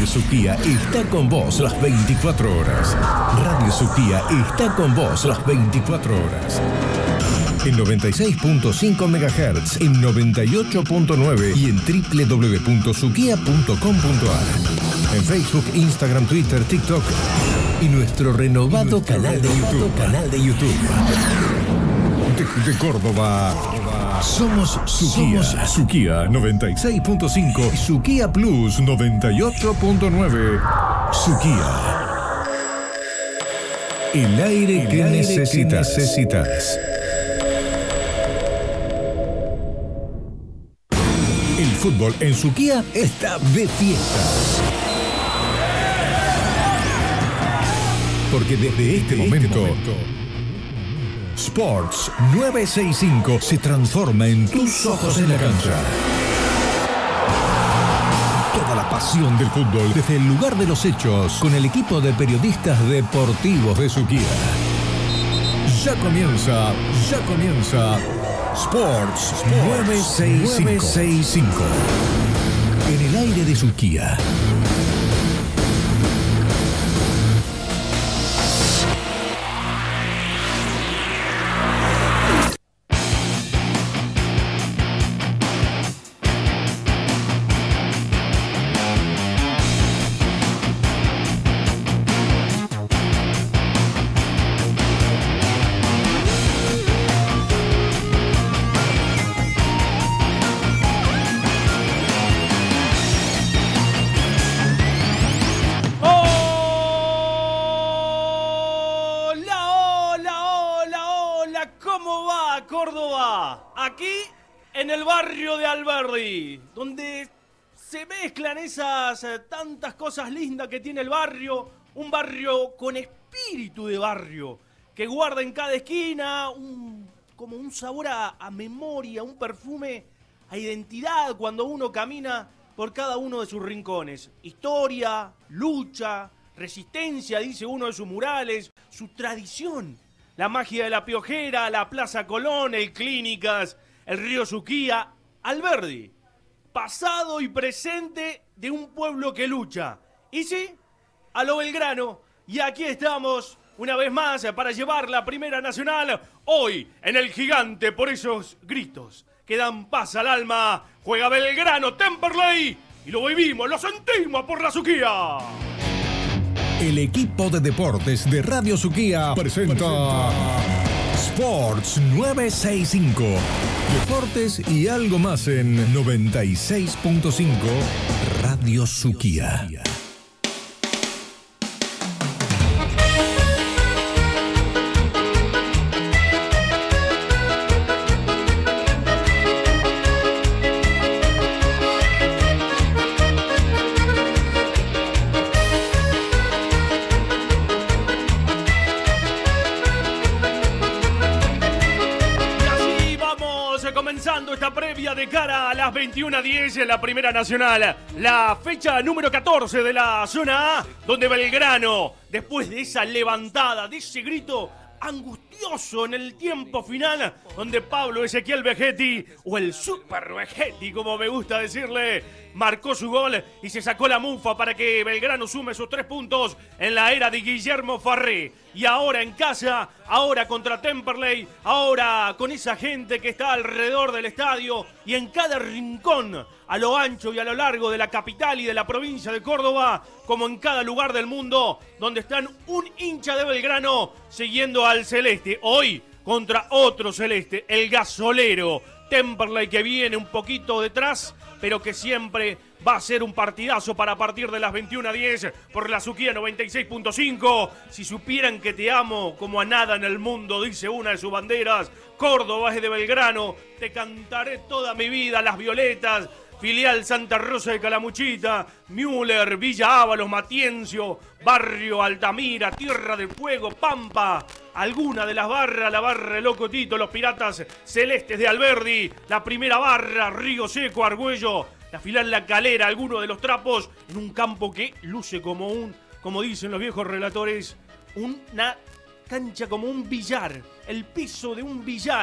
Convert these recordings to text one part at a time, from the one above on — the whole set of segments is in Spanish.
Suquía está con vos las 24 horas. Radio Suquía está con vos las 24 horas. En 96.5 MHz, en 98.9 y en www.suquia.com.ar. En Facebook, Instagram, Twitter, TikTok y nuestro renovado canal de YouTube. De Córdoba. Somos Suquía. Somos Suquía 96.5 y Suquía Plus 98.9. Suquía. El aire que necesitas. El fútbol en Suquía está de fiesta. Porque desde este momento, Sports 965 se transforma en tus ojos en la cancha. Toda la pasión del fútbol desde el lugar de los hechos con el equipo de periodistas deportivos de Suquía. Ya comienza Sports 965. En el aire de Suquía. Donde se mezclan esas tantas cosas lindas que tiene el barrio, un barrio con espíritu de barrio, que guarda en cada esquina como un sabor a memoria, un perfume a identidad cuando uno camina por cada uno de sus rincones. Historia, lucha, resistencia, dice uno de sus murales, su tradición, la magia de la Piojera, la Plaza Colón, el Clínicas, el río Suquía, Alberdi. Pasado y presente de un pueblo que lucha. Y sí, a lo Belgrano. Y aquí estamos una vez más para llevar la Primera Nacional. Hoy en el Gigante, por esos gritos que dan paz al alma. Juega Belgrano, Temperley. Y lo vivimos, lo sentimos por la Suquía. El equipo de deportes de Radio Suquía presenta Sports 965. Deportes y algo más en 96.5 Radio Suquía. Esta previa de cara a las 21:10 en la Primera Nacional, la fecha número 14 de la zona A, donde Belgrano, después de esa levantada, de ese grito angustioso en el tiempo final, donde Pablo Ezequiel Vegetti, o el Super Vegetti, como me gusta decirle, marcó su gol y se sacó la mufa para que Belgrano sume sus 3 puntos en la era de Guillermo Farré. Y ahora en casa, ahora contra Temperley, ahora con esa gente que está alrededor del estadio y en cada rincón, a lo ancho y a lo largo de la capital y de la provincia de Córdoba, como en cada lugar del mundo, donde están un hincha de Belgrano siguiendo al celeste. Hoy contra otro celeste, el gasolero Temperley, que viene un poquito detrás, pero que siempre va a ser un partidazo para partir de las 21:10 por la Suquía 96.5. Si supieran que te amo como a nada en el mundo, dice una de sus banderas. Córdoba es de Belgrano, te cantaré toda mi vida, Las Violetas, filial Santa Rosa de Calamuchita, Müller, Villa Ábalos, Matiencio, Barrio Altamira, Tierra del Fuego, Pampa, alguna de las barras, la barra de Loco Tito, los Piratas Celestes de Alberdi, la primera barra, Río Seco, Argüello, la filial La Calera, alguno de los Trapos, en un campo que luce como dicen los viejos relatores, una cancha como un billar, el piso de un billar.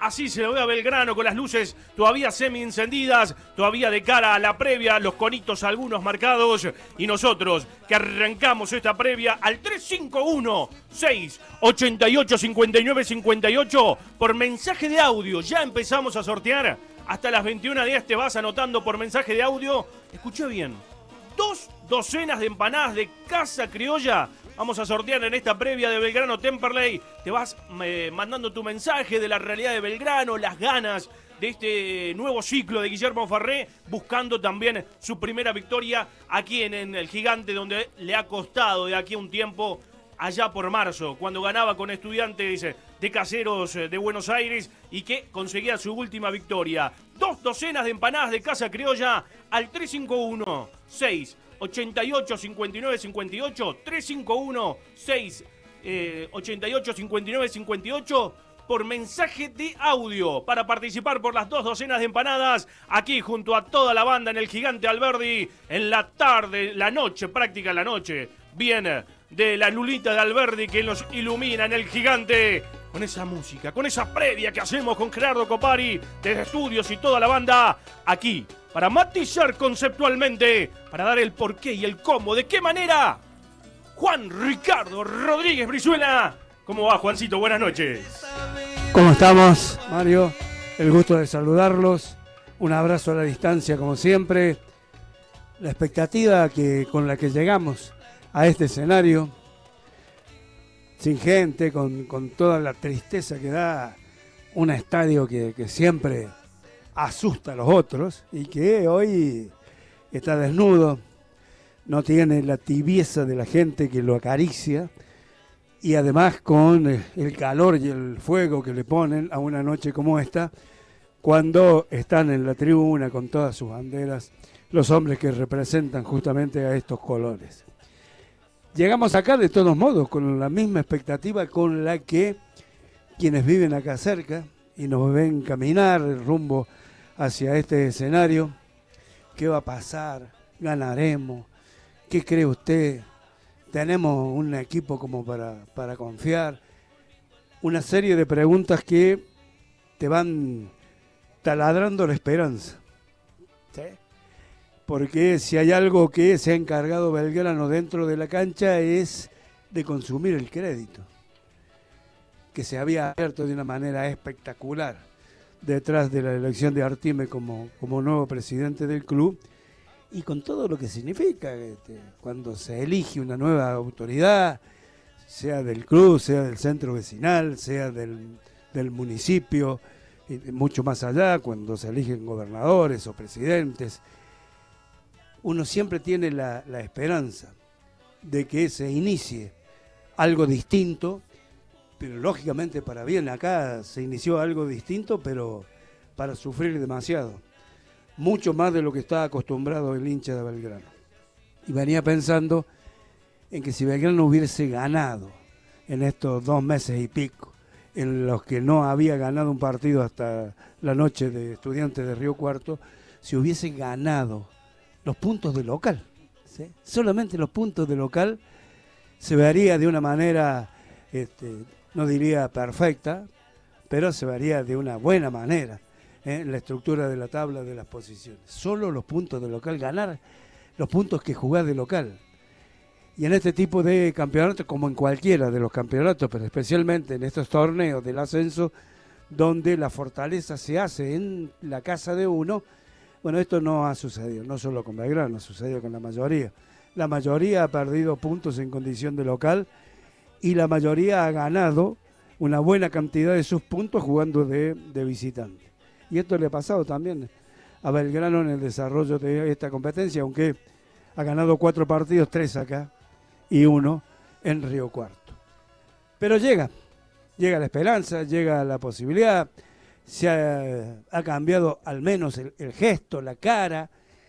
Así se lo ve a Belgrano con las luces todavía semi-encendidas, todavía de cara a la previa, los conitos algunos marcados. Y nosotros que arrancamos esta previa al 351-688-5958 por mensaje de audio. Ya empezamos a sortear. Hasta las 21:10 te vas anotando por mensaje de audio. Escuché bien. 2 docenas de empanadas de Casa Criolla. Vamos a sortear en esta previa de Belgrano Temperley. Te vas mandando tu mensaje de la realidad de Belgrano, las ganas de este nuevo ciclo de Guillermo Farré, buscando también su primera victoria aquí en el Gigante, donde le ha costado de aquí a un tiempo, allá por marzo, cuando ganaba con Estudiantes de Caseros de Buenos Aires y que conseguía su última victoria. 2 docenas de empanadas de Casa Criolla al 351-688-5958, 351-688-5958 por mensaje de audio para participar por las 2 docenas de empanadas aquí junto a toda la banda en el Gigante Alberdi en la tarde, la noche, práctica la noche, bien de la Lulita de Alberdi que nos ilumina en el Gigante con esa música, con esa previa que hacemos con Gerardo Copari desde estudios y toda la banda aquí para matizar conceptualmente, para dar el porqué y el cómo, de qué manera. Juan Ricardo Rodríguez Brizuela. ¿Cómo va, Juancito? Buenas noches. ¿Cómo estamos, Mario? El gusto de saludarlos. Un abrazo a la distancia, como siempre. La expectativa con la que llegamos a este escenario, sin gente, con toda la tristeza que da un estadio que siempre asusta a los otros y que hoy está desnudo, no tiene la tibieza de la gente que lo acaricia y además con el calor y el fuego que le ponen a una noche como esta, cuando están en la tribuna con todas sus banderas, los hombres que representan justamente a estos colores. Llegamos acá de todos modos con la misma expectativa con la que quienes viven acá cerca y nos ven caminar rumbo hacia este escenario. ¿Qué va a pasar? ¿Ganaremos? ¿Qué cree usted? ¿Tenemos un equipo como para confiar? Una serie de preguntas que te van taladrando la esperanza. ¿Sí? Porque si hay algo que se ha encargado Belgrano dentro de la cancha es de consumir el crédito, que se había abierto de una manera espectacular detrás de la elección de Artime como nuevo presidente del club y con todo lo que significa cuando se elige una nueva autoridad, sea del club, sea del centro vecinal, sea del municipio, y mucho más allá, cuando se eligen gobernadores o presidentes. Uno siempre tiene la esperanza de que se inicie algo distinto, pero lógicamente para bien. Acá se inició algo distinto, pero para sufrir demasiado. Mucho más de lo que está acostumbrado el hincha de Belgrano. Y venía pensando en que si Belgrano hubiese ganado en estos 2 meses y pico, en los que no había ganado un partido hasta la noche de Estudiantes de Río Cuarto, si hubiese ganado los puntos de local, ¿sí? Solamente los puntos de local, se vería de una manera, no diría perfecta, pero se vería de una buena manera en la estructura de la tabla de las posiciones. Solo los puntos de local, ganar los puntos que jugás de local. Y en este tipo de campeonatos, como en cualquiera de los campeonatos, pero especialmente en estos torneos del ascenso, donde la fortaleza se hace en la casa de uno. Bueno, esto no ha sucedido, no solo con Belgrano, ha sucedido con la mayoría. La mayoría ha perdido puntos en condición de local y la mayoría ha ganado una buena cantidad de sus puntos jugando de visitante. Y esto le ha pasado también a Belgrano en el desarrollo de esta competencia, aunque ha ganado 4 partidos, 3 acá y 1 en Río Cuarto. Pero llega la esperanza, llega la posibilidad. Se ha cambiado al menos el gesto, la cara,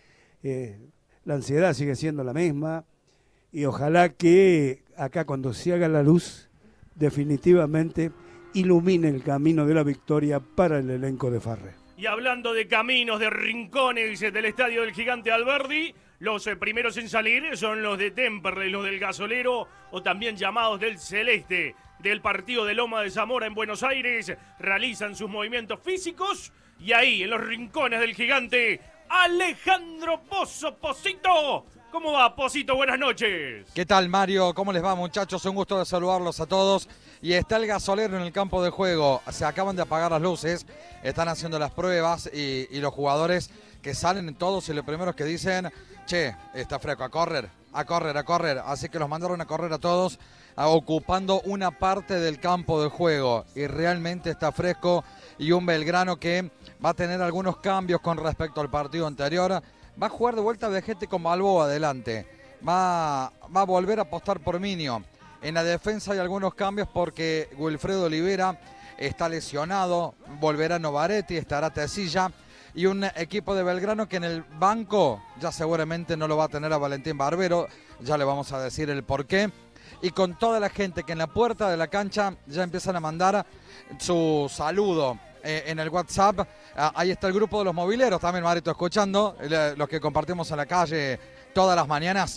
la ansiedad sigue siendo la misma y ojalá que acá cuando se haga la luz definitivamente ilumine el camino de la victoria para el elenco de Farré. Y hablando de caminos, de rincones del estadio del Gigante Alberdi, los primeros en salir son los de Temperley, los del Gasolero o también llamados del Celeste. del partido de Loma de Zamora en Buenos Aires, realizan sus movimientos físicos y ahí en los rincones del gigante, Alejandro Pozo. Posito, ¿cómo va, Posito? Buenas noches. ¿Qué tal, Mario? ¿Cómo les va, muchachos? Un gusto de saludarlos a todos. Y está el gasolero en el campo de juego. Se acaban de apagar las luces, están haciendo las pruebas y los jugadores que salen todos y los primeros que dicen, che, está fresco, a correr, a correr, a correr. Así que los mandaron a correr a todos, ocupando una parte del campo de juego. Y realmente está fresco. Y un Belgrano que va a tener algunos cambios con respecto al partido anterior. Va a jugar de vuelta Vegete con Balboa adelante. Va a volver a apostar por Minio. En la defensa hay algunos cambios porque Wilfredo Olivera está lesionado. Volverá Novaretti, estará Tecilla. Y un equipo de Belgrano que en el banco ya seguramente no lo va a tener a Valentín Barbero. Ya le vamos a decir el porqué. Y con toda la gente que en la puerta de la cancha ya empiezan a mandar su saludo en el WhatsApp. Ahí está el grupo de los mobileros también, Marito, escuchando, los que compartimos en la calle todas las mañanas.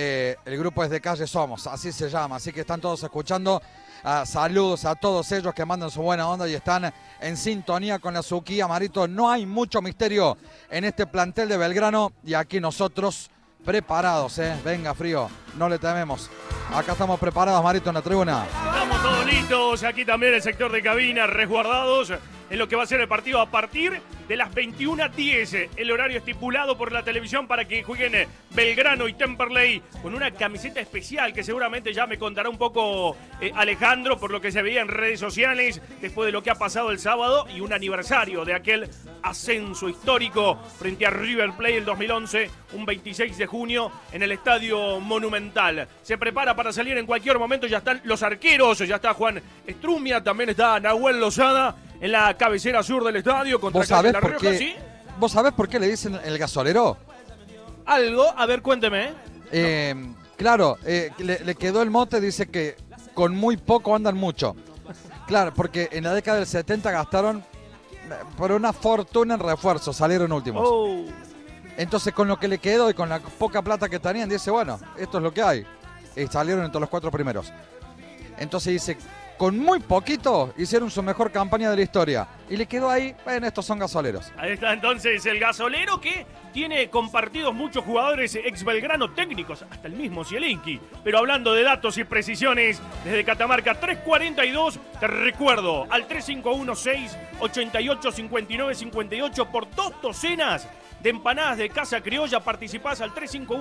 El grupo es de Calle Somos, así se llama, así que están todos escuchando. Saludos a todos ellos que mandan su buena onda y están en sintonía con la Suquía, Marito. No hay mucho misterio en este plantel de Belgrano y aquí nosotros preparados, venga frío, no le tememos. Acá estamos preparados, Marito, en la tribuna. Estamos todos listos, aquí también el sector de cabina, resguardados en lo que va a ser el partido a partir de las 21:10, el horario estipulado por la televisión para que jueguen Belgrano y Temperley con una camiseta especial que seguramente ya me contará un poco Alejandro por lo que se veía en redes sociales después de lo que ha pasado el sábado y un aniversario de aquel ascenso histórico frente a River Plate el 2011, un 26 de junio en el Estadio Monumental. Se prepara para salir en cualquier momento, ya están los arqueros, ya está Juan Estrumia, también está Nahuel Lozada en la cabecera sur del estadio contra ¿Vos sabés La por Rioja, qué? ¿sí? ¿Vos sabés por qué le dicen el gasolero? Algo, a ver, cuénteme. Claro, le quedó el mote, dice que con muy poco andan mucho. Claro, porque en la década del 70 gastaron por una fortuna en refuerzos, salieron últimos. Oh. Entonces con lo que le quedó y con la poca plata que tenían, dice, bueno, esto es lo que hay. Y salieron entre los 4 primeros. Entonces dice, con muy poquito hicieron su mejor campaña de la historia. Y le quedó ahí, bueno, estos son gasoleros. Ahí está entonces el gasolero que tiene compartidos muchos jugadores ex Belgrano técnicos, hasta el mismo Zielinski. Pero hablando de datos y precisiones, desde Catamarca 342, te recuerdo, al 3516-885958 por 2 docenas de empanadas de Casa Criolla, participás al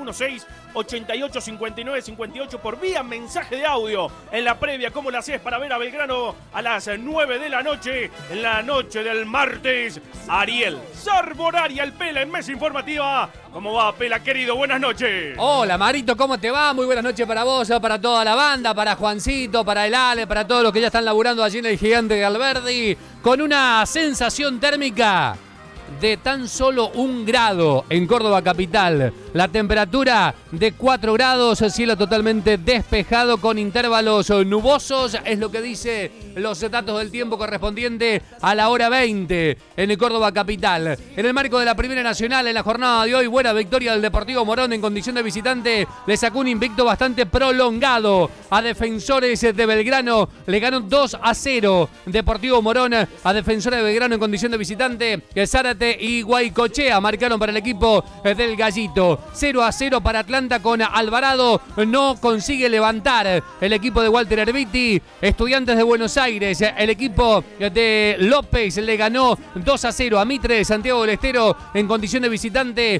3516-885958 por vía mensaje de audio en la previa. ¿Cómo la haces para ver a Belgrano a las 9 de la noche? En la noche del martes, Ariel Sarborari, el Pela en Mesa Informativa. ¿Cómo va, Pela, querido? Buenas noches. Hola, Marito, ¿cómo te va? Muy buenas noches para vos, para toda la banda, para Juancito, para el Ale, para todos los que ya están laburando allí en el Gigante de Alberdi, con una sensación térmica de tan solo 1 grado en Córdoba capital. La temperatura de 4 grados, cielo totalmente despejado con intervalos nubosos, es lo que dice los datos del tiempo correspondiente a la hora 20 en el Córdoba capital. En el marco de la Primera Nacional, en la jornada de hoy, buena victoria del Deportivo Morón en condición de visitante, le sacó un invicto bastante prolongado a Defensores de Belgrano, le ganó 2-0 Deportivo Morón a Defensores de Belgrano en condición de visitante. Zárate y Guaycochea marcaron para el equipo del Gallito. 0-0 para Atlanta con Alvarado, no consigue levantar el equipo de Walter Erviti. Estudiantes de Buenos Aires, el equipo de López le ganó 2-0 a Mitre de Santiago del Estero en condición de visitante.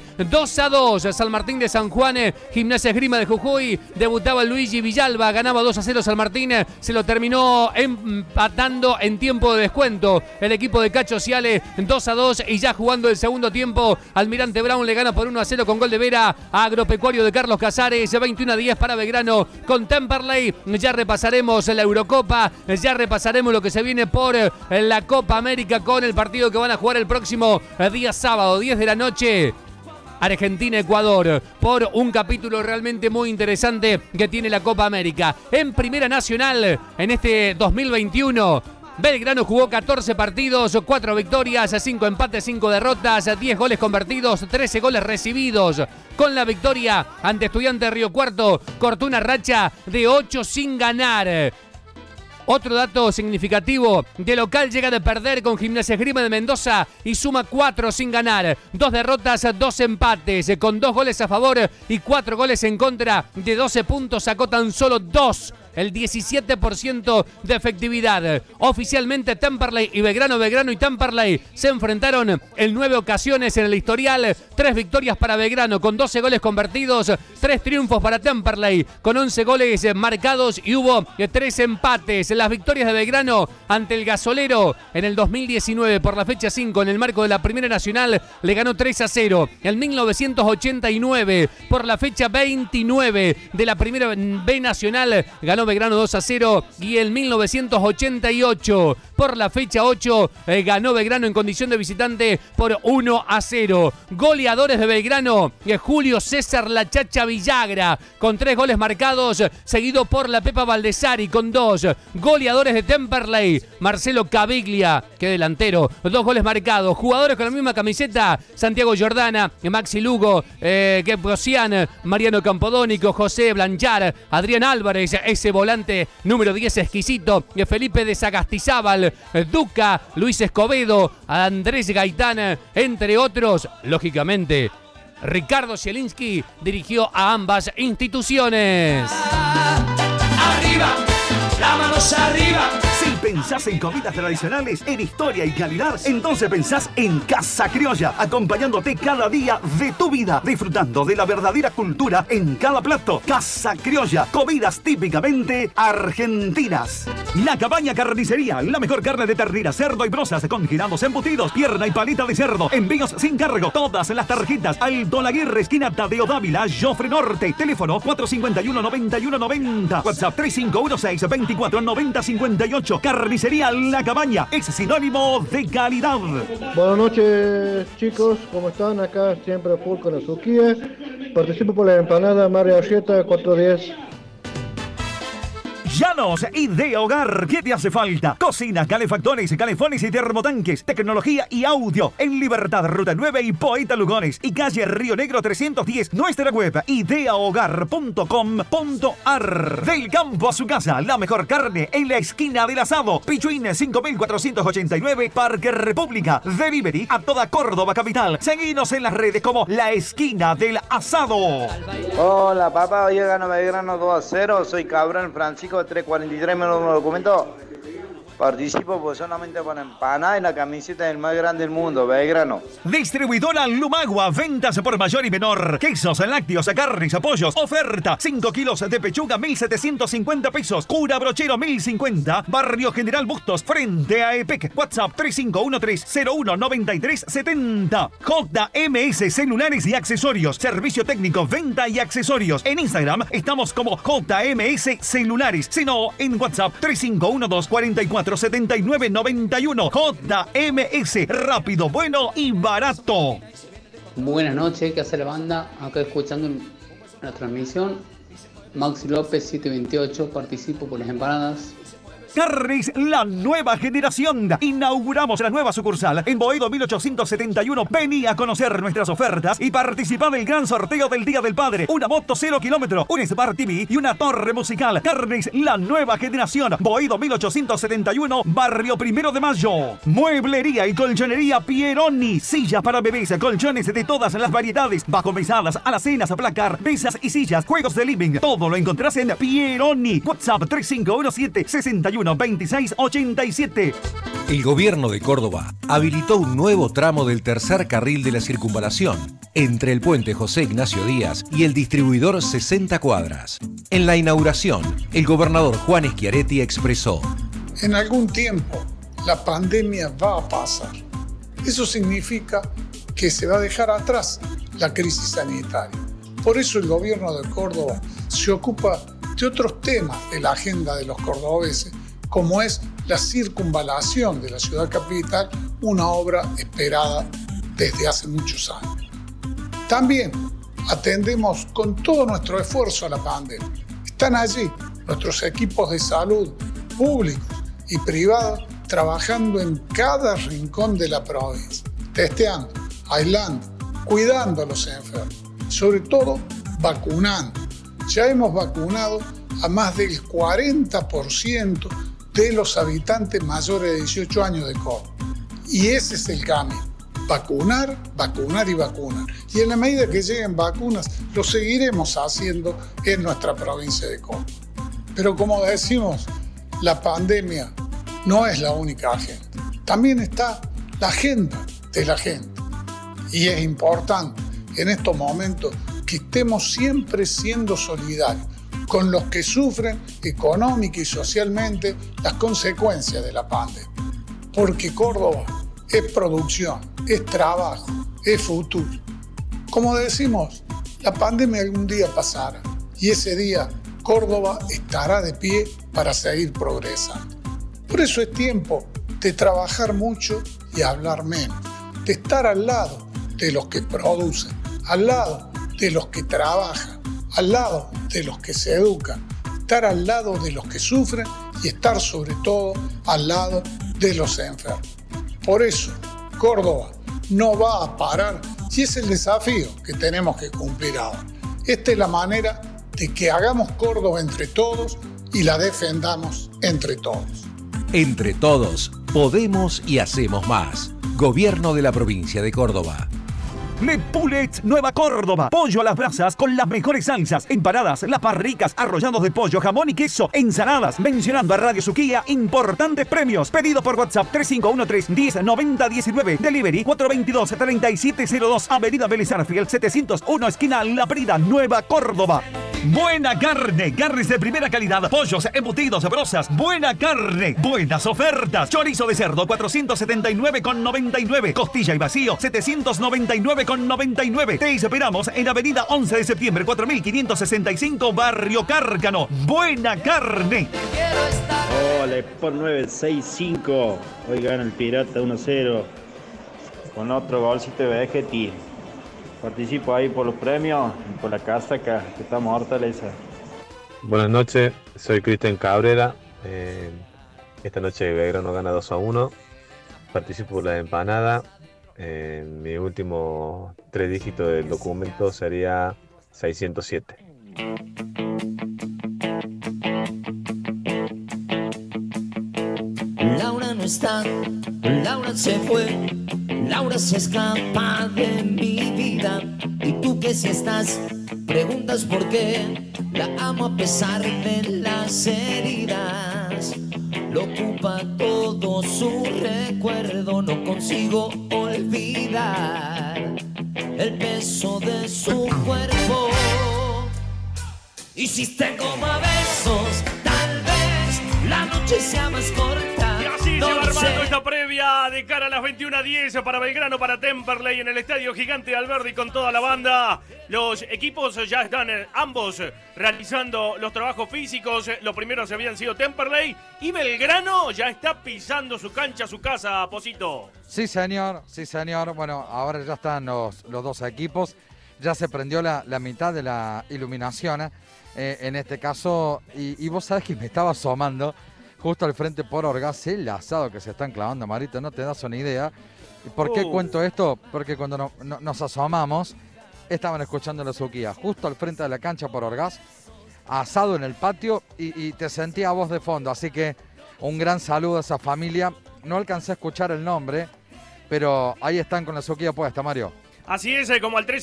2-2 San Martín de San Juan, Gimnasia Esgrima de Jujuy, debutaba Luigi Villalba, ganaba 2-0 San Martín, se lo terminó empatando en tiempo de descuento el equipo de Cacho Ciale, 2-2 y ya jugando el segundo tiempo, Almirante Brown le gana por 1-0 con gol de Vera a Agropecuario de Carlos Casares. 21-10 para Belgrano con Temperley. Ya repasaremos la Eurocopa, ya repasaremos lo que se viene por la Copa América con el partido que van a jugar el próximo día sábado, 10 de la noche. Argentina-Ecuador, por un capítulo realmente muy interesante que tiene la Copa América. En Primera Nacional, en este 2021, Belgrano jugó 14 partidos, 4 victorias, 5 empates, 5 derrotas, 10 goles convertidos, 13 goles recibidos. Con la victoria ante Estudiantes de Río Cuarto, cortó una racha de 8 sin ganar. Otro dato significativo, de local llega de perder con Gimnasia Esgrima de Mendoza y suma 4 sin ganar. 2 derrotas, 2 empates, con 2 goles a favor y 4 goles en contra. De 12 puntos sacó tan solo 2. El 17% de efectividad. Oficialmente Temperley y Belgrano y Temperley se enfrentaron en 9 ocasiones en el historial. 3 victorias para Belgrano con 12 goles convertidos, 3 triunfos para Temperley con 11 goles marcados y hubo 3 empates. Las victorias de Belgrano ante el Gasolero en el 2019 por la fecha 5 en el marco de la Primera Nacional le ganó 3-0. En 1989 por la fecha 29 de la Primera B Nacional ganó Belgrano 2-0 y en 1988 por la fecha 8 ganó Belgrano en condición de visitante por 1-0. Goleadores de Belgrano, Julio César La Chacha Villagra con 3 goles marcados, seguido por la Pepa Valdesari con 2. Goleadores de Temperley, Marcelo Caviglia, que delantero, 2 goles marcados. Jugadores con la misma camiseta, Santiago Jordana, Maxi Lugo, Keprosian, Mariano Campodónico, José Blanchar, Adrián Álvarez, ese volante número 10 exquisito, Felipe de Sagastizábal, Duca, Luis Escobedo, Andrés Gaitán, entre otros. Lógicamente, Ricardo Zielinski dirigió a ambas instituciones. Arriba, las manos arriba. Si pensás en comidas tradicionales, en historia y calidad, entonces pensás en Casa Criolla, acompañándote cada día de tu vida, disfrutando de la verdadera cultura en cada plato. Casa Criolla, comidas típicamente argentinas. La Cabaña Carnicería, la mejor carne de ternera, cerdo y brozas, congelados, embutidos, pierna y palita de cerdo, envíos sin cargo, todas las tarjetas. Alto Laguirre, esquina Tadeo Dávila, Jofre Norte, teléfono 451-9190, WhatsApp 3516-249058. Carnicería La Cabaña es sinónimo de calidad. Buenas noches, chicos, ¿cómo están? Acá siempre full con Azuquía. Participo por la empanada María Arrieta 410. Llanos y de hogar, ¿qué te hace falta? Cocina, calefactores, calefones y termotanques, tecnología y audio. En Libertad, Ruta 9 y Poeta Lugones y calle Río Negro 310. Nuestra web, ideahogar.com.ar. Del campo a su casa, la mejor carne en la esquina del asado. Pichuín 5489, Parque República. Delivery a toda Córdoba capital. Seguinos en las redes como La Esquina del Asado. Hola papá, hoy ganó Belgrano 2-0. Soy Cabrón Francisco 343, me lo documento. Participo pues solamente por empanada y la camiseta del más grande del mundo, Belgrano. Distribuidora Lumagua, ventas por mayor y menor. Quesos, lácteos, carnes, pollos. Oferta, 5 kilos de pechuga, 1.750 pesos. Cura Brochero, 1.050. Barrio General Bustos, frente a EPEC. WhatsApp 3513019370. JMS Celulares y Accesorios. Servicio técnico, venta y accesorios. En Instagram estamos como JMS Celulares. Si no, en WhatsApp 3512447991. JMS, rápido, bueno y barato. Buenas noches, ¿qué hace la banda? Acá escuchando la transmisión. Maxi López 728, participo por las empanadas. Carnes La Nueva Generación. Inauguramos la nueva sucursal en Boedo 1871. Vení a conocer nuestras ofertas y participar del gran sorteo del Día del Padre. Una moto 0 kilómetros, un Smart TV y una torre musical. Carnes La Nueva Generación. Boedo 1871, Barrio Primero de Mayo. Mueblería y colchonería Pieroni. Sillas para bebés, colchones de todas las variedades. Bajo mesadas, alacenas, placar, mesas y sillas, juegos de living. Todo lo encontrás en Pieroni. WhatsApp 3517-612687. El gobierno de Córdoba habilitó un nuevo tramo del tercer carril de la circunvalación entre el puente José Ignacio Díaz y el distribuidor 60 Cuadras. En la inauguración, el gobernador Juan Schiaretti expresó: en algún tiempo la pandemia va a pasar. Eso significa que se va a dejar atrás la crisis sanitaria. Por eso el gobierno de Córdoba se ocupa de otros temas de la agenda de los cordobeses, como es la circunvalación de la ciudad capital, una obra esperada desde hace muchos años. También atendemos con todo nuestro esfuerzo a la pandemia. Están allí nuestros equipos de salud públicos y privados trabajando en cada rincón de la provincia, testeando, aislando, cuidando a los enfermos, sobre todo vacunando. Ya hemos vacunado a más del 40% de los habitantes mayores de 18 años de Córdoba. Y ese es el camino. Vacunar, vacunar y vacunar. Y en la medida que lleguen vacunas, lo seguiremos haciendo en nuestra provincia de Córdoba. Pero como decimos, la pandemia no es la única agenda. También está la agenda de la gente. Y es importante en estos momentos que estemos siempre siendo solidarios con los que sufren económica y socialmente las consecuencias de la pandemia. Porque Córdoba es producción, es trabajo, es futuro. Como decimos, la pandemia algún día pasará y ese día Córdoba estará de pie para seguir progresando. Por eso es tiempo de trabajar mucho y hablar menos, de estar al lado de los que producen, al lado de los que trabajan, al lado de los que se educan, estar al lado de los que sufren y estar sobre todo al lado de los enfermos. Por eso, Córdoba no va a parar y es el desafío que tenemos que cumplir ahora. Esta es la manera de que hagamos Córdoba entre todos y la defendamos entre todos. Entre todos, podemos y hacemos más. Gobierno de la provincia de Córdoba. Le Poulet Nueva Córdoba. Pollo a las brasas con las mejores salsas, empanadas, lapas ricas, arrollados de pollo, jamón y queso, ensaladas. Mencionando a Radio Suquía, importantes premios. Pedido por WhatsApp 3513-109019. Delivery 422-3702. Avenida Vélez Arfiel 701, esquina La Prida, Nueva Córdoba. Buena carne, carnes de primera calidad, pollos, embutidos, brozas, buena carne, buenas ofertas. Chorizo de cerdo 479,99, costilla y vacío 799,99. Te esperamos en Avenida 11 de septiembre 4565, Barrio Cárcano. Buena carne. Hola, por 965. Hoy gana el Pirata 1-0 con otro golcito de Vegetti. Participo ahí por los premios y por la casaca que estamos Hortaleza. Buenas noches, soy Cristian Cabrera. Esta noche Belgrano gana 2-1. Participo por la empanada. Mi último 3 dígitos del documento sería 607. Laura no está, Laura se fue, Laura se escapa de mi vida. Y tú que si estás, preguntas por qué. La amo a pesar de las heridas. Lo ocupa todo su recuerdo. No consigo olvidar el peso de su cuerpo. Y si te coma besos, tal vez la noche sea más corta. Y así se va armando esta previa de cara a las 21:10 para Belgrano, para Temperley en el Estadio Gigante Alberdi con toda la banda. Los equipos ya están ambos realizando los trabajos físicos. Los primeros habían sido Temperley y Belgrano ya está pisando su cancha, su casa, Posito. Sí, señor, sí, señor. Bueno, ahora ya están los dos equipos. Ya se prendió la mitad de la iluminación, en este caso. Y vos sabés que me estaba asomando justo al frente por Orgaz, el asado que se están clavando, Marito, no te das una idea. ¿Por qué cuento esto? Porque cuando nos asomamos, estaban escuchando la Suquía, justo al frente de la cancha por Orgaz, asado en el patio y te sentía a voz de fondo. Así que un gran saludo a esa familia. No alcancé a escuchar el nombre, pero ahí están con la Suquía puesta, Mario. Así es, como al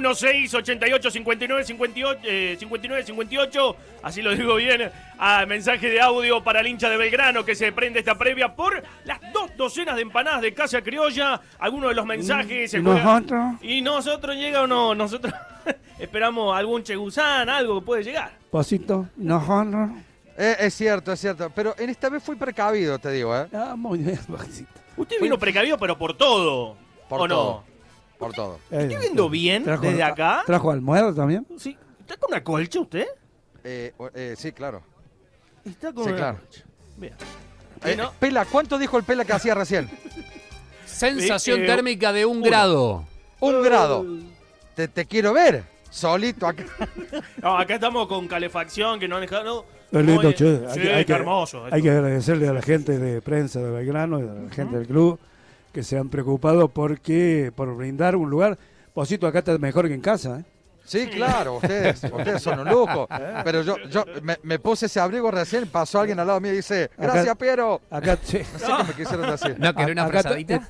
351-688-5958, así lo digo bien, a mensaje de audio para el hincha de Belgrano que se prende esta previa por las 2 docenas de empanadas de Casa Criolla. Algunos de los mensajes se juegan. ¿Y nosotros llega o no? Nosotros esperamos algún chegusán, algo que puede llegar. Posito, nosotros. Es cierto, pero en esta vez fui precavido, te digo, muy bien, Posito. Usted vino precavido, pero por todo, por ¿o todo. no? Por todo. ¿Estoy viendo bien desde acá? ¿Trajo almuerzo también? Sí. ¿Está con una colcha usted? Sí, claro. Está con sí, una claro. colcha. Bien. ¿No? Pela, ¿cuánto dijo el Pela que hacía recién? Sensación térmica de 1 grado. 1 grado. Te quiero ver. Solito acá. No, acá estamos con calefacción que no han dejado. Es lindo, che. Sí, hay que, hermoso. Hay que agradecerle a la gente de prensa de Belgrano y a la gente del club que se han preocupado por brindar un lugar. Posito, acá está mejor que en casa, Sí, claro, ustedes son un lujo. Pero yo me puse ese abrigo recién, pasó alguien al lado mío y dice, gracias, Piero. Acá, sí. No sé qué me quisieron decir. ¿No querés una frazadita?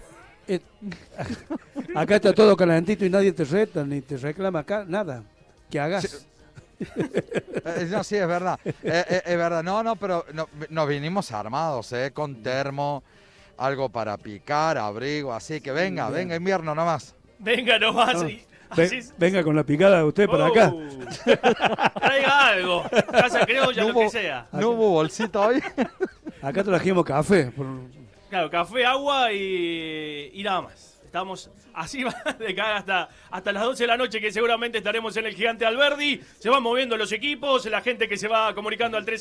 Acá está todo calentito y nadie te reta ni te reclama acá, nada. Que hagas. Sí. No, sí, es verdad. Es verdad. No, pero nos vinimos armados, con termo, algo para picar, abrigo, así que venga, invierno nomás. Venga nomás. Venga con la picada de usted para acá. Traiga algo. Casa criolla, lo que sea. No hubo bolsita hoy. Acá trajimos café. Claro, café, agua y nada más. Estamos así de cara hasta las 12 de la noche, que seguramente estaremos en el Gigante Alberdi. Se van moviendo los equipos, la gente que se va comunicando al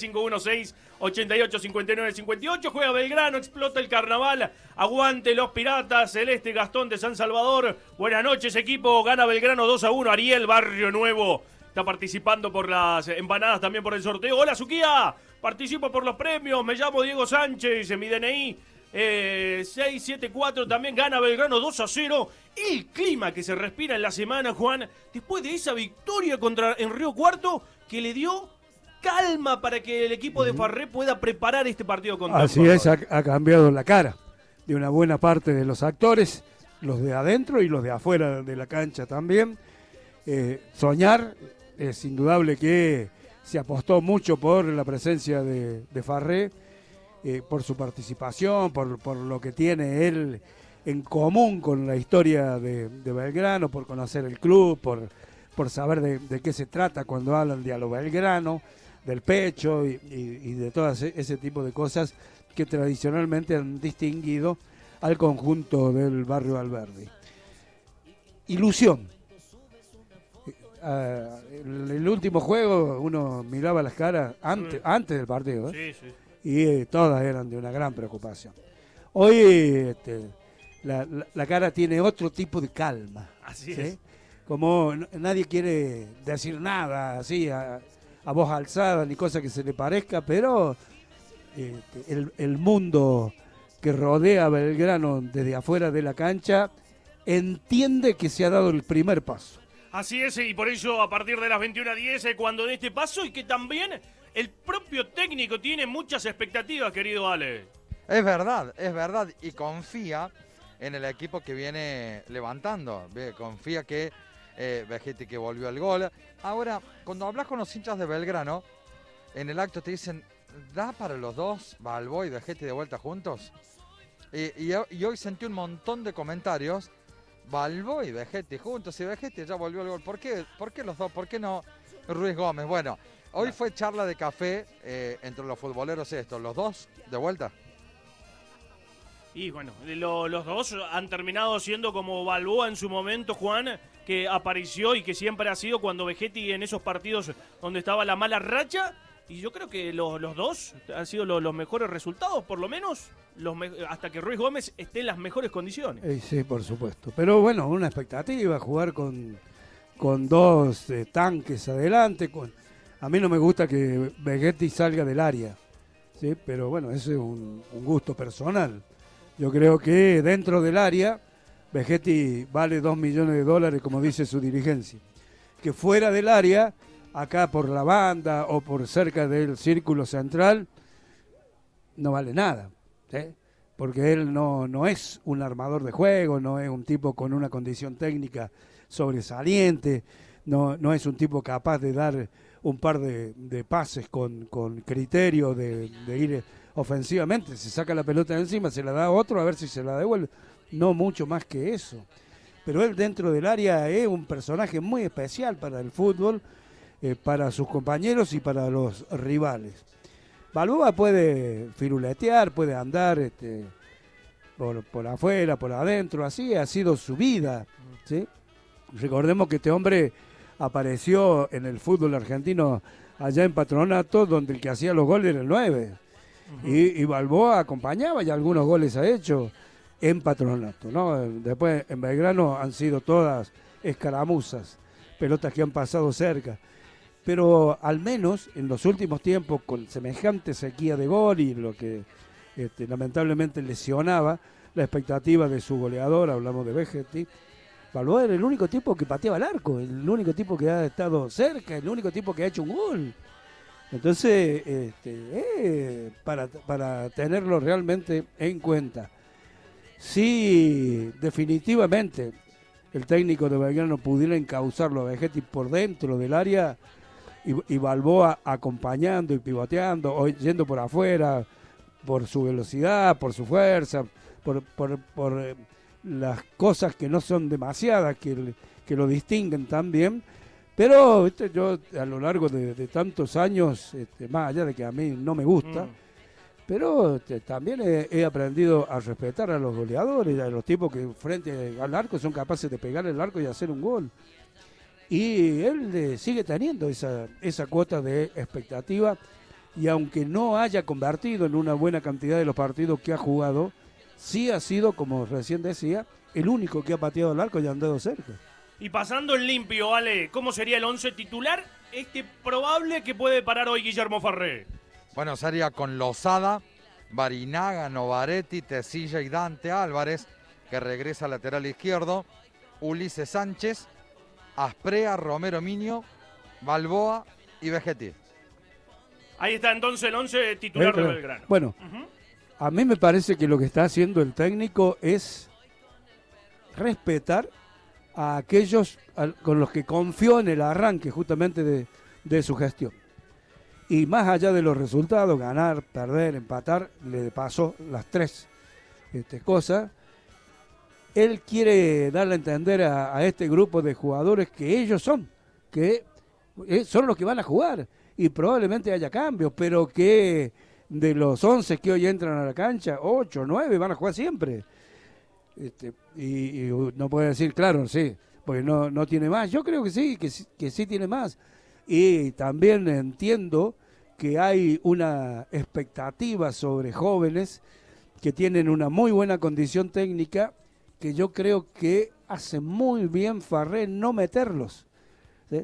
3516-885958. Juega Belgrano, explota el carnaval. Aguante los Piratas, Celeste Gastón de San Salvador. Buenas noches, equipo. Gana Belgrano 2-1. Ariel Barrio Nuevo está participando por las empanadas, también por el sorteo. Hola, Suquía. Participo por los premios. Me llamo Diego Sánchez, en mi DNI. 674, también gana Belgrano 2-0. El clima que se respira en la semana, Juan, después de esa victoria en Río Cuarto, que le dio calma para que el equipo de Farré pueda preparar este partido contra Así es, ha cambiado la cara de una buena parte de los actores, los de adentro y los de afuera de la cancha también. Soñar, es indudable que se apostó mucho por la presencia de Farré. Por su participación, por lo que tiene él en común con la historia de Belgrano, por conocer el club, por saber de qué se trata cuando hablan de a lo Belgrano, del pecho y de todo ese tipo de cosas que tradicionalmente han distinguido al conjunto del barrio Alberdi. Ilusión. El último juego uno miraba las caras antes del partido, Sí. Y todas eran de una gran preocupación. Hoy la cara tiene otro tipo de calma. Así ¿sí? es. Como nadie quiere decir nada así a voz alzada ni cosa que se le parezca, pero el mundo que rodea a Belgrano desde afuera de la cancha entiende que se ha dado el primer paso. Así es, y por ello a partir de las 21:10 cuando de este paso, y que también el propio técnico tiene muchas expectativas, querido Ale. Es verdad, y confía en el equipo que viene levantando, confía que Vegetti que volvió al gol. Ahora, cuando hablas con los hinchas de Belgrano, en el acto te dicen, ¿da para los dos, Balboa y Vegetti de vuelta juntos? Y hoy sentí un montón de comentarios, Balboa y Vegetti juntos, y Vegetti ya volvió al gol. ¿Por qué los dos? ¿Por qué no Ruiz Gómez? Bueno, hoy fue charla de café entre los futboleros los dos de vuelta. Y bueno, los dos han terminado siendo como Balboa en su momento, Juan, que apareció y que siempre ha sido cuando Vegetti en esos partidos donde estaba la mala racha. Y yo creo que los dos han sido los mejores resultados, por lo menos hasta que Ruiz Gómez esté en las mejores condiciones. Sí, por supuesto. Pero bueno, una expectativa, jugar con dos tanques adelante. A mí no me gusta que Vegetti salga del área, ¿sí? Pero bueno, ese es un gusto personal. Yo creo que dentro del área, Vegetti vale $2 millones, como dice su dirigencia. Que fuera del área, acá por la banda o por cerca del círculo central, no vale nada, ¿sí? Porque él no es un armador de juego, no es un tipo con una condición técnica sobresaliente, no es un tipo capaz de dar un par de pases con criterio de ir ofensivamente. Se saca la pelota de encima, se la da a otro a ver si se la devuelve. No mucho más que eso. Pero él dentro del área es un personaje muy especial para el fútbol, para sus compañeros y para los rivales. Balboa puede firuletear, puede andar por afuera, por adentro, así ha sido su vida, ¿sí? Recordemos que este hombre apareció en el fútbol argentino allá en Patronato, donde el que hacía los goles era el 9. Y Balboa acompañaba y algunos goles ha hecho en Patronato, ¿no? Después en Belgrano han sido todas escaramuzas, pelotas que han pasado cerca. Pero al menos en los últimos tiempos, con semejante sequía de gol y lo que lamentablemente lesionaba la expectativa de su goleador, hablamos de Vegetti, Balboa era el único tipo que pateaba el arco, el único tipo que ha estado cerca, el único tipo que ha hecho un gol. Entonces, para tenerlo realmente en cuenta. Si definitivamente el técnico de Belgrano pudiera encauzarlo a Vegetti por dentro del área y Balboa acompañando y pivoteando, o yendo por afuera, por su velocidad, por su fuerza, por las cosas que no son demasiadas, que lo distinguen tan bien. Pero yo a lo largo de tantos años, más allá de que a mí no me gusta, pero también he aprendido a respetar a los goleadores, a los tipos que frente al arco son capaces de pegar el arco y hacer un gol. Y él sigue teniendo esa cuota de expectativa, y aunque no haya convertido en una buena cantidad de los partidos que ha jugado, sí ha sido, como recién decía, el único que ha pateado el arco y ha andado cerca. Y pasando en limpio, Ale, ¿cómo sería el 11 titular? Probable que puede parar hoy Guillermo Farré. Bueno, sería con Lozada, Barinaga, Novaretti, Tecilla y Dante Álvarez, que regresa al lateral izquierdo, Ulises Sánchez, Asprea, Romero Miño, Balboa y Vegetti. Ahí está entonces el 11 titular de Belgrano. Bueno, a mí me parece que lo que está haciendo el técnico es respetar a aquellos con los que confió en el arranque justamente de su gestión. Y más allá de los resultados, ganar, perder, empatar, le pasó las tres cosas. Él quiere darle a entender a este grupo de jugadores que ellos son los que van a jugar, y probablemente haya cambios, pero que de los 11 que hoy entran a la cancha, 8 o 9 van a jugar siempre. Y no puede decir, claro, sí, porque no tiene más. Yo creo que sí tiene más. Y también entiendo que hay una expectativa sobre jóvenes que tienen una muy buena condición técnica, que yo creo que hace muy bien Farré no meterlos, ¿sí?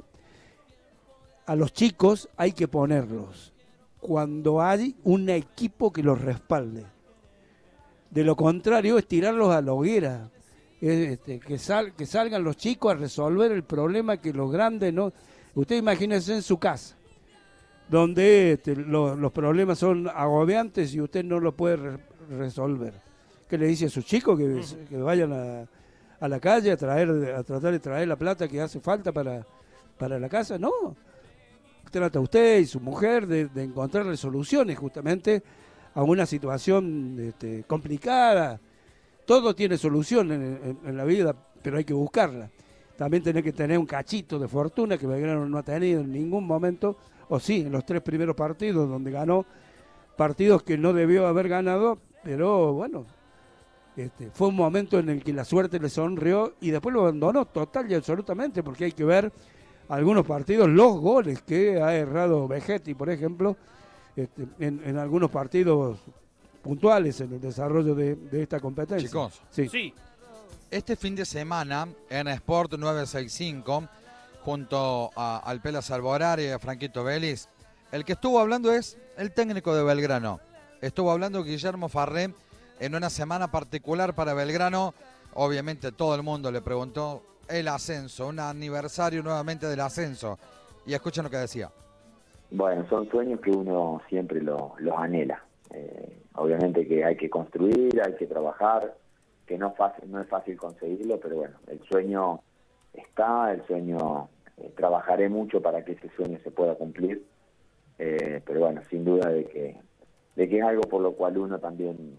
A los chicos hay que ponerlos cuando hay un equipo que los respalde. De lo contrario, es tirarlos a la hoguera. Que salgan los chicos a resolver el problema que los grandes no. Usted imagínese en su casa, donde los problemas son agobiantes y usted no los puede resolver. ¿Qué le dice a sus chicos? Que vayan a la calle a tratar de traer la plata que hace falta para la casa. No. Trata usted y su mujer de encontrarle soluciones justamente a una situación complicada. Todo tiene solución en la vida, pero hay que buscarla. También tiene que tener un cachito de fortuna que Belgrano no ha tenido en ningún momento, o sí, en los 3 primeros partidos donde ganó, partidos que no debió haber ganado, pero bueno, fue un momento en el que la suerte le sonrió y después lo abandonó total y absolutamente, porque hay que ver algunos partidos, los goles que ha errado Vegetti, por ejemplo, en algunos partidos puntuales en el desarrollo de esta competencia. Chicos, sí. Este fin de semana en Sport 965, junto al Pela Salvorari y a Franquito Vélez, el que estuvo hablando es el técnico de Belgrano. Estuvo hablando Guillermo Farré en una semana particular para Belgrano. Obviamente todo el mundo le preguntó el ascenso, un aniversario nuevamente del ascenso. Y escuchen lo que decía. Bueno, son sueños que uno siempre los anhela. Obviamente que hay que construir, hay que trabajar, que no es fácil conseguirlo, pero bueno, el sueño está, trabajaré mucho para que ese sueño se pueda cumplir, pero bueno, sin duda de que es algo por lo cual uno también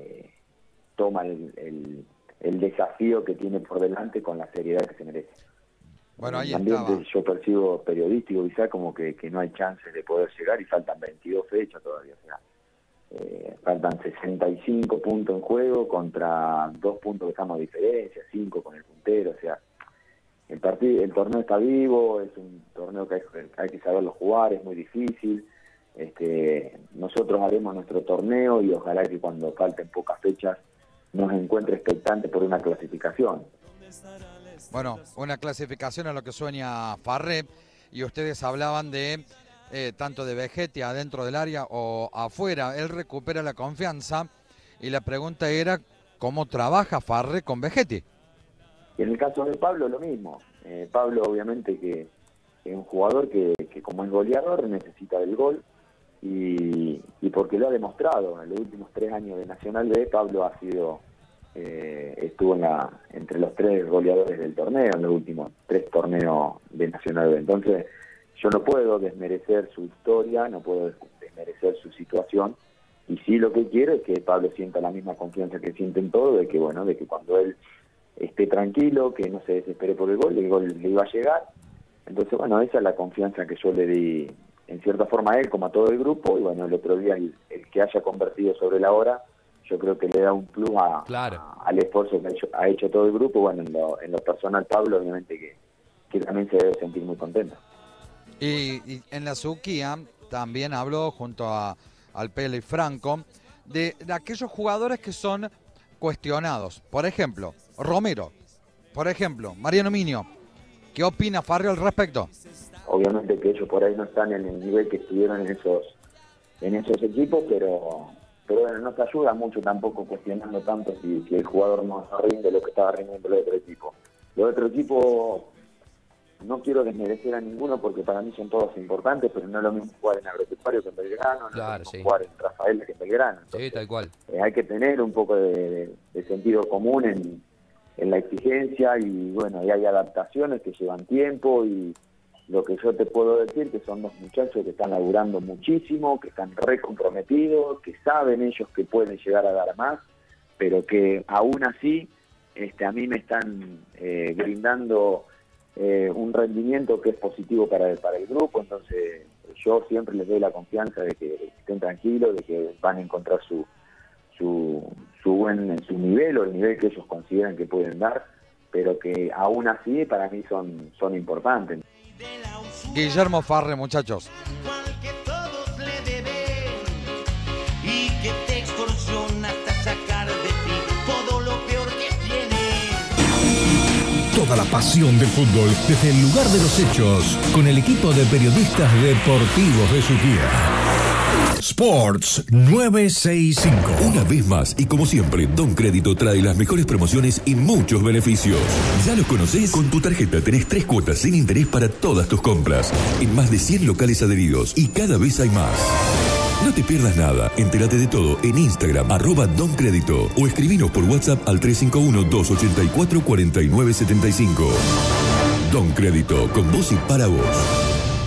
toma el desafío que tiene por delante con la seriedad que se merece. Bueno, ahí también estaba. Yo percibo periodístico quizá como que no hay chance de poder llegar y faltan 22 fechas todavía, o sea, faltan 65 puntos en juego contra 2 puntos que estamos de diferencia, 5 con el puntero, o sea, el torneo está vivo, es un torneo que hay que saberlo jugar, es muy difícil. Nosotros haremos nuestro torneo y ojalá que cuando falten pocas fechas nos encuentre expectante por una clasificación. Bueno, una clasificación a lo que sueña Farré, y ustedes hablaban de tanto de Vegetti adentro del área o afuera. Él recupera la confianza y la pregunta era ¿cómo trabaja Farré con Vegetti? Y en el caso de Pablo lo mismo. Pablo obviamente que es un jugador que como es goleador necesita del gol y porque lo ha demostrado. En los últimos 3 años de Nacional B, Pablo ha sido estuvo entre los 3 goleadores del torneo, en los últimos 3 torneos de Nacional B. Entonces yo no puedo desmerecer su historia, no puedo desmerecer su situación, y sí lo que quiero es que Pablo sienta la misma confianza que sienten todos, de que cuando él esté tranquilo, que no se desespere por el gol le iba a llegar. Entonces bueno, esa es la confianza que yo le di en cierta forma a él como a todo el grupo, y bueno, el otro día el que haya convertido sobre la hora, yo creo que le da un plus al esfuerzo que ha hecho todo el grupo. Bueno, en lo personal Pablo obviamente que también se debe sentir muy contento. Y en la Suquía también habló junto al Pele y Franco de aquellos jugadores que son cuestionados. Por ejemplo, Romero. Por ejemplo, Mariano Miño. ¿Qué opina Farri al respecto? Obviamente que ellos por ahí no están en el nivel que estuvieron en esos equipos, pero bueno, no te ayuda mucho tampoco cuestionando tanto si el jugador no rinde lo que estaba rindiendo el otro equipo. Los otros equipos, no quiero desmerecer a ninguno porque para mí son todos importantes, pero no es lo mismo jugar en Agropecuario que en Belgrano, claro, no es lo mismo jugar en Rafaela que en Belgrano. Entonces, sí, tal cual. Hay que tener un poco de sentido común en la exigencia, y bueno, y hay adaptaciones que llevan tiempo, y lo que yo te puedo decir que son 2 muchachos que están laburando muchísimo, que están re comprometidos, que saben ellos que pueden llegar a dar más, pero que aún así a mí me están brindando un rendimiento que es positivo para el grupo. Entonces yo siempre les doy la confianza de que estén tranquilos, de que van a encontrar su nivel, o el nivel que ellos consideran que pueden dar, pero que aún así para mí son importantes. Guillermo Farri, muchachos. Y que te extorsiona hasta sacar de ti todo lo peor que tiene. Toda la pasión del fútbol desde el lugar de los hechos, con el equipo de periodistas deportivos de Suquía. Sports 965. Una vez más, y como siempre, Don Crédito trae las mejores promociones y muchos beneficios. ¿Ya los conocés? Con tu tarjeta tenés 3 cuotas sin interés para todas tus compras, en más de 100 locales adheridos, y cada vez hay más. No te pierdas nada, entérate de todo en Instagram, @DonCrédito, o escribinos por WhatsApp al 351-284-4975. Don Crédito, con vos y para vos.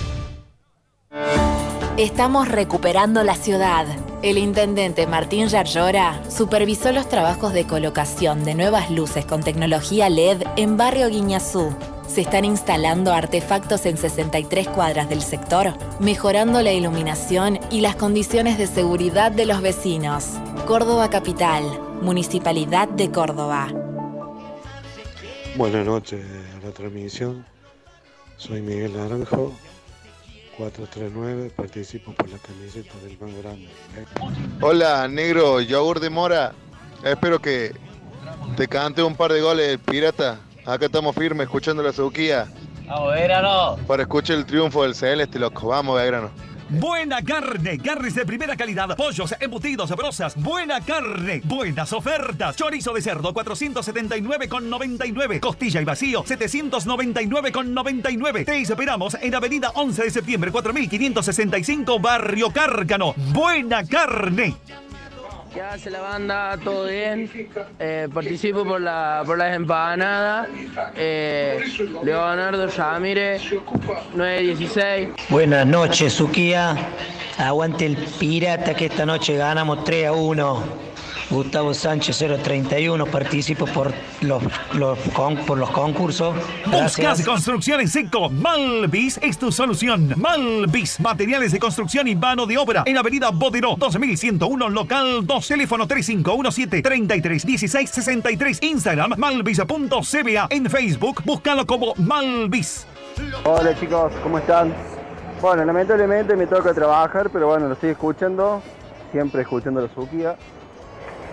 Estamos recuperando la ciudad. El intendente Martín Yarlora supervisó los trabajos de colocación de nuevas luces con tecnología LED en Barrio Guiñazú. Se están instalando artefactos en 63 cuadras del sector, mejorando la iluminación y las condiciones de seguridad de los vecinos. Córdoba Capital, Municipalidad de Córdoba. Buenas noches a la transmisión. Soy Miguel Naranjo, 439, participo por la camiseta del más grande. Hola, negro, yogur de mora. Espero que te cante un par de goles el Pirata. Acá estamos firmes, escuchando la Suquía. Vamos, Belgrano. Para escuchar el triunfo del Celeste, loco. Vamos, Belgrano. Buena carne, carnes de primera calidad, pollos, embutidos, brosas, buena carne, buenas ofertas. Chorizo de cerdo, 479,99. Costilla y vacío, 799,99. Te esperamos en Avenida 11 de septiembre, 4565, Barrio Cárcano. Buena carne. ¿Qué hace la banda? ¿Todo bien? Participo por las empanadas. Leonardo Ramírez, 916. Buenas noches, Suquía. Aguante el Pirata, que esta noche ganamos 3-1. Gustavo Sánchez 031, participo por los concursos. ¿Buscas construcción en seco? Malvis es tu solución. Malvis, materiales de construcción y mano de obra. En Avenida Boderó, 2101, local 2, teléfono 3517-331663. Instagram, malvis.cba. En Facebook, búscalo como Malvis. Hola chicos, ¿cómo están? Bueno, lamentablemente me toca trabajar, pero bueno, lo estoy escuchando. Siempre escuchando la Suquía.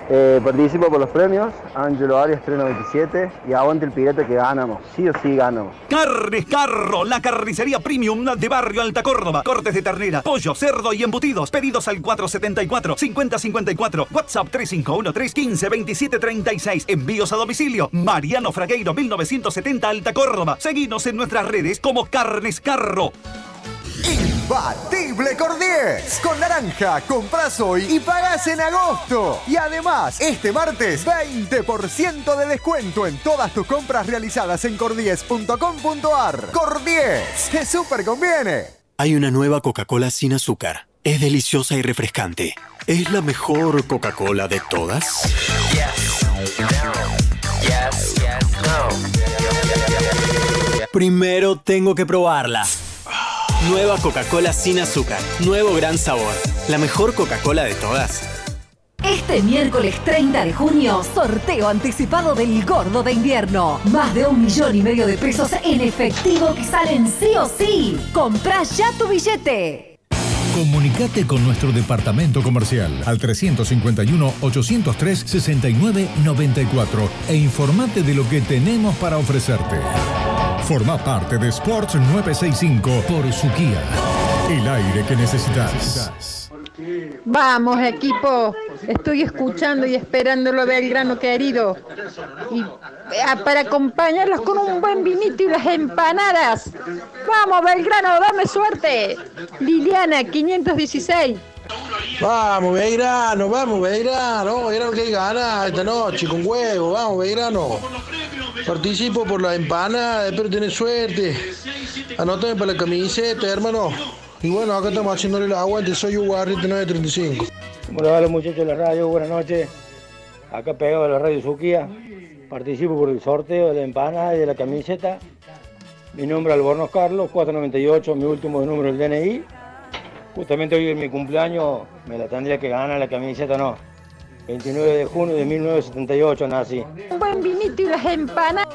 Participo por los premios, Ángelo Arias 397 y aguante el Pirata que ganamos, sí o sí ganamos. Carnes Carro, la carnicería premium de Barrio Alta Córdoba. Cortes de ternera, pollo, cerdo y embutidos. Pedidos al 474-5054. WhatsApp 3513-152736. Envíos a domicilio. Mariano Fragueiro 1970 Alta Córdoba. Seguinos en nuestras redes como Carnes Carro. Imbatible Cordies. Con naranja, compras hoy y pagás en agosto. Y además, este martes, 20% de descuento en todas tus compras realizadas en cordies.com.ar. Cordies, te súper conviene. Hay una nueva Coca-Cola sin azúcar. Es deliciosa y refrescante. ¿Es la mejor Coca-Cola de todas? Primero tengo que probarla. Nueva Coca-Cola sin azúcar. Nuevo gran sabor. La mejor Coca-Cola de todas. Este miércoles 30 de junio, sorteo anticipado del Gordo de Invierno. Más de 1,5 millones de pesos en efectivo que salen sí o sí. Comprá ya tu billete. Comunicate con nuestro departamento comercial al 351-803-6994 e informate de lo que tenemos para ofrecerte. Forma parte de Sports 965 por Suquía. El aire que necesitas. Vamos, equipo. Estoy escuchando y esperándolo a Belgrano querido. Y para acompañarlos con un buen vinito y las empanadas. Vamos, Belgrano, dame suerte. Liliana, 516. Vamos, Belgrano, vamos, Belgrano. Belgrano que gana esta noche con huevo. Vamos, Belgrano. Participo por la empanada, espero tener suerte. Anótame para la camiseta, hermano. Y bueno, acá estamos haciéndole el aguante, soy Hugo Garrite 935. ¿Cómo le va a los muchachos de la radio? Buenas noches. Acá pegado a la radio Suquía. Participo por el sorteo de la empanada y de la camiseta. Mi nombre es Albornoz Carlos, 498, mi último número del DNI. Justamente hoy es mi cumpleaños, me la tendría que ganar la camiseta, no. 29 de junio de 1978 nací. Un buen vinito y las empanadas.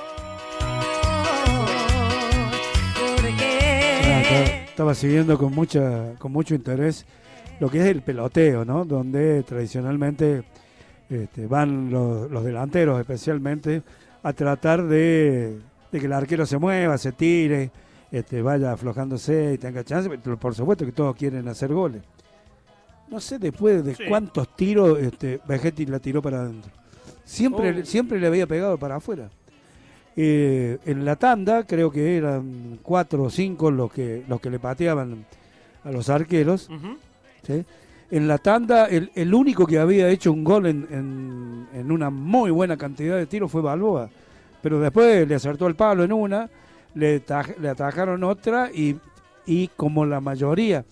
Estaba siguiendo con mucho interés lo que es el peloteo, ¿no? Donde tradicionalmente van los delanteros especialmente a tratar de que el arquero se mueva, se tire, vaya aflojándose y tenga chance, pero por supuesto que todos quieren hacer goles. No sé después de cuántos tiros Vegetti la tiró para adentro. Siempre le había pegado para afuera. En la tanda creo que eran 4 o 5 los que le pateaban a los arqueros. ¿Sí? En la tanda el único que había hecho un gol en una muy buena cantidad de tiros fue Balboa, pero después le acertó el palo en una, le atajaron otra y como la mayoría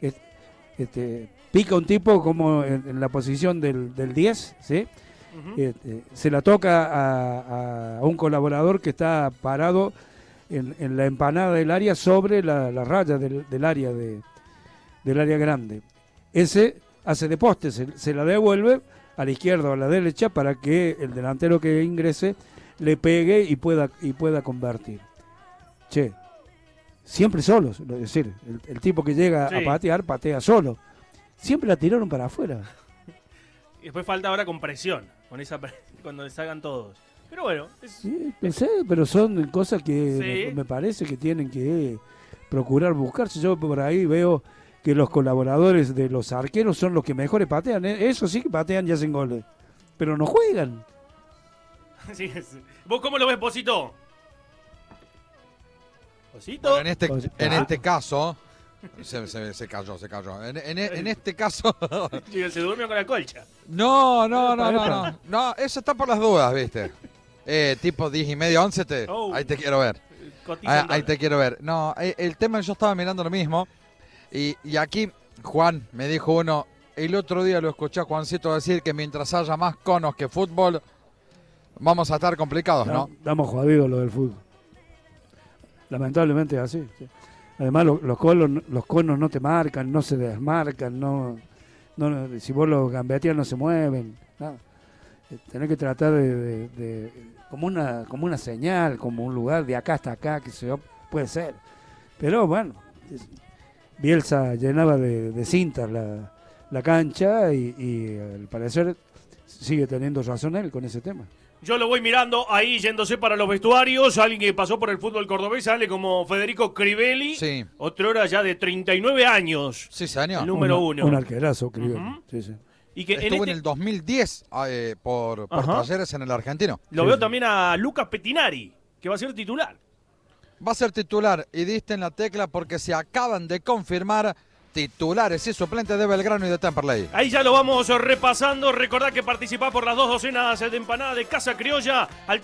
pica un tipo como en la posición del 10, ¿sí? Se la toca a un colaborador que está parado en la empanada del área sobre la raya del área del área grande. Ese hace de poste, se la devuelve a la izquierda o a la derecha para que el delantero que ingrese le pegue y pueda convertir. Siempre solos, es decir, el tipo que llega a patear, patea solo. Siempre la tiraron para afuera. Y después falta ahora con presión, cuando salgan todos. Pero bueno. No sé, pero son cosas que me parece que tienen que procurar buscarse. Yo por ahí veo que los colaboradores de los arqueros son los que mejores patean. Eso sí que patean y hacen goles. Pero no juegan. Sí. ¿Vos cómo lo ves, Posito? ¿Posito? Bueno, en este caso... Se cayó. En este caso... Se durmió con la colcha. No, eso está por las dudas, ¿viste? Tipo 10:30, 11, ahí te quiero ver. Ahí te quiero ver. No, el tema yo estaba mirando lo mismo. Y aquí Juan me dijo uno, el otro día lo escuché a Juancito decir que mientras haya más conos que fútbol, vamos a estar complicados, ¿no? Estamos jodidos lo del fútbol. Lamentablemente es así. Sí. Además los conos no te marcan, no se desmarcan, no si vos los gambeteas no se mueven. Nada. Tenés que tratar de como una señal, como un lugar de acá hasta acá, que puede ser. Pero bueno, Bielsa llenaba de cintas la cancha y al parecer sigue teniendo razón él con ese tema. Yo lo voy mirando ahí yéndose para los vestuarios. Alguien que pasó por el fútbol cordobés sale como Federico Crivelli. Sí. Otro hora ya de 39 años. Sí, señor. El número uno. Un arquerazo, Crivelli. Sí, sí. Y que estuvo en el 2010 por Talleres en el Argentino. Lo veo también a Lucas Pettinari, que va a ser titular. Va a ser titular y diste en la tecla porque se acaban de confirmar titulares y suplentes de Belgrano y de Temperley. Ahí ya lo vamos repasando. Recordá que participá por las 2 docenas de empanada de Casa Criolla al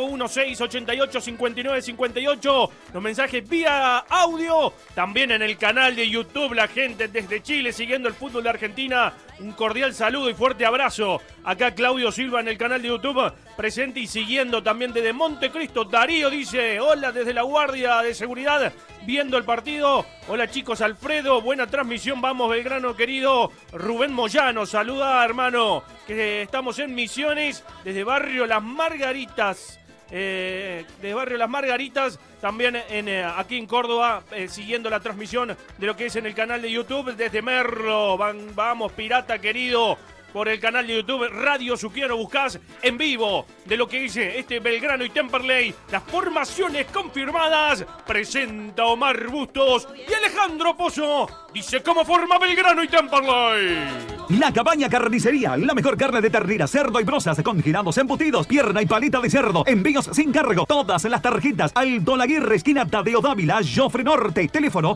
351-688-5958. Los mensajes vía audio. También en el canal de YouTube. La gente desde Chile siguiendo el fútbol de Argentina. Un cordial saludo y fuerte abrazo. Acá Claudio Silva en el canal de YouTube. Presente y siguiendo también desde Montecristo. Darío dice, hola desde la Guardia de Seguridad. Viendo el partido. Hola chicos, Alfredo, buena transmisión, vamos Belgrano querido. Rubén Moyano, saluda hermano, que estamos en Misiones, desde Barrio Las Margaritas. Desde Barrio Las Margaritas, también aquí en Córdoba, siguiendo la transmisión de lo que es en el canal de YouTube. Desde Merlo, vamos pirata querido. Por el canal de YouTube Radio Suquía, lo buscás en vivo de lo que dice este Belgrano y Temperley. Las formaciones confirmadas. Presenta Omar Bustos y Alejandro Pozo. Dice cómo forma Belgrano y Temperley. La Cabaña Carnicería, la mejor carne de ternera, cerdo y brozas, congelados, embutidos, pierna y palita de cerdo, envíos sin cargo, todas las tarjetas. Aldo Laguirre, esquina Tadeo Dávila, Jofre Norte, teléfono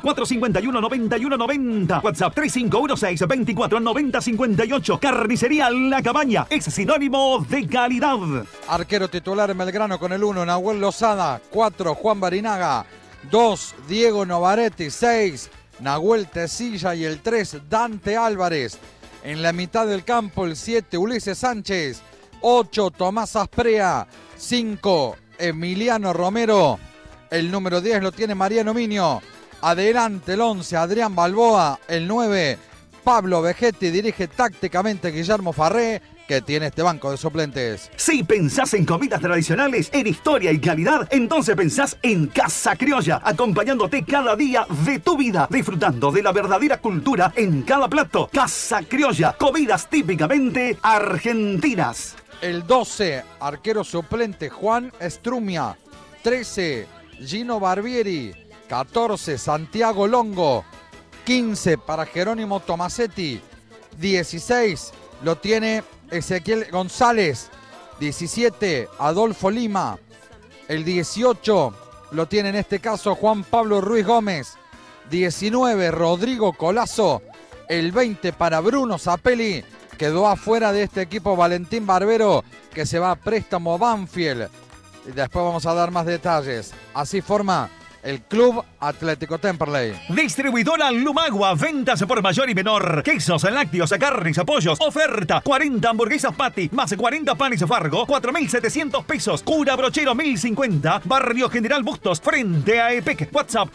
451-9190, WhatsApp 3516-249058. Carnicería La Cabaña, es sinónimo de calidad. Arquero titular en Belgrano con el 1, Nahuel Lozada, 4, Juan Barinaga, 2, Diego Novaretti, 6, Nahuel Tesilla y el 3, Dante Álvarez. En la mitad del campo el 7, Ulises Sánchez, 8, Tomás Asprea, 5, Emiliano Romero, el número 10 lo tiene Mariano Miño, adelante el 11, Adrián Balboa, el 9, Pablo Vegetti, dirige tácticamente Guillermo Farré, que tiene este banco de suplentes. Si pensás en comidas tradicionales, en historia y calidad, entonces pensás en Casa Criolla, acompañándote cada día de tu vida, disfrutando de la verdadera cultura en cada plato. Casa Criolla, comidas típicamente argentinas. El 12, arquero suplente Juan Strumia, 13, Gino Barbieri, 14, Santiago Longo, 15 para Jerónimo Tomasetti, 16 lo tiene Ezequiel González, 17 Adolfo Lima, el 18 lo tiene en este caso Juan Pablo Ruiz Gómez, 19 Rodrigo Colazo, el 20 para Bruno Zapelli, quedó afuera de este equipo Valentín Barbero, que se va a préstamo Banfield. Y después vamos a dar más detalles. Así forma el Club Atlético Temperley. Distribuidora Lumagua, ventas por mayor y menor. Quesos, lácteos, carnes, pollos. Oferta, 40 hamburguesas patty, más 40 panes Fargo, 4.700 pesos. Cura Brochero, 1.050. Barrio General Bustos, frente a EPEC. WhatsApp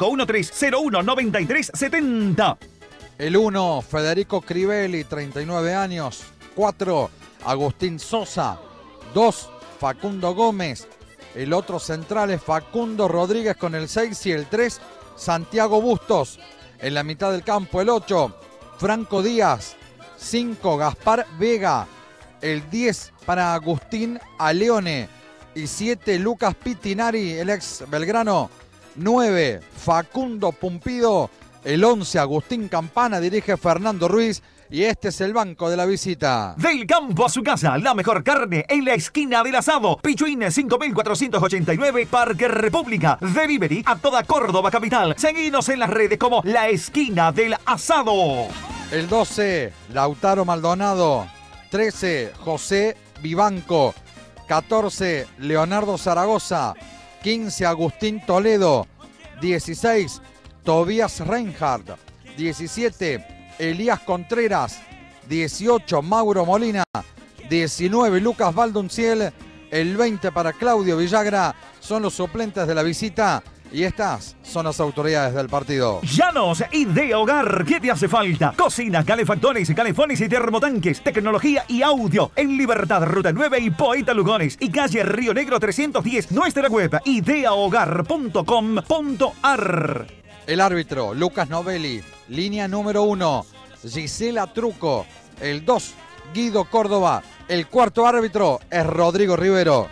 3513-019370. El 1, Federico Crivelli, 39 años. 4, Agustín Sosa. 2, Facundo Gómez. El otro central es Facundo Rodríguez con el 6 y el 3, Santiago Bustos. En la mitad del campo el 8, Franco Díaz. 5, Gaspar Vega. El 10 para Agustín Aleone. Y 7, Lucas Pittinari, el ex Belgrano. 9, Facundo Pumpido. El 11, Agustín Campana, dirige Fernando Ruiz. Y este es el banco de la visita. Del campo a su casa, la mejor carne en la esquina del asado. Pichuín 5489, Parque República. Delivery a toda Córdoba capital. Seguinos en las redes como La Esquina del Asado. El 12, Lautaro Maldonado. 13, José Vivanco. 14, Leonardo Zaragoza. 15, Agustín Toledo. 16, Tobías Reinhardt. 17, Elías Contreras. 18, Mauro Molina. 19, Lucas Valdunciel. El 20 para Claudio Villagra. Son los suplentes de la visita. Y estas son las autoridades del partido. Llanos y de hogar. ¿Qué te hace falta? Cocina, calefactores, calefones y termotanques. Tecnología y audio. En Libertad, Ruta 9 y Poeta Lugones. Y calle Río Negro 310. Nuestra web, ideahogar.com.ar. El árbitro, Lucas Novelli. Línea número 1, Gisela Truco. El 2, Guido Córdoba. El cuarto árbitro es Rodrigo Rivero.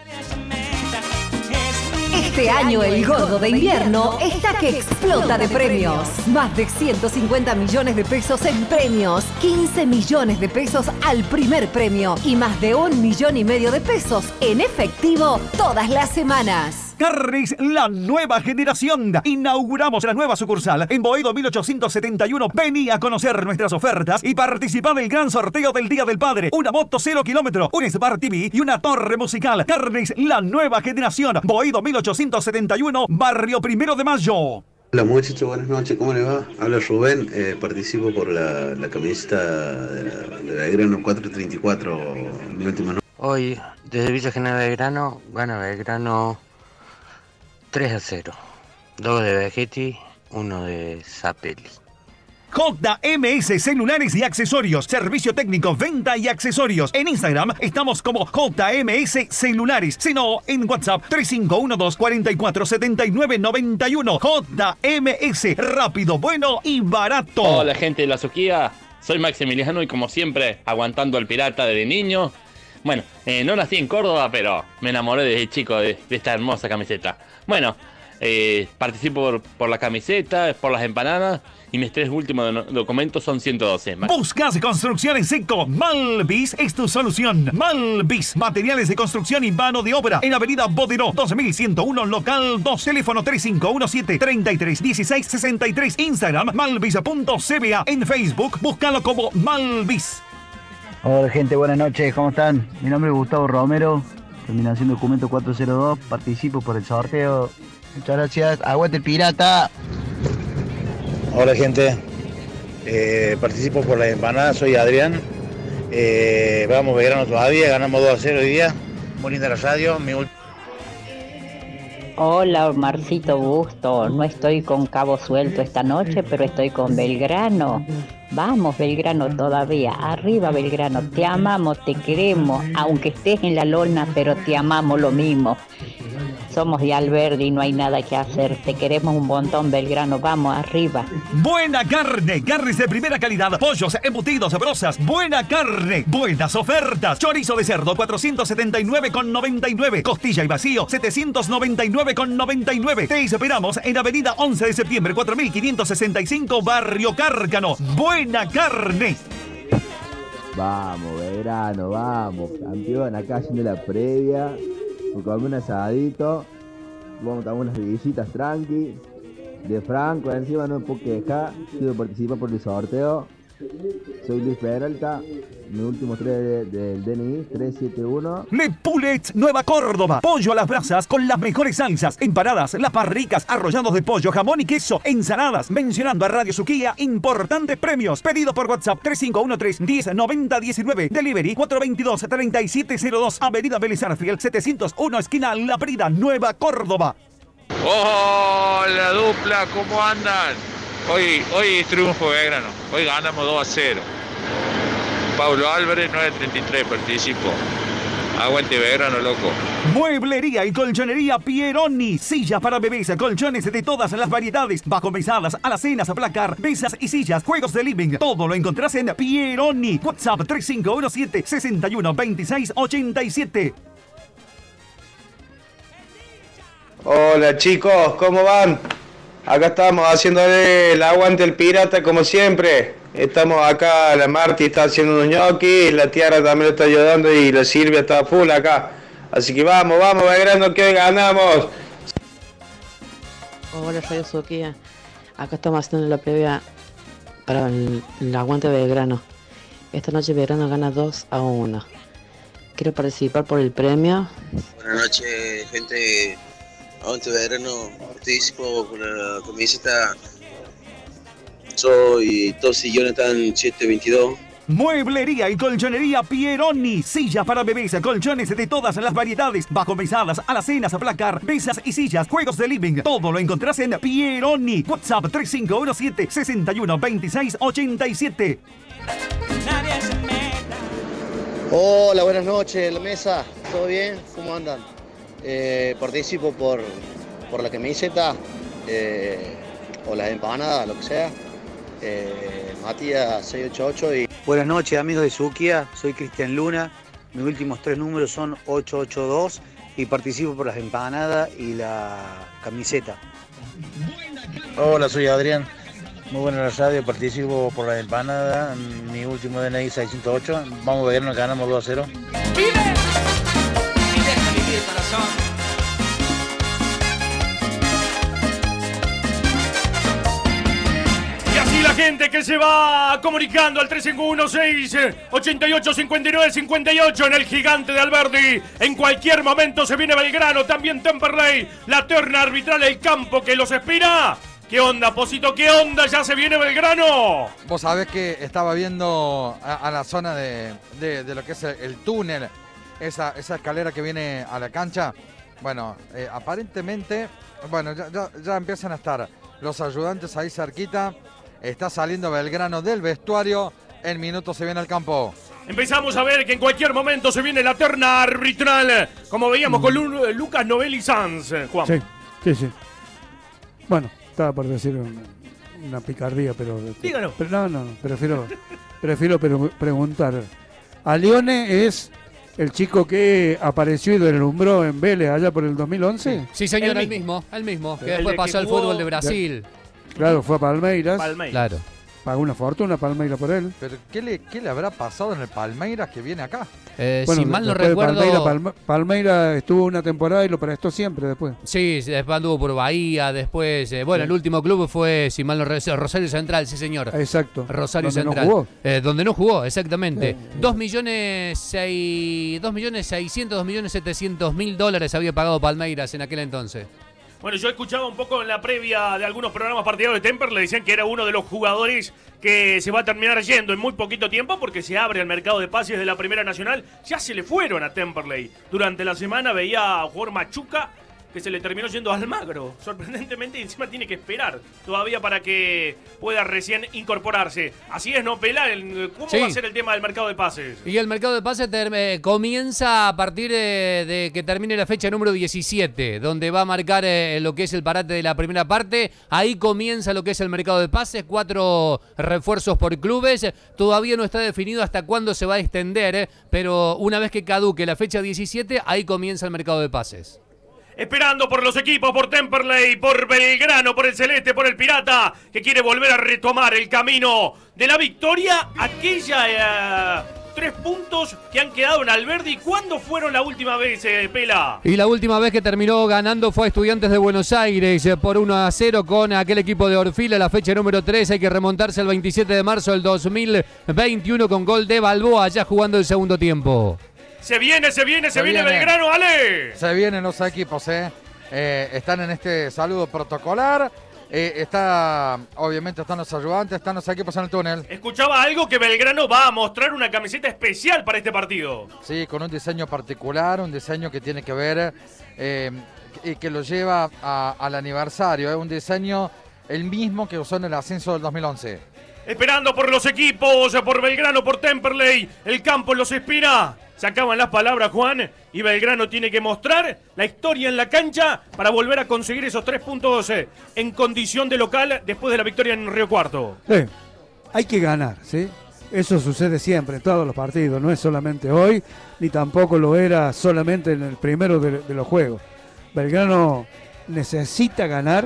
Este año el Gordo de Invierno está que explota de premios. Más de 150 millones de pesos en premios, 15 millones de pesos al primer premio y más de 1,5 millones de pesos en efectivo todas las semanas. Carnes La Nueva Generación. Inauguramos la nueva sucursal en Boedo 1871. Vení a conocer nuestras ofertas y participá del gran sorteo del Día del Padre. Una moto 0 kilómetro, un Smart TV y una torre musical. Carnes La Nueva Generación. Boedo 1871, Barrio 1 de Mayo. Hola muchachos, buenas noches, ¿cómo les va? Habla Rubén, participo por la camiseta de Belgrano 434, mi última noche. Hoy, desde Villa General Belgrano, gana Belgrano 3-0. 2 de Vegetti, 1 de Zapelli. JMS Celulares y Accesorios. Servicio técnico, venta y accesorios. En Instagram estamos como JMS Celulares. Si no, en WhatsApp 3512-447991. JMS, rápido, bueno y barato. Hola gente de la Suquía, soy Maximiliano y como siempre, aguantando al pirata desde niño. Bueno, no nací en Córdoba, pero me enamoré desde chico de esta hermosa camiseta. Bueno, participo por la camiseta, por las empanadas y mis 3 últimos documentos son 112. ¿Buscas construcción en seco? Malvis es tu solución. Malvis, materiales de construcción y mano de obra. En Avenida Boderó, 2101, local 2, teléfono 3517-331663. Instagram, malvis.cba. En Facebook, búscalo como Malvis. Hola gente, buenas noches, ¿cómo están? Mi nombre es Gustavo Romero, terminación documento 402, participo por el sorteo. Muchas gracias, aguante el pirata. Hola gente, participo por las empanadas, soy Adrián. Vamos Belgrano todavía, ganamos 2-0 hoy día. Muy linda la radio. Hola Omarcito Busto, no estoy con cabo suelto esta noche, pero estoy con Belgrano. Vamos Belgrano todavía, arriba Belgrano, te amamos, te queremos, aunque estés en la lona, pero te amamos lo mismo. Somos de Alberdi y no hay nada que hacer, te queremos un montón Belgrano, vamos arriba. Buena carne, carnes de primera calidad, pollos, embutidos, brozas, buena carne, buenas ofertas. Chorizo de cerdo 479,99, costilla y vacío 799,99. Te esperamos en Avenida 11 de septiembre 4565, Barrio Cárcano. Buena carne. Vamos, Belgrano, vamos, campeón, acá haciendo la previa. Me comí un asadito, vamos a tomar unas visitas tranqui, de Franco, encima no me puedo quejar, quiero participar por el sorteo. Soy Luis Peralta, mi último 3 del DNI, 371. Le Poulet Nueva Córdoba. Pollo a las brasas con las mejores salsas, empanadas, lapas ricas, arrollados de pollo, jamón y queso, ensaladas. Mencionando a Radio Suquía, importantes premios. Pedido por WhatsApp 3513-109019. Delivery 422-3702. Avenida Vélez Arfiel 701, esquina La Prida, Nueva Córdoba. Hola dupla, ¿cómo andan? Hoy triunfo Belgrano, hoy ganamos 2-0. Pablo Álvarez, 933, participo. Aguante Belgrano, loco. Mueblería y colchonería Pieroni. Sillas para bebés, colchones de todas las variedades, bajo mesadas, alacenas, placar, mesas y sillas, juegos de living. Todo lo encontrás en Pieroni. WhatsApp 3517-612687. Hola chicos, ¿cómo van? Acá estamos haciéndole el aguante al pirata como siempre. Estamos acá, la Marti está haciendo unos ñoquis, la Tiara también lo está ayudando y la Silvia está full acá. Así que vamos, Belgrano, que hoy ganamos. Hola Radio Suquía, acá estamos haciendo la previa para el aguante de Belgrano. Esta noche Belgrano gana 2-1. Quiero participar por el premio. Buenas noches gente. Aguante Belgrano, participo con la camiseta. Soy Tosi Jonathan 722. Mueblería y colchonería Pieroni. Sillas para bebés, colchones de todas las variedades, bajo mesadas, alacenas, placar, mesas y sillas, juegos de living. Todo lo encontrás en Pieroni. WhatsApp 3517-612687. Hola, buenas noches, la mesa. ¿Todo bien? ¿Cómo andan? Participo por la camiseta o las empanadas, lo que sea. Matías 688 y Buenas noches, amigos de Suquía. Soy Cristian Luna. Mis últimos 3 números son 882 y participo por las empanadas y la camiseta. Hola, soy Adrián. Muy buena la radio, participo por la empanada. Mi último DNI 608. Vamos a ver, nos ganamos 2-0. ¡Vive! Y deja vivir el corazón. Y así la gente que se va comunicando al 351-688-59-58 en el Gigante de Alberdi. En cualquier momento se viene Belgrano, también Temperley. La terna arbitral, el campo que los espera. ¿Qué onda, Posito? ¿Qué onda? ¿Ya se viene Belgrano? Vos sabés que estaba viendo a la zona de lo que es el túnel, esa escalera que viene a la cancha. Bueno, aparentemente, bueno, ya empiezan a estar los ayudantes ahí cerquita. Está saliendo Belgrano del vestuario. En minutos se viene al campo. Empezamos a ver que en cualquier momento se viene la terna arbitral. Como veíamos con Lucas Novelli Sanz, Juan. Sí. Bueno, estaba por decir una picardía, pero... Dígalo. Pero no, prefiero preguntar. ¿A Lione es el chico que apareció y deslumbró en Vélez allá por el 2011? Sí, señor, el mismo. Que después pasó al fútbol de Brasil. Claro, fue a Palmeiras. Claro. Pagó una fortuna Palmeiras por él. Pero ¿qué le habrá pasado en el Palmeiras que viene acá? Si mal no recuerdo... Palmeiras estuvo una temporada y lo prestó siempre después. Sí, después anduvo por Bahía, después... el último club fue, si mal no recuerdo, Rosario Central, sí señor. Exacto. Rosario donde Central. No jugó. Donde no jugó, exactamente. 2.600.000 dólares había pagado Palmeiras en aquel entonces. Bueno, yo escuchaba un poco en la previa de algunos programas partidarios de Temperley, le decían que era uno de los jugadores que se va a terminar yendo en muy poquito tiempo porque se abre el mercado de pases de la Primera Nacional. Ya se le fueron a Temperley. Durante la semana veía a jugador Machuca que se le terminó yendo a Almagro. Sorprendentemente, y encima tiene que esperar todavía para que pueda recién incorporarse. Así es, ¿no, Pela? ¿Cómo va a ser el tema del mercado de pases? Y el mercado de pases comienza a partir de que termine la fecha número 17, donde va a marcar lo que es el parate de la primera parte. Ahí comienza lo que es el mercado de pases, 4 refuerzos por clubes. Todavía no está definido hasta cuándo se va a extender, pero una vez que caduque la fecha 17, ahí comienza el mercado de pases. Esperando por los equipos, por Temperley, por Belgrano, por el Celeste, por el Pirata, que quiere volver a retomar el camino de la victoria. Aquella 3 puntos que han quedado en Alberdi. ¿Cuándo fueron la última vez, Pela? Y la última vez que terminó ganando fue a Estudiantes de Buenos Aires por 1-0 con aquel equipo de Orfila. La fecha número 3 hay que remontarse al 27 de marzo del 2021 con gol de Balboa, ya jugando el segundo tiempo. Se viene Belgrano, Ale. Se vienen los equipos, están en este saludo protocolar. Obviamente están los ayudantes, están los equipos en el túnel. Escuchaba algo que Belgrano va a mostrar una camiseta especial para este partido. Sí, con un diseño particular, un diseño que tiene que ver y que lo lleva al aniversario. Un diseño el mismo que usó en el ascenso del 2011. Esperando por los equipos, por Belgrano, por Temperley. El campo los espera. Se acaban las palabras, Juan, y Belgrano tiene que mostrar la historia en la cancha para volver a conseguir esos 3 puntos en condición de local después de la victoria en Río Cuarto. Sí, hay que ganar, ¿sí? Eso sucede siempre en todos los partidos, no es solamente hoy, ni tampoco lo era solamente en el primero de los juegos. Belgrano necesita ganar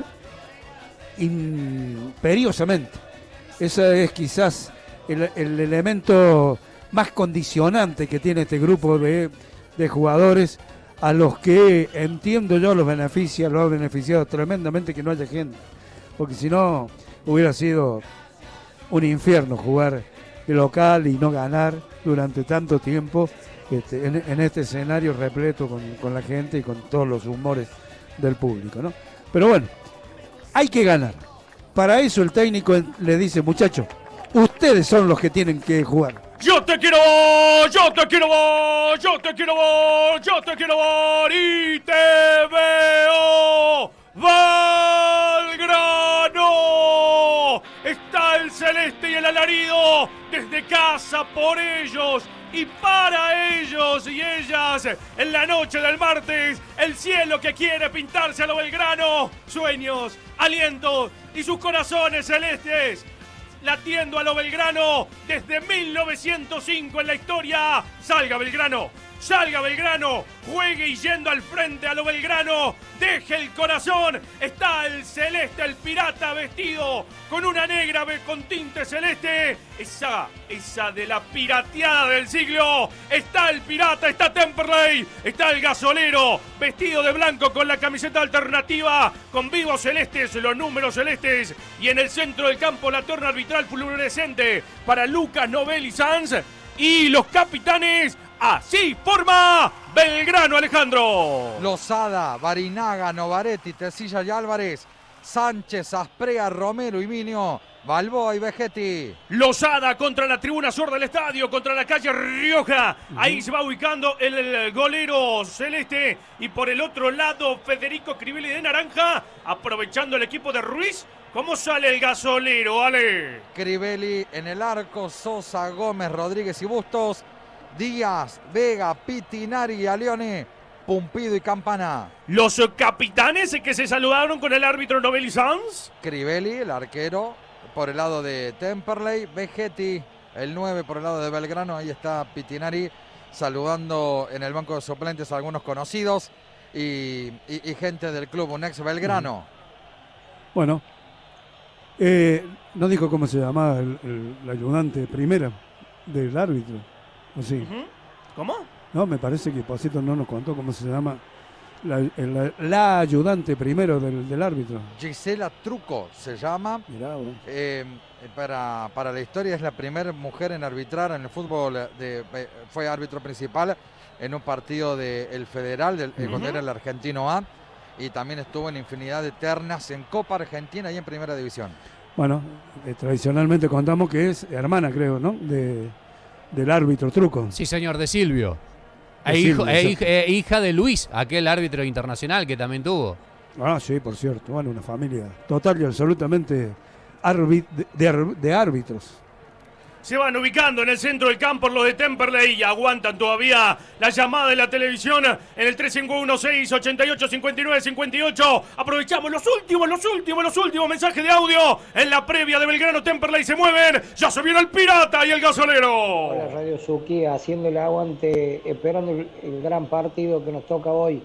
imperiosamente. Ese es quizás el elemento más condicionante que tiene este grupo de jugadores, a los que entiendo yo lo ha beneficiado tremendamente que no haya gente, porque si no hubiera sido un infierno jugar de local y no ganar durante tanto tiempo en este escenario repleto con la gente y con todos los humores del público, ¿no? Pero bueno, hay que ganar. Para eso el técnico le dice: muchachos, ustedes son los que tienen que jugar. Yo te quiero, yo te quiero, yo te quiero, yo te quiero y te veo, Belgrano. Está el Celeste y el alarido desde casa por ellos y para ellos y ellas. En la noche del martes, el cielo que quiere pintarse a lo Belgrano. Sueños, alientos y sus corazones celestes latiendo a lo Belgrano desde 1905 en la historia. Salga Belgrano, salga Belgrano, juegue y yendo al frente a lo Belgrano, deje el corazón. Está el celeste, el pirata vestido con una negra con tinte celeste, esa de la pirateada del siglo. Está el pirata, está Temperley, está el gasolero vestido de blanco con la camiseta alternativa, con vivos celestes, los números celestes, y en el centro del campo la torna arbitral fluorescente para Lucas Novelli Sanz y los capitanes. Así forma Belgrano, Alejandro. Lozada, Barinaga, Novaretti, Tesilla y Álvarez, Sánchez, Asprea, Romero y Minio, Balboa y Vegetti. Lozada contra la tribuna sur del estadio, contra la calle Rioja. Ahí se va ubicando el golero celeste. Y por el otro lado, Federico Crivelli de naranja, aprovechando el equipo de Ruiz. ¿Cómo sale el gasolero, Ale? Crivelli en el arco, Sosa, Gómez, Rodríguez y Bustos, Díaz, Vega, Pitinari, Alione, Pumpido y Campana. Los capitanes que se saludaron con el árbitro Novelli Sanz. Crivelli, el arquero, por el lado de Temperley. Vegetti, el 9 por el lado de Belgrano. Ahí está Pitinari saludando en el banco de suplentes a algunos conocidos y gente del club, un ex Belgrano. Bueno, no dijo cómo se llamaba el ayudante primera del árbitro. ¿O sí? ¿Cómo? No, me parece que Posito no nos contó cómo se llama la ayudante primero del árbitro. Gisela Truco se llama. Mirá, bueno. Para la historia es la primera mujer en arbitrar en el fútbol. Fue árbitro principal en un partido del Federal, cuando era el Argentino A. Y también estuvo en infinidad de ternas en Copa Argentina y en Primera División. Bueno, tradicionalmente contamos que es hermana, creo, ¿no? Del árbitro Truco. Sí, señor, de Silvio. Hija de Luis, aquel árbitro internacional que también tuvo. Ah, sí, por cierto. Bueno, una familia total y absolutamente de árbitros. Se van ubicando en el centro del campo los de Temperley y aguantan todavía la llamada de la televisión en el 3516-885958. Aprovechamos los últimos mensajes de audio en la previa de Belgrano. Temperley se mueven, ya se viene el pirata y el gasolero. Hola, Radio Suki, haciendo el aguante, esperando el gran partido que nos toca hoy.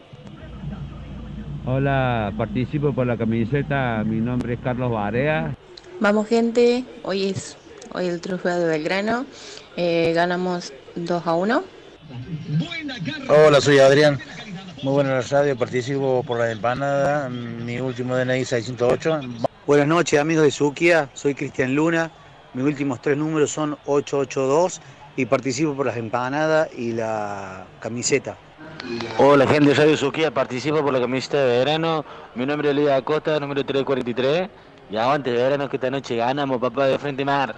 Hola, participo por la camiseta, mi nombre es Carlos Barea. Vamos gente, hoy el trofeo de Belgrano, ganamos 2-1. Hola, soy Adrián, muy buena la radio, participo por la empanada, mi último DNI 608. Buenas noches amigos de Suquía, soy Cristian Luna, mis últimos 3 números son 882 y participo por las empanadas y la camiseta. Hola gente de Radio Suquía, participo por la camiseta de Belgrano, mi nombre es Lidia Acosta, número 343, y aguante Belgrano que esta noche ganamos, papá, de frente mar.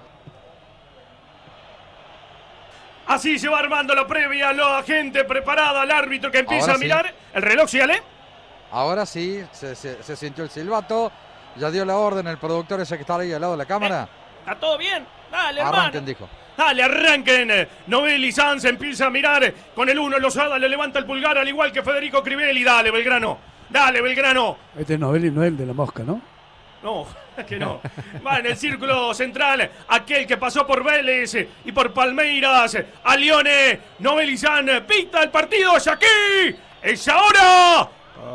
Así se va armando la previa, la gente preparada, el árbitro que empieza a mirar. ¿El reloj, sí, Ale? Ahora sí, se sintió el silbato. Ya dio la orden el productor ese que está ahí al lado de la cámara. ¿Está todo bien? Dale, hermano. Arranquen, dijo. Dale, arranquen. Novelli Sanz empieza a mirar con el 1. Lozada le levanta el pulgar al igual que Federico Crivelli. Dale, Belgrano. Dale, Belgrano. Este Novelli no es el de la mosca, ¿no? No, que no. Va en el círculo central aquel que pasó por Vélez y por Palmeiras. A Lione, Novelli Sanz pita el partido. Es aquí. Es ahora.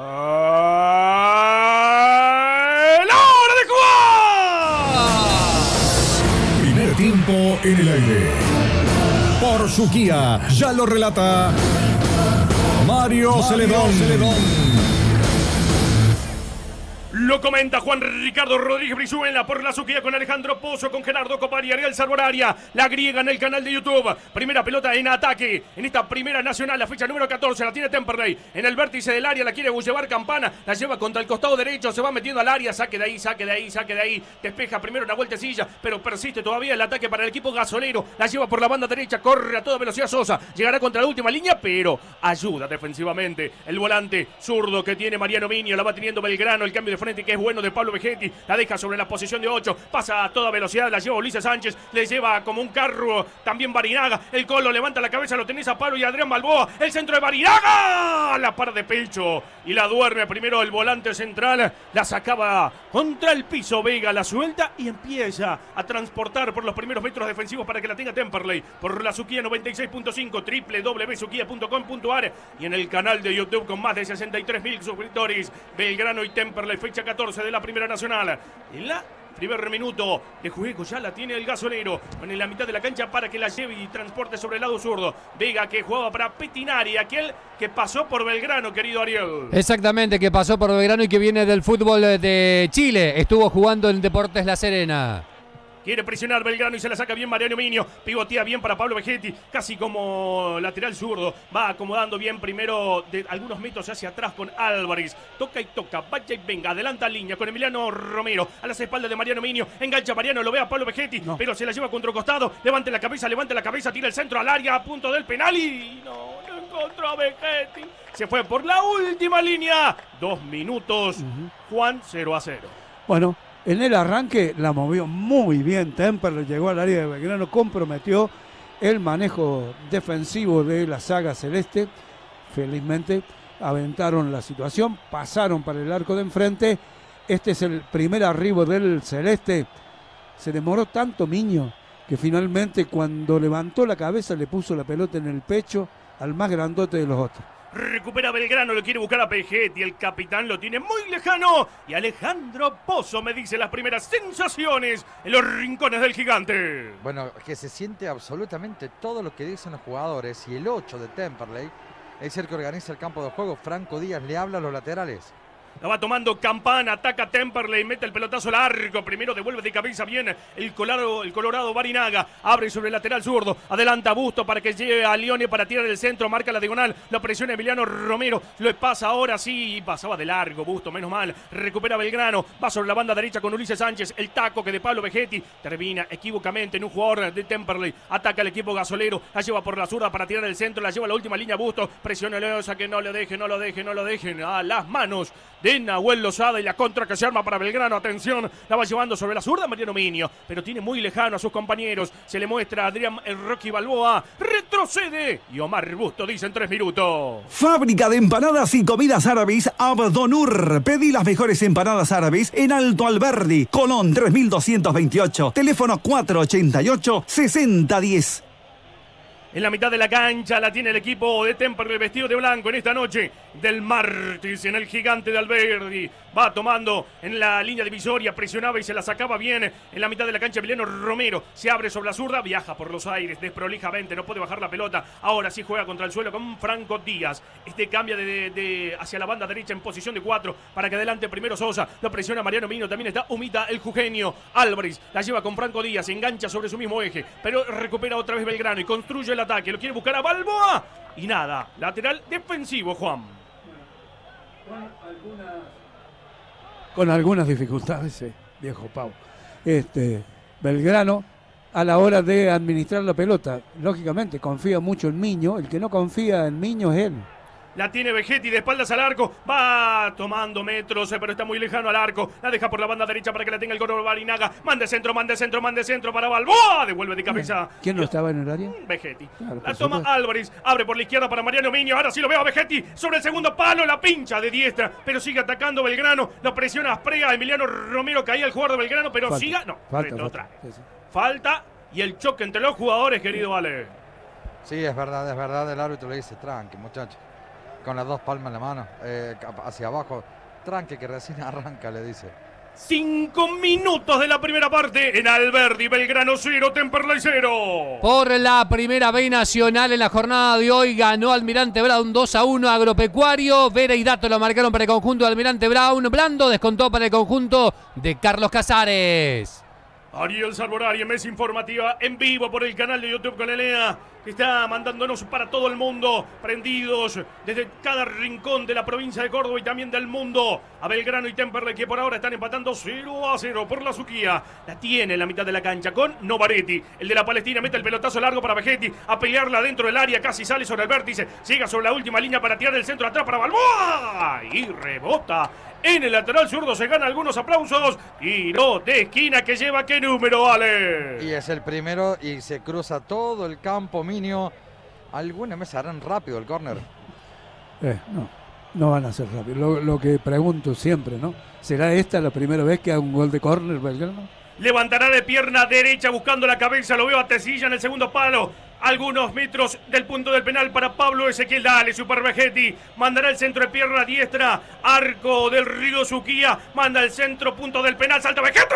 ¡La hora de jugar! Primer tiempo en el aire. Por Suquía, ya lo relata Mario Celedón. Lo comenta Juan Ricardo Rodríguez Brizuela por la Suquía con Alejandro Pozo, con Gerardo Copar y Ariel Sarboraria. La griega en el canal de YouTube. Primera pelota en ataque. En esta primera nacional, la fecha número 14, la tiene Temperley. En el vértice del área la quiere llevar Campana. La lleva contra el costado derecho. Se va metiendo al área. Saque de ahí, saque de ahí, saque de ahí. Despeja primero una vueltecilla, pero persiste todavía el ataque para el equipo gasolero. La lleva por la banda derecha. Corre a toda velocidad Sosa. Llegará contra la última línea, pero ayuda defensivamente. El volante zurdo que tiene Mariano Minio. La va teniendo Belgrano. El cambio de frente Vegetti, que es bueno de Pablo Vegetti. La deja sobre la posición de 8. Pasa a toda velocidad, la lleva Ulises Sánchez. Le lleva como un carro también Barinaga. El Colo levanta la cabeza, lo tenés a Pablo y Adrián Balboa. El centro de Barinaga. La par de pecho y la duerme primero el volante central. La sacaba contra el piso Vega, la suelta y empieza a transportar por los primeros metros defensivos para que la tenga Temperley. Por la Suquía 96.5, www.suquía.com.ar y en el canal de YouTube con más de 63.000 suscriptores. Belgrano y Temperley, fecha 14 de la Primera Nacional. En la primer minuto de juego ya la tiene el Gasolero en la mitad de la cancha para que la lleve y transporte sobre el lado zurdo. Vega, que jugaba para Petinari, aquel que pasó por Belgrano, querido Ariel. Exactamente, que pasó por Belgrano y que viene del fútbol de Chile. Estuvo jugando en Deportes La Serena. Quiere presionar Belgrano y se la saca bien Mariano Minio. Pivotea bien para Pablo Vegetti, casi como lateral zurdo. Va acomodando bien primero de algunos metros hacia atrás con Álvarez. Toca y toca, vaya y venga. Adelanta línea con Emiliano Romero. A las espaldas de Mariano Minio. Engancha Mariano, lo ve a Pablo Vegetti, pero se la lleva contra costado. Levante la cabeza, tira el centro al área a punto del penal y no encontró a Vegetti. Se fue por la última línea. 2 minutos. Juan, 0-0. Bueno. En el arranque la movió muy bien Temperley, llegó al área de Belgrano, comprometió el manejo defensivo de la saga celeste. Felizmente aventaron la situación, pasaron para el arco de enfrente. Este es el primer arribo del celeste. Se demoró tanto Miño que finalmente cuando levantó la cabeza le puso la pelota en el pecho al más grandote de los otros. Recupera Belgrano, lo quiere buscar a Vegetti. El capitán lo tiene muy lejano. Y Alejandro Pozo me dice las primeras sensaciones en los rincones del gigante. Bueno, que se siente absolutamente todo lo que dicen los jugadores. Y el 8 de Temperley es el que organiza el campo de juego. Franco Díaz le habla a los laterales. La va tomando Campana, ataca Temperley, mete el pelotazo largo. Primero devuelve de cabeza bien el Colorado Barinaga. Abre sobre el lateral zurdo. Adelanta Busto para que lleve a Lione para tirar el centro. Marca la diagonal. La presiona Emiliano Romero. Lo pasa ahora sí. Pasaba de largo Busto, menos mal. Recupera Belgrano. Va sobre la banda derecha con Ulises Sánchez. El taco que de Pablo Vegetti termina equivocamente en un jugador de Temperley. Ataca el equipo Gasolero. La lleva por la zurda para tirar el centro. La lleva a la última línea Busto. Presiona Leosa que no lo dejen. A las manos de Nahuel Lozada y la contra que se arma para Belgrano. Atención, la va llevando sobre la zurda Mariano Minio, pero tiene muy lejano a sus compañeros. Se le muestra a Adrián el Rocky Balboa. Retrocede y Omar Busto dice en 3 minutos. Fábrica de empanadas y comidas árabes Abdonur. Pedí las mejores empanadas árabes en Alto Alberdi, Colón 3228. Teléfono 488-6010. En la mitad de la cancha la tiene el equipo de Temperley vestido de blanco en esta noche del martes en el gigante de Alberdi. Va tomando en la línea divisoria, presionaba y se la sacaba bien. En la mitad de la cancha Emiliano Romero se abre sobre la zurda, viaja por los aires desprolijamente, no puede bajar la pelota. Ahora sí juega contra el suelo con Franco Díaz. Este cambia hacia la banda derecha en posición de 4 para que adelante primero Sosa. Lo presiona Mariano Minio, también está Humita el jujeño. Álvarez la lleva con Franco Díaz, se engancha sobre su mismo eje, pero recupera otra vez Belgrano y construye el ataque. Lo quiere buscar a Balboa y nada, lateral defensivo, Juan. Con algunas dificultades, viejo Pau. Belgrano, a la hora de administrar la pelota, lógicamente confía mucho en Miño. El que no confía en Miño es él. La tiene Vegetti de espaldas al arco. Va tomando metros, pero está muy lejano al arco. La deja por la banda derecha para que la tenga el Colorado Barinaga. Mande centro para Balboa. Devuelve de cabeza. ¿Quién no estaba en el área? Vegetti. Claro, la toma Álvarez. Abre por la izquierda para Mariano Minio. Ahora sí lo veo a Vegetti. Sobre el segundo palo. La pincha de diestra. Pero sigue atacando Belgrano. Lo presiona Asprega. Emiliano Romero caía el jugador de Belgrano. Pero falta, siga. No. Falta. Y el choque entre los jugadores, querido Ale. Sí, es verdad. El árbitro le dice tranqui, muchacho. Con las 2 palmas en la mano, hacia abajo. Tranque que recién arranca, le dice. 5 minutos de la primera parte en Alberdi. Belgrano 0, Temperley 0. Por la primera B nacional en la jornada de hoy ganó Almirante Brown 2-1 Agropecuario. Vera y Dato lo marcaron para el conjunto de Almirante Brown. Blando descontó para el conjunto de Carlos Casares. Ariel Salvorari en Mesa Informativa, en vivo por el canal de YouTube con Elena, que está mandándonos para todo el mundo, prendidos desde cada rincón de la provincia de Córdoba y también del mundo, a Belgrano y Temperley, que por ahora están empatando 0-0 por la Suquía. La tiene en la mitad de la cancha con Novaretti, el de la Palestina, mete el pelotazo largo para Vegetti, a pelearla dentro del área, casi sale sobre el vértice, llega sobre la última línea para tirar el centro atrás para Balboa, y rebota en el lateral zurdo, se gana algunos aplausos. Tiro de esquina que lleva, ¿qué número, Ale? Y es el primero y se cruza todo el campo, Minio. ¿Alguna vez harán rápido el córner? No van a ser rápido. Lo que pregunto siempre, ¿no? ¿Será esta la primera vez que haga un gol de córner Belgrano? Levantará de pierna derecha buscando la cabeza, lo veo a Tecilla en el segundo palo. Algunos metros del punto del penal para Pablo Ezequiel. Dale, Super Vegetti. Mandará el centro de pierna diestra. Arco del Río Suquía. Manda el centro, punto del penal. Salta Vegetti.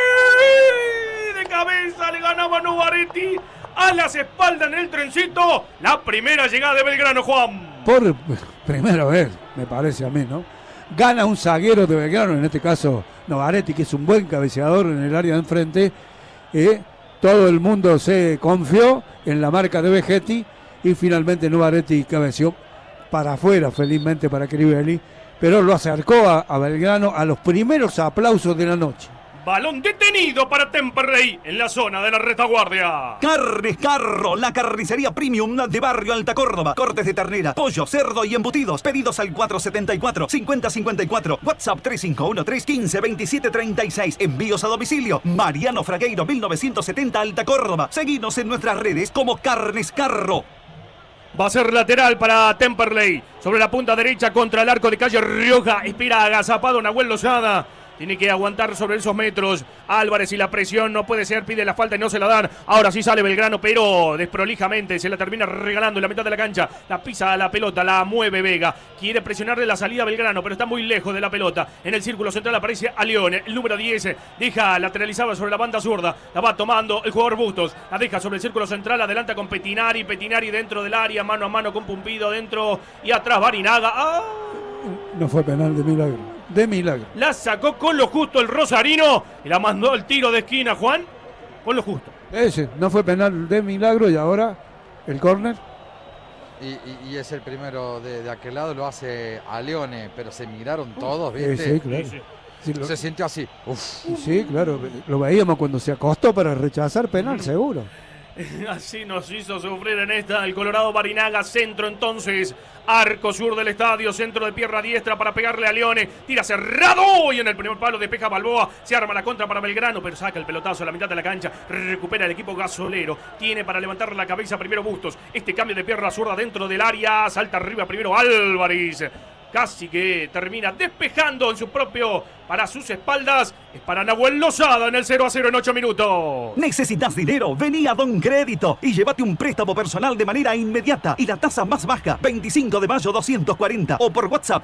De cabeza le ganaba Novaretti. A las espaldas en el trencito. La primera llegada de Belgrano, Juan. Por primera vez, me parece a mí, ¿no? Gana un zaguero de Belgrano, en este caso Novaretti, que es un buen cabeceador en el área de enfrente. Todo el mundo se confió en la marca de Vegetti y finalmente Novaretti cabeció para afuera, felizmente para Crivelli, pero lo acercó a Belgrano a los primeros aplausos de la noche. Balón detenido para Temperley en la zona de la retaguardia. Carnes Carro, la carnicería premium de Barrio Alta Córdoba. Cortes de ternera, pollo, cerdo y embutidos. Pedidos al 474-5054. WhatsApp 3513-152736. Envíos a domicilio. Mariano Fragueiro, 1970 Alta Córdoba. Seguinos en nuestras redes como Carnes Carro. Va a ser lateral para Temperley. Sobre la punta derecha contra el arco de Calle Rioja. Espera agazapado Nahuel Lozada. Tiene que aguantar sobre esos metros. Álvarez y la presión no puede ser. Pide la falta y no se la dan. Ahora sí sale Belgrano, pero desprolijamente se la termina regalando en la mitad de la cancha. La pisa a la pelota, la mueve Vega. Quiere presionarle la salida a Belgrano, pero está muy lejos de la pelota. En el círculo central aparece a Leone. El número 10 deja lateralizada sobre la banda zurda. La va tomando el jugador Bustos. La deja sobre el círculo central. Adelanta con Petinari. Petinari dentro del área. Mano a mano con Pumpido dentro. Y atrás Barinaga. ¡Ah! No fue penal de milagro. De milagro. La sacó con lo justo el rosarino y la mandó al tiro de esquina, Juan. Con lo justo. Ese, no fue penal de milagro y ahora el córner. Y es el primero de aquel lado, lo hace a Leone, pero se miraron todos, ¿viste? Sí, claro. Sí, se sintió así. Uf. Sí, claro. Lo veíamos cuando se acostó para rechazar penal, seguro. Así nos hizo sufrir en esta el Colorado. Barinaga, centro entonces, arco sur del estadio, centro de pierna diestra para pegarle a Leone, tira cerrado y en el primer palo despeja Balboa, se arma la contra para Belgrano, pero saca el pelotazo a la mitad de la cancha, recupera el equipo gasolero, tiene para levantar la cabeza primero Bustos, este cambio de pierna zurda dentro del área, salta arriba primero Álvarez. Casi que termina despejando en su propio, para sus espaldas. Es para Nahuel Lozada en el 0-0 en 8 minutos. ¿Necesitas dinero? Vení a Don Crédito y llévate un préstamo personal de manera inmediata y la tasa más baja, 25 de mayo 240 o por WhatsApp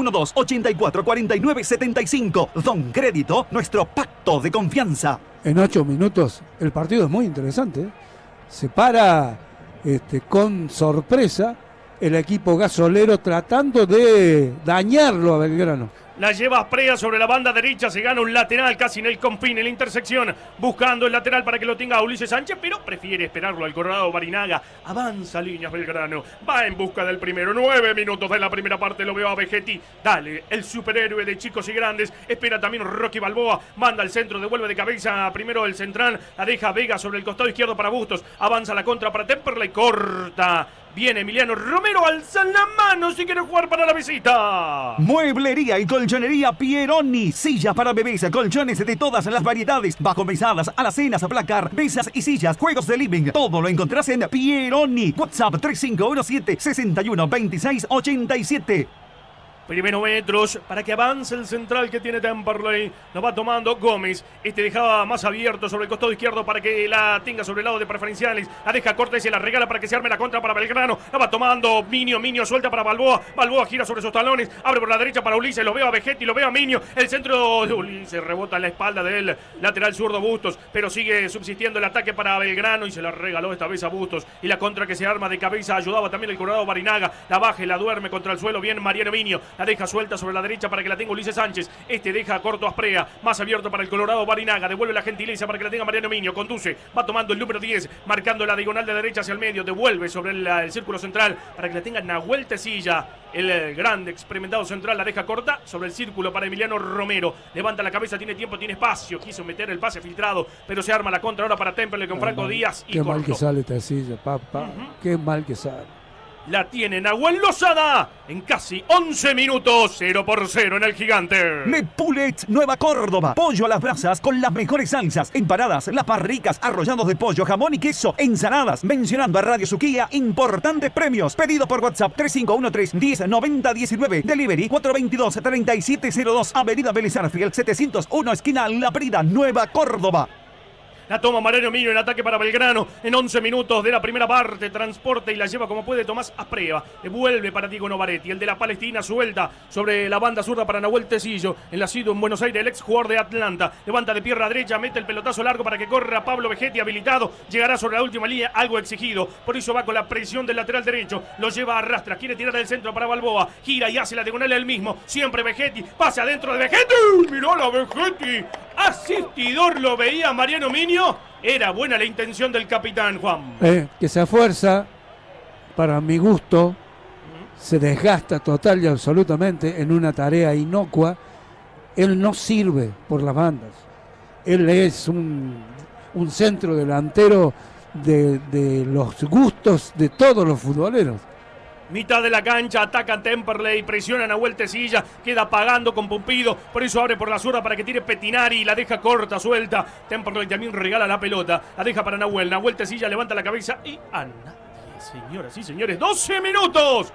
3512-844975. Don Crédito, nuestro pacto de confianza. En 8 minutos el partido es muy interesante. Se para con sorpresa el equipo gasolero tratando de dañarlo a Belgrano. La lleva Prea sobre la banda derecha, se gana un lateral casi en el confín, en la intersección, buscando el lateral para que lo tenga Ulises Sánchez, pero prefiere esperarlo al Colorado Barinaga. Avanza líneas Belgrano, va en busca del primero. 9 minutos de la primera parte, lo veo a Vegetti. Dale, el superhéroe de chicos y grandes. Espera también Rocky Balboa, manda al centro, devuelve de cabeza primero el central, la deja Vega sobre el costado izquierdo para Bustos. Avanza la contra para Temperley, corta. Viene Emiliano Romero, alza la mano si quiere jugar para la visita. Mueblería y colchonería Pieroni. Sillas para bebés, colchones de todas las variedades, bajo mesadas, alacenas, placar, mesas y sillas, juegos de living. Todo lo encontrás en Pieroni. WhatsApp 3517-612687. Primeros metros para que avance el central que tiene Temperley. Lo va tomando Gómez. Dejaba más abierto sobre el costado izquierdo para que la tenga sobre el lado de preferenciales. La deja corta y se la regala para que se arme la contra para Belgrano. La va tomando Minio. Minio suelta para Balboa. Balboa gira sobre sus talones. Abre por la derecha para Ulises. Lo veo a Vegetti. Lo veo a Minio. El centro de Ulises rebota en la espalda del lateral zurdo Bustos. Pero sigue subsistiendo el ataque para Belgrano y se la regaló esta vez a Bustos. Y la contra que se arma de cabeza ayudaba también el Colorado Barinaga. La baja y la duerme contra el suelo. Bien Mariano Minio. La deja suelta sobre la derecha para que la tenga Ulises Sánchez. Este deja corto a Asprea. Más abierto para el Colorado Barinaga. Devuelve la gentileza para que la tenga Mariano Miño. Conduce. Va tomando el número 10. Marcando la diagonal de derecha hacia el medio. Devuelve sobre el círculo central para que la tenga Nahuel Tecilla. El grande experimentado central la deja corta sobre el círculo para Emiliano Romero. Levanta la cabeza, tiene tiempo, tiene espacio. Quiso meter el pase filtrado, pero se arma la contra ahora para Temperley con Franco Díaz. Y qué mal cortó. que sale Tecilla, papá. Qué mal que sale. La tiene Nahuel Lozada en casi 11 minutos. 0-0 en el Gigante. Le Poulet Nueva Córdoba. Pollo a las brasas con las mejores salsas. Empanadas, lapas ricas, arrollados de pollo, jamón y queso, ensaladas. Mencionando a Radio Suquía, importantes premios. Pedido por WhatsApp 3513-109019. Delivery 422-3702. Avenida Vélez Arfiel 701, esquina La Prida, Nueva Córdoba. La toma Mariano Miño en ataque para Belgrano en 11 minutos de la primera parte. Transporte y la lleva como puede Tomás Asprea. Devuelve para Diego Novaretti. El de la Palestina suelta sobre la banda zurda para Nahuel Tecillo. El nacido en Buenos Aires, el ex jugador de Atlanta. Levanta de pierna derecha, mete el pelotazo largo para que corra Pablo Vegetti habilitado. Llegará sobre la última línea, algo exigido. Por eso va con la presión del lateral derecho. Lo lleva a rastra. Quiere tirar del centro para Balboa. Gira y hace la diagonal él mismo. Siempre Vegetti. Pase adentro de Vegetti. Miró la Vegetti. Asistidor lo veía Mariano Miño. Era buena la intención del capitán, Juan. Que se esfuerza, para mi gusto, se desgasta total y absolutamente en una tarea inocua. Él no sirve por las bandas. Él es un centro delantero de los gustos de todos los futboleros. Mitad de la cancha, ataca Temperley, presiona a Nahuel Tecilla, queda pagando con Pumpido, por eso abre por la zurda para que tire Petinari, la deja corta, suelta. Temperley también regala la pelota, la deja para Nahuel. Nahuel Tecilla levanta la cabeza y a nadie, señoras y señores, 12 minutos.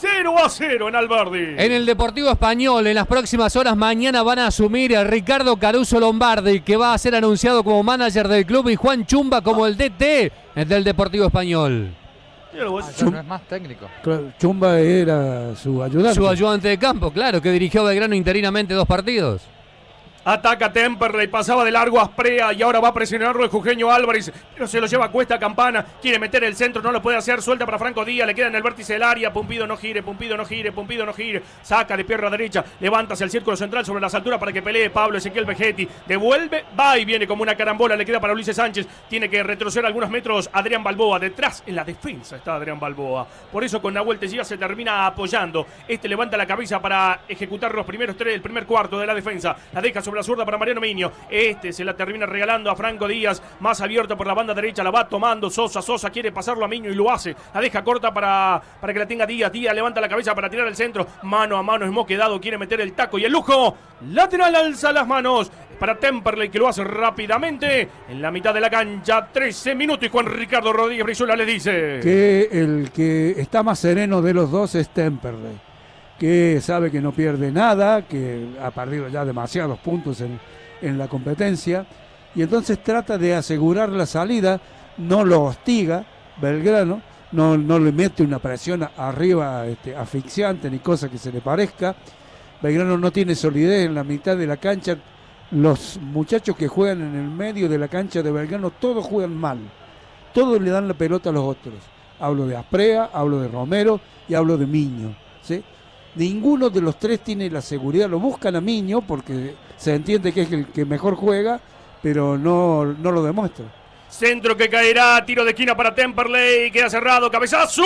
0-0 en Alberdi. En el Deportivo Español, en las próximas horas, mañana van a asumir a Ricardo Caruso Lombardi, que va a ser anunciado como manager del club, y Juan Chumba como el DT del Deportivo Español. No es más técnico. Chumba era su ayudante. Su ayudante de campo, claro, que dirigió a Belgrano interinamente 2 partidos. Ataca Temperley, pasaba de largo a Asprea y ahora va a presionarlo el jujeño Álvarez, pero se lo lleva a cuesta Campana, quiere meter el centro, no lo puede hacer, suelta para Franco Díaz, le queda en el vértice del área, Pumpido no gire, Pumpido no gire, Pumpido no gire, saca de pierna derecha, levanta hacia el círculo central sobre las alturas para que pelee Pablo Ezequiel Vegetti, devuelve, va y viene como una carambola, le queda para Ulises Sánchez, tiene que retroceder algunos metros Adrián Balboa, detrás en la defensa está Adrián Balboa, por eso con Nahuel Tecilla se termina apoyando, levanta la cabeza para ejecutar los primeros 3, el primer cuarto de la defensa, la deja sobre la zurda para Mariano Miño, se la termina regalando a Franco Díaz, más abierto por la banda derecha, la va tomando Sosa quiere pasarlo a Miño y lo hace, la deja corta para que la tenga Díaz levanta la cabeza para tirar el centro, mano a mano, es quedado, quiere meter el taco y el lujo, lateral alza las manos, para Temperley que lo hace rápidamente, en la mitad de la cancha, 13 minutos y Juan Ricardo Rodríguez Brizuela le dice que el que está más sereno de los dos es Temperley, que sabe que no pierde nada, que ha perdido ya demasiados puntos en la competencia, y entonces trata de asegurar la salida, no lo hostiga Belgrano, no le mete una presión arriba asfixiante ni cosa que se le parezca. Belgrano no tiene solidez en la mitad de la cancha, los muchachos que juegan en el medio de la cancha de Belgrano todos juegan mal, todos le dan la pelota a los otros. Hablo de Asprea, hablo de Romero y hablo de Miño, ¿sí? Ninguno de los tres tiene la seguridad, lo buscan a Miño porque se entiende que es el que mejor juega, pero no lo demuestra. Centro que caerá, tiro de esquina para Temperley, queda cerrado, cabezazo,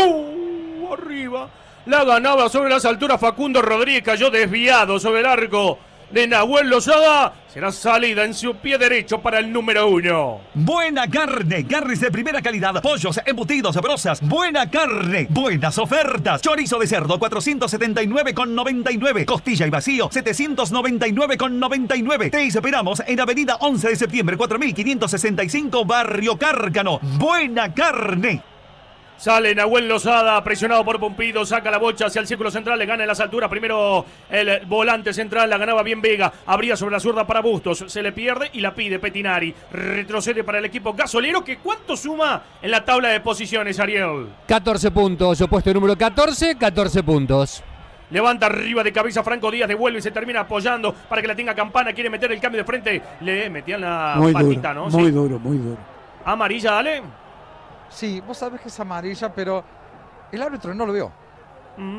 arriba, la ganaba sobre las alturas Facundo Rodríguez, cayó desviado sobre el arco de Nahuel Lozada, será salida en su pie derecho para el número 1. Buena carne, carnes de primera calidad, pollos, embutidos, brosas, buena carne, buenas ofertas. Chorizo de cerdo 479,99, costilla y vacío 799,99. Te esperamos en Avenida 11 de septiembre 4565, Barrio Cárcano. Buena carne. Sale Nahuel Lozada, presionado por Pumpido, saca la bocha hacia el círculo central, le gana en las alturas, primero el volante central, la ganaba bien Vega, abría sobre la zurda para Bustos, se le pierde y la pide Petinari, retrocede para el equipo gasolero, que ¿cuánto suma en la tabla de posiciones, Ariel? 14 puntos, puesto número 14 puntos. Levanta arriba de cabeza Franco Díaz, devuelve y se termina apoyando para que la tenga Campana, quiere meter el cambio de frente, le metían la patita, ¿no? Muy duro, muy duro. Amarilla, dale. Sí, vos sabés que es amarilla, pero el árbitro no lo vio.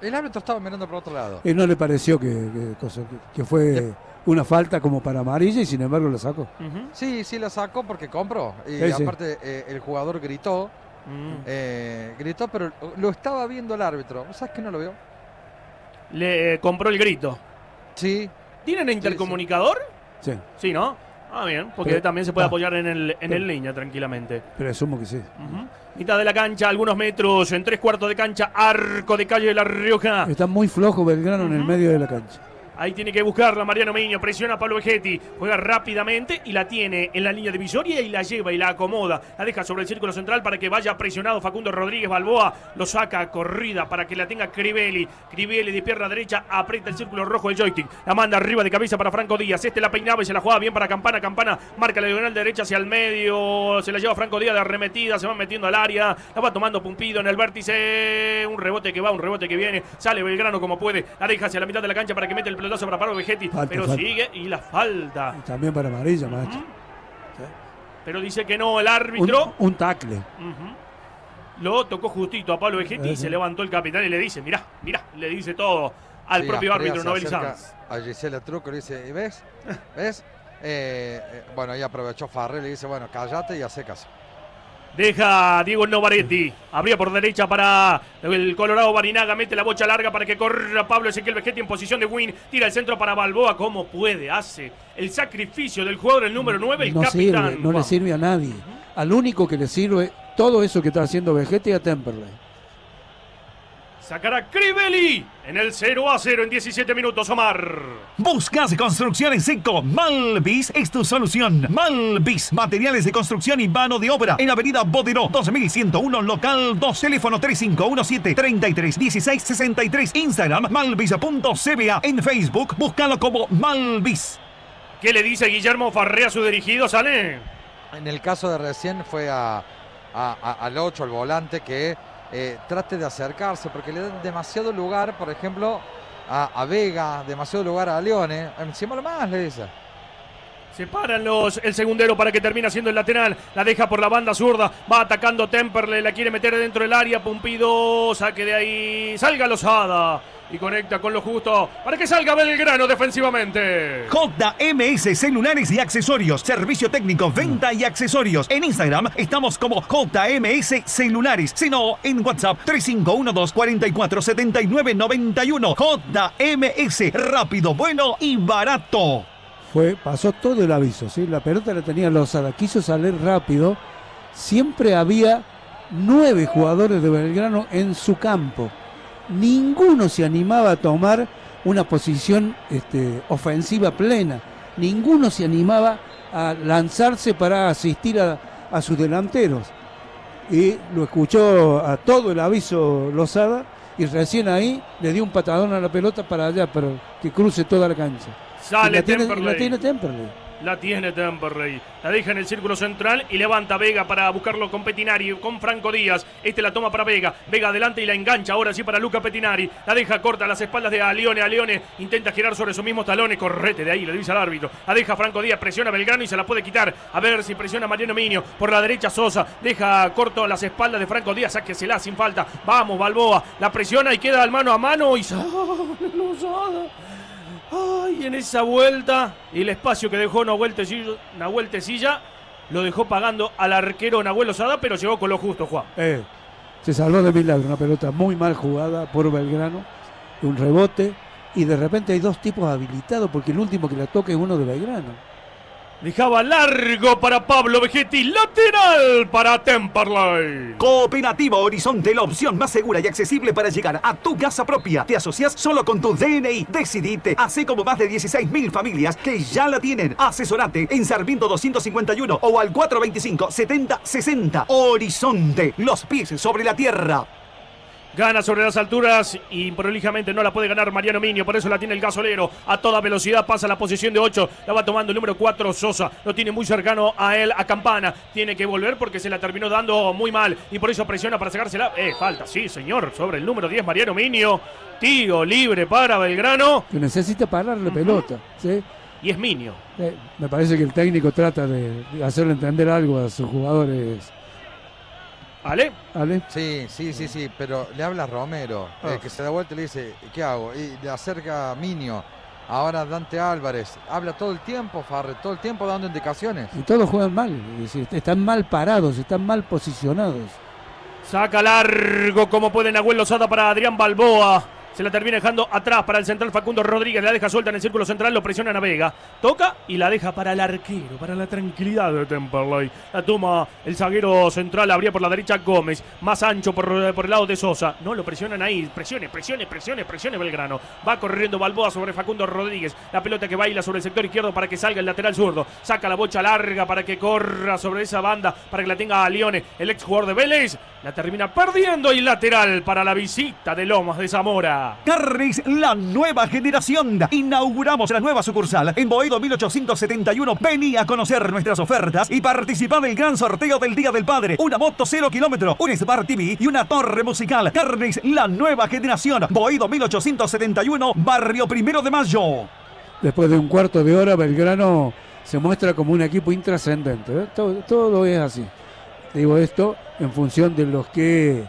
El árbitro estaba mirando por otro lado. Y no le pareció que fue una falta como para amarilla y sin embargo lo sacó. Sí, la sacó porque compró. Y Sí. aparte el jugador gritó. Gritó, pero lo estaba viendo el árbitro. ¿Sabes que no lo vio? Le compró el grito. Sí. ¿Tienen intercomunicador? Sí. Sí, ¿no? Ah, bien, porque Pero- también se puede apoyar en el línea tranquilamente. Presumo que sí. Mitad de la cancha, algunos metros, en 3/4 de cancha, arco de Calle de La Rioja. Está muy flojo Belgrano en el medio de la cancha. Ahí tiene que buscarla Mariano Miño, presiona a Pablo Vegetti, juega rápidamente y la tiene en la línea divisoria y la lleva y la acomoda. La deja sobre el círculo central para que vaya presionado Facundo Rodríguez Balboa. Lo saca a corrida para que la tenga Crivelli. Crivelli de pierna derecha aprieta el círculo rojo del joystick. La manda arriba de cabeza para Franco Díaz. Este la peinaba y se la juega bien para Campana. Campana marca la diagonal derecha hacia el medio. Se la lleva Franco Díaz de arremetida. Se va metiendo al área. La va tomando Pumpido en el vértice. Un rebote que va, un rebote que viene. Sale Belgrano como puede. La deja hacia la mitad de la cancha para que mete el pelotazo para Pablo Vegetti. Pero falta. sigue y la falta. Y también para amarilla, macho. Pero dice que no el árbitro. Un tacle. Lo tocó justito a Pablo Vegetti y se levantó el capitán y le dice, mirá, le dice todo al Sí, propio Asprilla árbitro se Nobel acerca Sanz. A Gisela Truco le dice, ¿y ves? ¿Ves? Bueno, ahí aprovechó Farrell y dice, bueno, cállate y hace caso. Deja Diego Novaretti. Abría por derecha para el Colorado Barinaga. Mete la bocha larga para que corra Pablo Ezequiel Vegetti en posición de win. Tira el centro para Balboa. Como puede. Hace el sacrificio del jugador, el número 9, el No capitán. sirve, no le sirve a nadie. Al único que le sirve todo eso que está haciendo Vegetti a Temperley. Sacará Crivelli en el 0-0 en 17 minutos, Omar. ¿Buscas construcciones seco? Malvis es tu solución. Malvis, materiales de construcción y mano de obra. En Avenida Boderó, 2101, local 2, teléfono 3517-331663. Instagram, malvis.cba. En Facebook, búscalo como Malvis. ¿Qué le dice Guillermo Farré a su dirigido, Sale? En el caso de recién fue al 8, al volante, que trate de acercarse, porque le dan demasiado lugar, por ejemplo, a Vega, demasiado lugar a Leone. Encima lo más, le dice. Separan el segundero para que termine siendo el lateral. La deja por la banda zurda. Va atacando Temperley. La quiere meter dentro del área. Pumpido. Saque de ahí. Salga Lozada. Y conecta con lo justo para que salga Belgrano defensivamente. JMS Celulares y Accesorios. Servicio técnico, venta y accesorios. En Instagram estamos como JMS Celulares. Sino en WhatsApp 3512-447991. JMS. Rápido, bueno y barato. Pasó todo el aviso, ¿sí? La pelota la tenía Lozada, quiso salir rápido. Siempre había 9 jugadores de Belgrano en su campo. Ninguno se animaba a tomar una posición ofensiva plena. Ninguno se animaba a lanzarse para asistir a sus delanteros. Y lo escuchó a todo el aviso Lozada y recién ahí le dio un patadón a la pelota para allá, para que cruce toda la cancha. Sale Temperley. La tiene Temperley. La deja en el círculo central y levanta Vega para buscarlo con Petinari, con Franco Díaz. La toma para Vega. Vega adelante y la engancha ahora sí para Luca Petinari. La deja corta a las espaldas de Alione. Alione intenta girar sobre sus mismos talones. Correte de ahí, le dice al árbitro. La deja Franco Díaz, presiona a Belgrano y se la puede quitar. A ver si presiona a Mariano Miño. Por la derecha Sosa. Deja corto a las espaldas de Franco Díaz. Sáquesela sin falta. Vamos, Balboa. La presiona y queda al mano a mano. Y ay, en esa vuelta, el espacio que dejó Nahuel Tecilla, lo dejó pagando al arquero Nahuel Lozada, pero llegó con lo justo, Juan. Se salvó de milagro, una pelota muy mal jugada por Belgrano, un rebote, y de repente hay 2 tipos habilitados, porque el último que la toca es uno de Belgrano. Dejaba largo para Pablo Vegetti, lateral para Temperley. Cooperativa Horizonte, la opción más segura y accesible para llegar a tu casa propia. Te asocias solo con tu DNI. Decidite. Así como más de 16.000 familias que ya la tienen. Asesorate en Sarmiento 251 o al 425-7060. Horizonte, los pies sobre la tierra. Gana sobre las alturas y prolijamente no la puede ganar Mariano Miño, por eso la tiene el gasolero. A toda velocidad pasa la posición de 8, la va tomando el número 4 Sosa. Lo tiene muy cercano a él, a Campana. Tiene que volver porque se la terminó dando muy mal y por eso presiona para sacársela. Falta, sí señor, sobre el número 10 Mariano Miño. Tiro libre para Belgrano. Que necesita parar la pelota, ¿sí? Y es Miño. Me parece que el técnico trata de hacerle entender algo a sus jugadores. ¿Ale? ¿Ale? Sí, pero le habla a Romero, que se da vuelta y le dice, ¿qué hago? Y le acerca a Minio, ahora Dante Álvarez, habla todo el tiempo, Farre, todo el tiempo dando indicaciones. Y todos juegan mal, es decir, están mal parados, están mal posicionados. Saca largo como puede Nahuel Lozada para Adrián Balboa. Se la termina dejando atrás para el central Facundo Rodríguez. La deja suelta en el círculo central, lo presiona Navega. Toca y la deja para el arquero, para la tranquilidad de Temperley. La toma el zaguero central, abría por la derecha Gómez. Más ancho por el lado de Sosa. No, lo presionan ahí. Presione Belgrano. Va corriendo Balboa sobre Facundo Rodríguez. La pelota que baila sobre el sector izquierdo para que salga el lateral zurdo. Saca la bocha larga para que corra sobre esa banda, para que la tenga a Lione, el ex jugador de Vélez. La termina perdiendo y lateral para la visita de Lomas de Zamora. Carnes, la nueva generación. Inauguramos la nueva sucursal en Boedo 1871. Vení a conocer nuestras ofertas y participá del gran sorteo del Día del Padre. Una moto 0 kilómetros, un Smart TV y una torre musical. Carnes, la nueva generación. Boedo 1871, Barrio Primero de Mayo. Después de un cuarto de hora, Belgrano se muestra como un equipo intrascendente, ¿eh? Todo es así. Digo esto en función de los que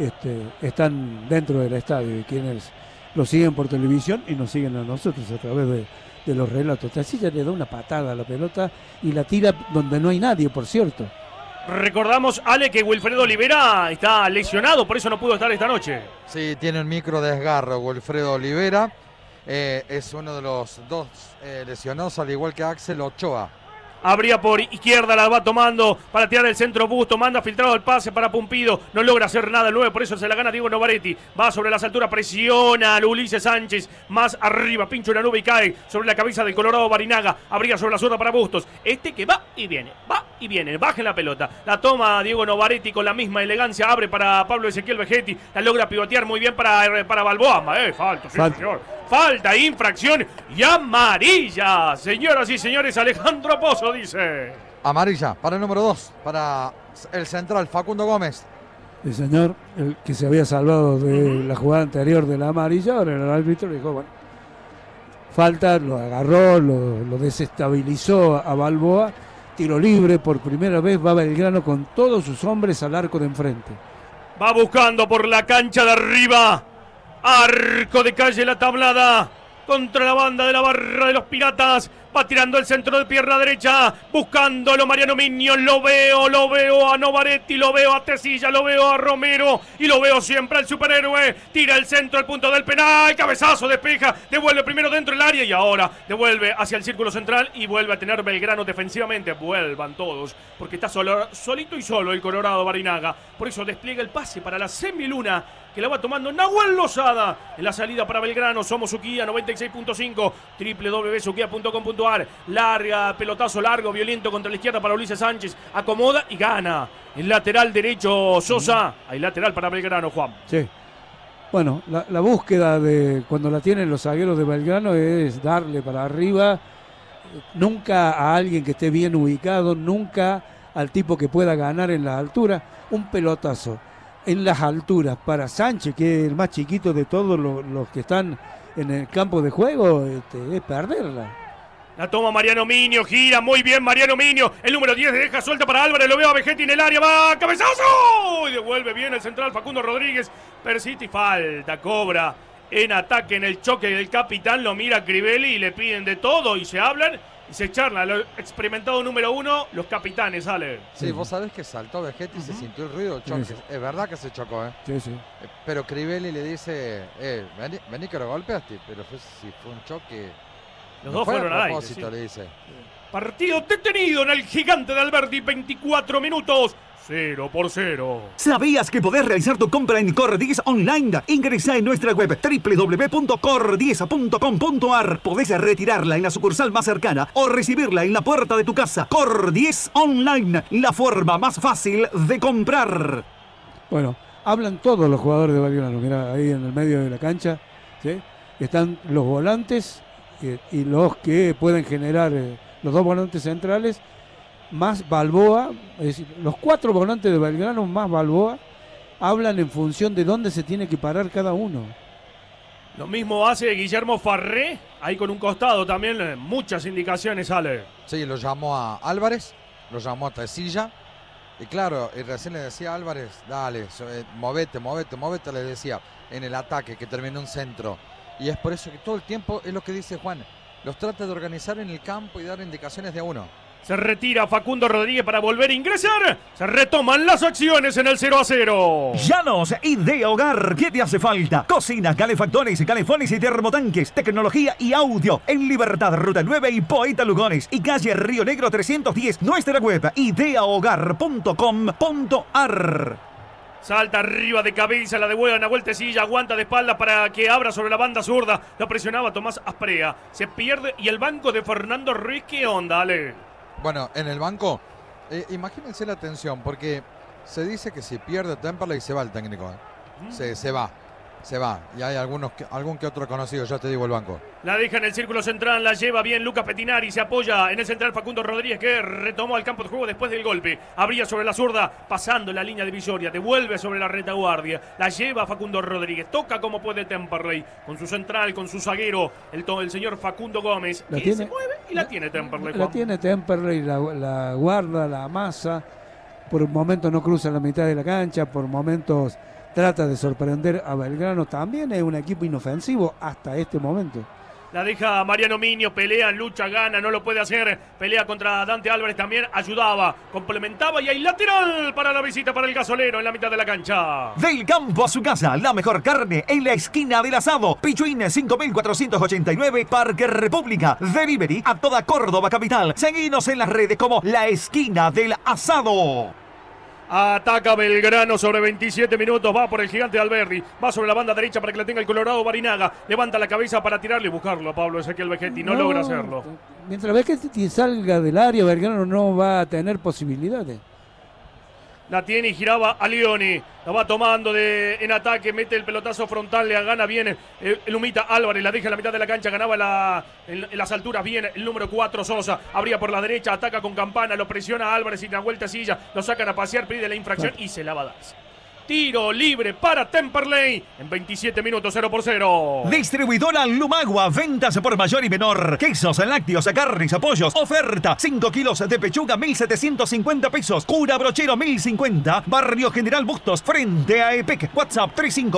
están dentro del estadio y quienes lo siguen por televisión y nos siguen a nosotros a través de los relatos. Tasilla le da una patada a la pelota y la tira donde no hay nadie, por cierto. Recordamos, Ale, que Wilfredo Olivera está lesionado, por eso no pudo estar esta noche. Sí, tiene un micro desgarro Wilfredo Olivera. Es uno de los dos lesionados, al igual que Axel Ochoa. Abría por izquierda, la va tomando para tirar el centro Busto, manda filtrado el pase para Pumpido, no logra hacer nada el 9, por eso se la gana Diego Novaretti, va sobre las alturas, presiona a Ulises Sánchez, más arriba, pincha una nube y cae sobre la cabeza del Colorado Barinaga, abría sobre la zurda para Bustos, que va y viene, baja en la pelota, la toma Diego Novaretti con la misma elegancia, abre para Pablo Ezequiel Vegetti, la logra pivotear muy bien para Balboa, falta, infracción y amarilla, señoras y señores. Alejandro Pozo dice. Amarilla para el número 2, para el central Facundo Gómez. El señor, el que se había salvado de la jugada anterior de la amarilla, ahora el árbitro dijo, bueno, falta, lo agarró, lo desestabilizó a Balboa, tiro libre, por primera vez va Belgrano con todos sus hombres al arco de enfrente. Va buscando por la cancha de arriba. Arco de calle La Tablada contra la banda de la barra de los Piratas. Va tirando el centro de pierna derecha, buscándolo Mariano Minio. Lo veo a Novaretti, lo veo a Tesilla, lo veo a Romero y lo veo siempre al superhéroe. Tira el centro al punto del penal, cabezazo, despeja, devuelve primero dentro del área y ahora devuelve hacia el círculo central y vuelve a tener Belgrano defensivamente. Vuelvan todos, porque está solito y solo el Colorado Barinaga. Por eso despliega el pase para la semiluna, que la va tomando Nahuel Lozada en la salida para Belgrano. Somos Suquía 96.5, www.suquía.com.ar. Larga, pelotazo largo, violento contra la izquierda para Ulises Sánchez. Acomoda y gana. El lateral derecho Sosa. Hay lateral para Belgrano, Juan. Sí. Bueno, la búsqueda de cuando la tienen los zagueros de Belgrano es darle para arriba. Nunca a alguien que esté bien ubicado, nunca al tipo que pueda ganar en la altura. Un pelotazo en las alturas para Sánchez, que es el más chiquito de todos los que están en el campo de juego, es perderla. La toma Mariano Minio, gira muy bien Mariano Minio, el número 10 deja suelta para Álvarez, lo veo a Vegetti en el área, va, cabezazo, y devuelve bien el central Facundo Rodríguez, persiste y falta, cobra en ataque en el choque del capitán, lo mira Crivelli y le piden de todo y se hablan y se charlan. Lo experimentado número 1, los capitanes, sale. Sí, vos sabés que saltó Vegetti y se sintió el ruido del choque. Sí. Es verdad que se chocó, ¿eh? Sí, sí. Pero Crivelli le dice, vení que lo golpeaste, pero si fue un choque. Los dos fueron al aire, sí. Le dice. Partido detenido en el Gigante de Alberdi, 24 minutos. 0-0. ¿Sabías que podés realizar tu compra en Cor10 online? Ingresa en nuestra web www.cor10.com.ar. Podés retirarla en la sucursal más cercana o recibirla en la puerta de tu casa. Cor10 online, la forma más fácil de comprar. Bueno, hablan todos los jugadores de Belgrano. Mirá, ahí en el medio de la cancha, ¿sí? Están los volantes y los que pueden generar, los dos volantes centrales, más Balboa, es decir, los 4 volantes de Belgrano más Balboa, hablan en función de dónde se tiene que parar cada uno. Lo mismo hace Guillermo Farré, ahí con un costado también, muchas indicaciones, Ale. Sí, lo llamó a Álvarez, lo llamó a Tesilla, Y claro, y recién le decía a Álvarez, dale, movete, le decía, en el ataque, que terminó un centro. Y es por eso que todo el tiempo, es lo que dice Juan, los trata de organizar en el campo y dar indicaciones de a uno. Se retira Facundo Rodríguez para volver a ingresar. Se retoman las acciones en el 0-0. Llanos, Idea Hogar. ¿Qué te hace falta? Cocina, calefactores, calefones y termotanques. Tecnología y audio. En Libertad, Ruta 9 y Poeta Lugones. Y calle Río Negro 310. Nuestra web, ideahogar.com.ar. Salta arriba de cabeza, la devuelve a Nahuel Tecilla, aguanta de espalda para que abra sobre la banda zurda. Lo presionaba Tomás Asprea. Se pierde y el banco de Fernando Ruiz, ¿qué onda, Ale? Bueno, en el banco, imagínense la tensión, porque se dice que si pierde Temperley se va el técnico. Se va. Y hay algún que otro conocido, ya te digo el banco. La deja en el círculo central, la lleva bien Lucas Petinari, se apoya en el central Facundo Rodríguez, que retomó al campo de juego después del golpe. Abría sobre la zurda, pasando la línea divisoria, devuelve sobre la retaguardia, la lleva Facundo Rodríguez, toca como puede Temperley, con su central, con su zaguero, el señor Facundo Gómez, se mueve y la tiene Temperley. La tiene Temperley, la guarda, la amasa, por momentos no cruza la mitad de la cancha, por momentos trata de sorprender a Belgrano. También es un equipo inofensivo hasta este momento. La deja Mariano Miño, pelea, lucha, gana, no lo puede hacer. Pelea contra Dante Álvarez, también ayudaba, complementaba y hay lateral para la visita para el gasolero en la mitad de la cancha. Del campo a su casa, la mejor carne en la esquina del asado. Pichuín 5489, Parque República. Delivery a toda Córdoba capital. Seguinos en las redes como La Esquina del Asado. Ataca Belgrano sobre 27 minutos. Va por el gigante Alberdi. Va sobre la banda derecha para que la tenga el Colorado Barinaga. Levanta la cabeza para tirarle y buscarlo a Pablo Ezequiel Vegetti. No logra hacerlo. Mientras Vegetti salga del área, Belgrano no va a tener posibilidades. La tiene y giraba a Leoni. La va tomando en ataque. Mete el pelotazo frontal. Le gana bien Lumita Álvarez. La deja en la mitad de la cancha. Ganaba en las alturas bien el número 4 Sosa. Abría por la derecha. Ataca con Campana. Lo presiona Álvarez y Nahuel Tecilla. Lo sacan a pasear. Pide la infracción y se la va a dar. Tiro libre para Temperley en 27 minutos, 0-0. Distribuidora Lumagua, ventas por mayor y menor. Quesos, lácteos, carnes, pollos. Oferta, 5 kilos de pechuga, 1.750 pesos. Cura Brochero, 1.050. Barrio General Bustos, frente a EPEC. WhatsApp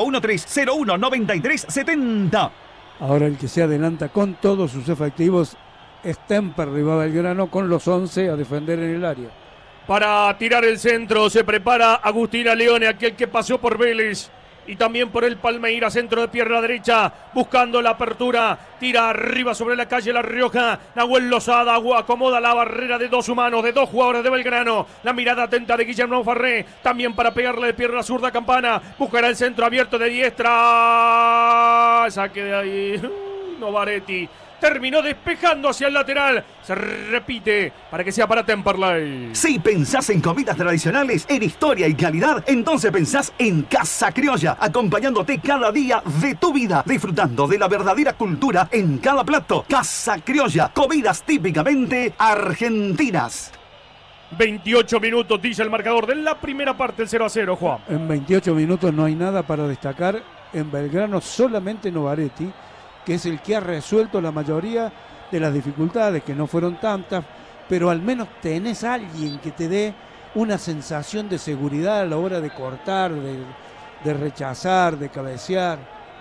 3513019370. Ahora el que se adelanta con todos sus efectivos es Temperley. Va Belgrano con los 11 a defender en el área. Para tirar el centro se prepara Agustina Leone, aquel que pasó por Vélez y también por el Palmeiras, centro de pierna derecha, buscando la apertura, tira arriba sobre la calle La Rioja. Nahuel Lozada acomoda la barrera de dos humanos, de dos jugadores de Belgrano. La mirada atenta de Guillermo Farré, también para pegarle de pierna zurda Campana. Buscará el centro abierto de diestra. Saque de ahí. Novaretti. Terminó despejando hacia el lateral. Se repite para que sea para Temperley. Si pensás en comidas tradicionales, en historia y calidad, entonces pensás en Casa Criolla, acompañándote cada día de tu vida, disfrutando de la verdadera cultura en cada plato. Casa Criolla, comidas típicamente argentinas. 28 minutos, dice el marcador de la primera parte, el 0-0, Juan. En 28 minutos no hay nada para destacar. En Belgrano solamente Novaretti, que es el que ha resuelto la mayoría de las dificultades, que no fueron tantas, pero al menos tenés a alguien que te dé una sensación de seguridad a la hora de cortar, de rechazar, de cabecear.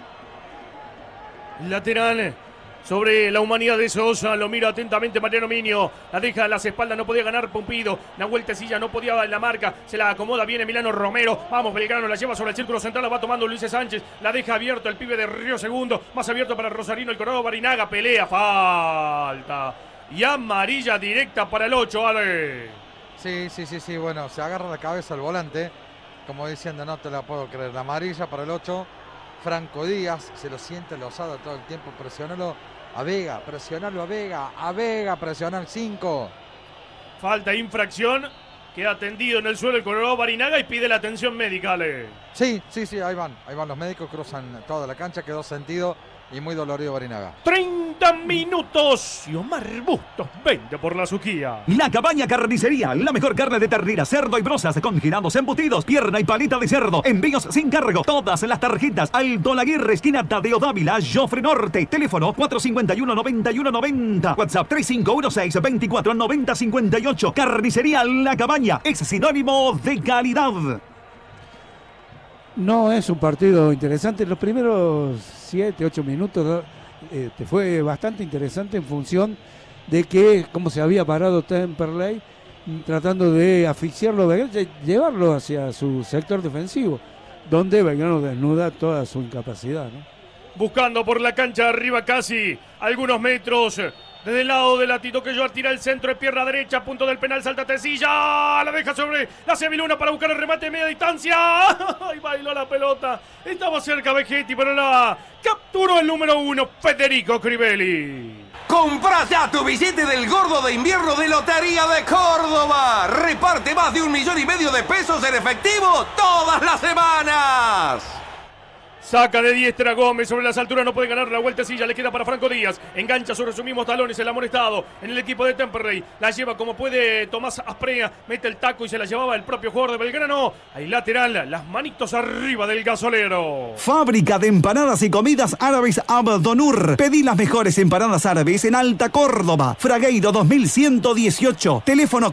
Lateral sobre la humanidad de Sosa, lo mira atentamente Mariano Miño, la deja a las espaldas, no podía ganar Pompido, Nahuel Tecilla no podía en la marca, se la acomoda bien Emiliano Romero, vamos Belgrano, la lleva sobre el círculo central, la va tomando Luis Sánchez, la deja abierto el pibe de Río Segundo, más abierto para Rosarino, el Colorado Barinaga, pelea, falta, y amarilla directa para el 8, Ale. Sí, bueno, se agarra la cabeza al volante, como diciendo, no te la puedo creer, la amarilla para el 8, Franco Díaz, se lo siente Lozada todo el tiempo, presionalo a Vega, presionalo a Vega, presiona al 5. Falta, infracción, queda tendido en el suelo el Colorado Barinaga y pide la atención médica, Ale. Sí, ahí van los médicos, cruzan toda la cancha, quedó sentido y muy dolorido Barinaga. 30 minutos y Omar Bustos vende por la Suquía. La Cabaña Carnicería, la mejor carne de ternera, cerdo y brozas, congelados, embutidos, pierna y palita de cerdo, envíos sin cargo, todas las tarjetas. Alto Laguirre, esquina Tadeo Dávila, Jofre Norte, teléfono 451-9190, WhatsApp 3516-249058. Carnicería La Cabaña, es sinónimo de calidad. No es un partido interesante. Los primeros 7, 8 minutos fue bastante interesante en función de que cómo se había parado Temperley tratando de asfixiarlo, llevarlo hacia su sector defensivo, donde Belgrano desnuda toda su incapacidad, ¿no? Buscando por la cancha arriba casi algunos metros. Desde el lado de la Tito Quelloar tira el centro de pierna derecha, punto del penal, salta Tecilla, la deja sobre la Semiluna para buscar el remate de media distancia. ¡Ay, bailó la pelota! Estaba cerca Vegetti, pero la capturó el número 1, Federico Crivelli. Compra ya tu billete del gordo de invierno de Lotería de Córdoba. Reparte más de 1,5 millones de pesos en efectivo todas las semanas. Saca de diestra Gómez sobre las alturas, no puede ganar la vueltecilla, le queda para Franco Díaz. Engancha sobre sus mismos talones el amonestado en el equipo de Temperley. La lleva como puede Tomás Asprea, mete el taco y se la llevaba el propio jugador de Belgrano. Hay lateral, las manitos arriba del gasolero. Fábrica de empanadas y comidas árabes Abdonur. Pedí las mejores empanadas árabes en Alta Córdoba. Fragueiro 2118. Teléfono